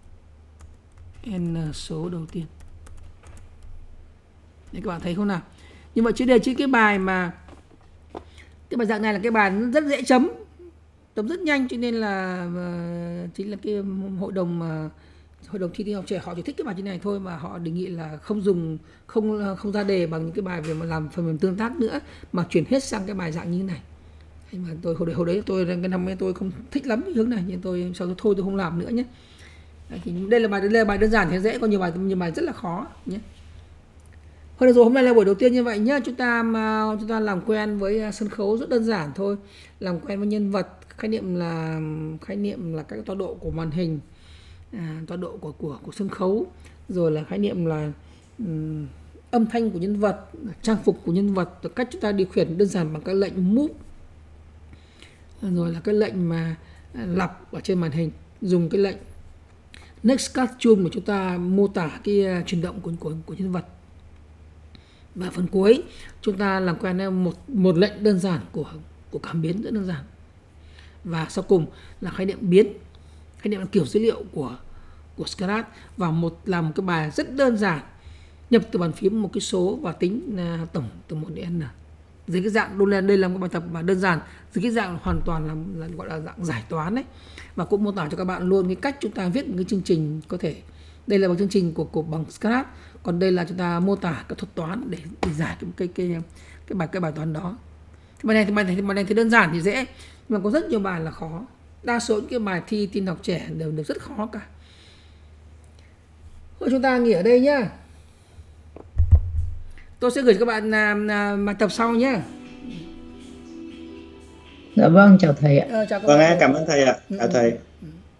n số đầu tiên. Đấy, các bạn thấy không nào? Nhưng mà chứ đề chứ cái bài mà cái bài dạng này là cái bài rất dễ chấm, chấm rất nhanh, cho nên là uh, chính là cái hội đồng uh, hội đồng thi thi học trẻ họ chỉ thích cái bài như này thôi, mà họ đề nghị là không dùng không không ra đề bằng những cái bài về mà làm phần mềm tương tác nữa, mà chuyển hết sang cái bài dạng như thế này. Nhưng mà tôi hồi đấy hồi đấy tôi cái năm ấy tôi không thích lắm cái hướng này, nhưng tôi sau đó thôi tôi không làm nữa nhé. Đấy, thì đây là bài đây là bài đơn giản thì dễ, có nhiều bài nhiều bài rất là khó nhé. Thôi được rồi, hôm nay là buổi đầu tiên như vậy nhé. Chúng ta mà chúng ta làm quen với sân khấu rất đơn giản thôi, làm quen với nhân vật, khái niệm là khái niệm là các tọa độ của màn hình, à, tọa độ của của của sân khấu, rồi là khái niệm là um, âm thanh của nhân vật, trang phục của nhân vật, rồi cách chúng ta điều khiển đơn giản bằng các lệnh move, rồi là cái lệnh mà lặp ở trên màn hình, dùng cái lệnh next cartoon mà chúng ta mô tả cái uh, chuyển động của, của của nhân vật. Và phần cuối chúng ta làm quen với một một lệnh đơn giản của của cảm biến rất đơn giản. Và sau cùng là khái niệm biến, khái niệm là kiểu dữ liệu của của Scratch, và một làm một cái bài rất đơn giản, nhập từ bàn phím một cái số và tính uh, tổng từ một đến n. Dưới cái dạng đô lên đây là một bài tập mà đơn giản, dưới cái dạng hoàn toàn là, là gọi là dạng giải toán đấy. Và cũng mô tả cho các bạn luôn cái cách chúng ta viết một cái chương trình có thể. Đây là một chương trình của của bằng Scratch, còn đây là chúng ta mô tả các thuật toán để, để giải cái cái cái cái bài cái bài toán đó. Thì bài này thì bài này thì bài này thì đơn giản thì dễ, nhưng mà có rất nhiều bài là khó. Đa số những cái bài thi tin học trẻ đều đều rất khó cả. Thôi chúng ta nghỉ ở đây nhá. Tôi sẽ gửi các bạn làm bài tập sau nhé. Dạ vâng, chào thầy ạ. Ờ, chào các Vâng, bạn. cảm ơn thầy ạ. Ừ, Chào ừ, thầy. ừ.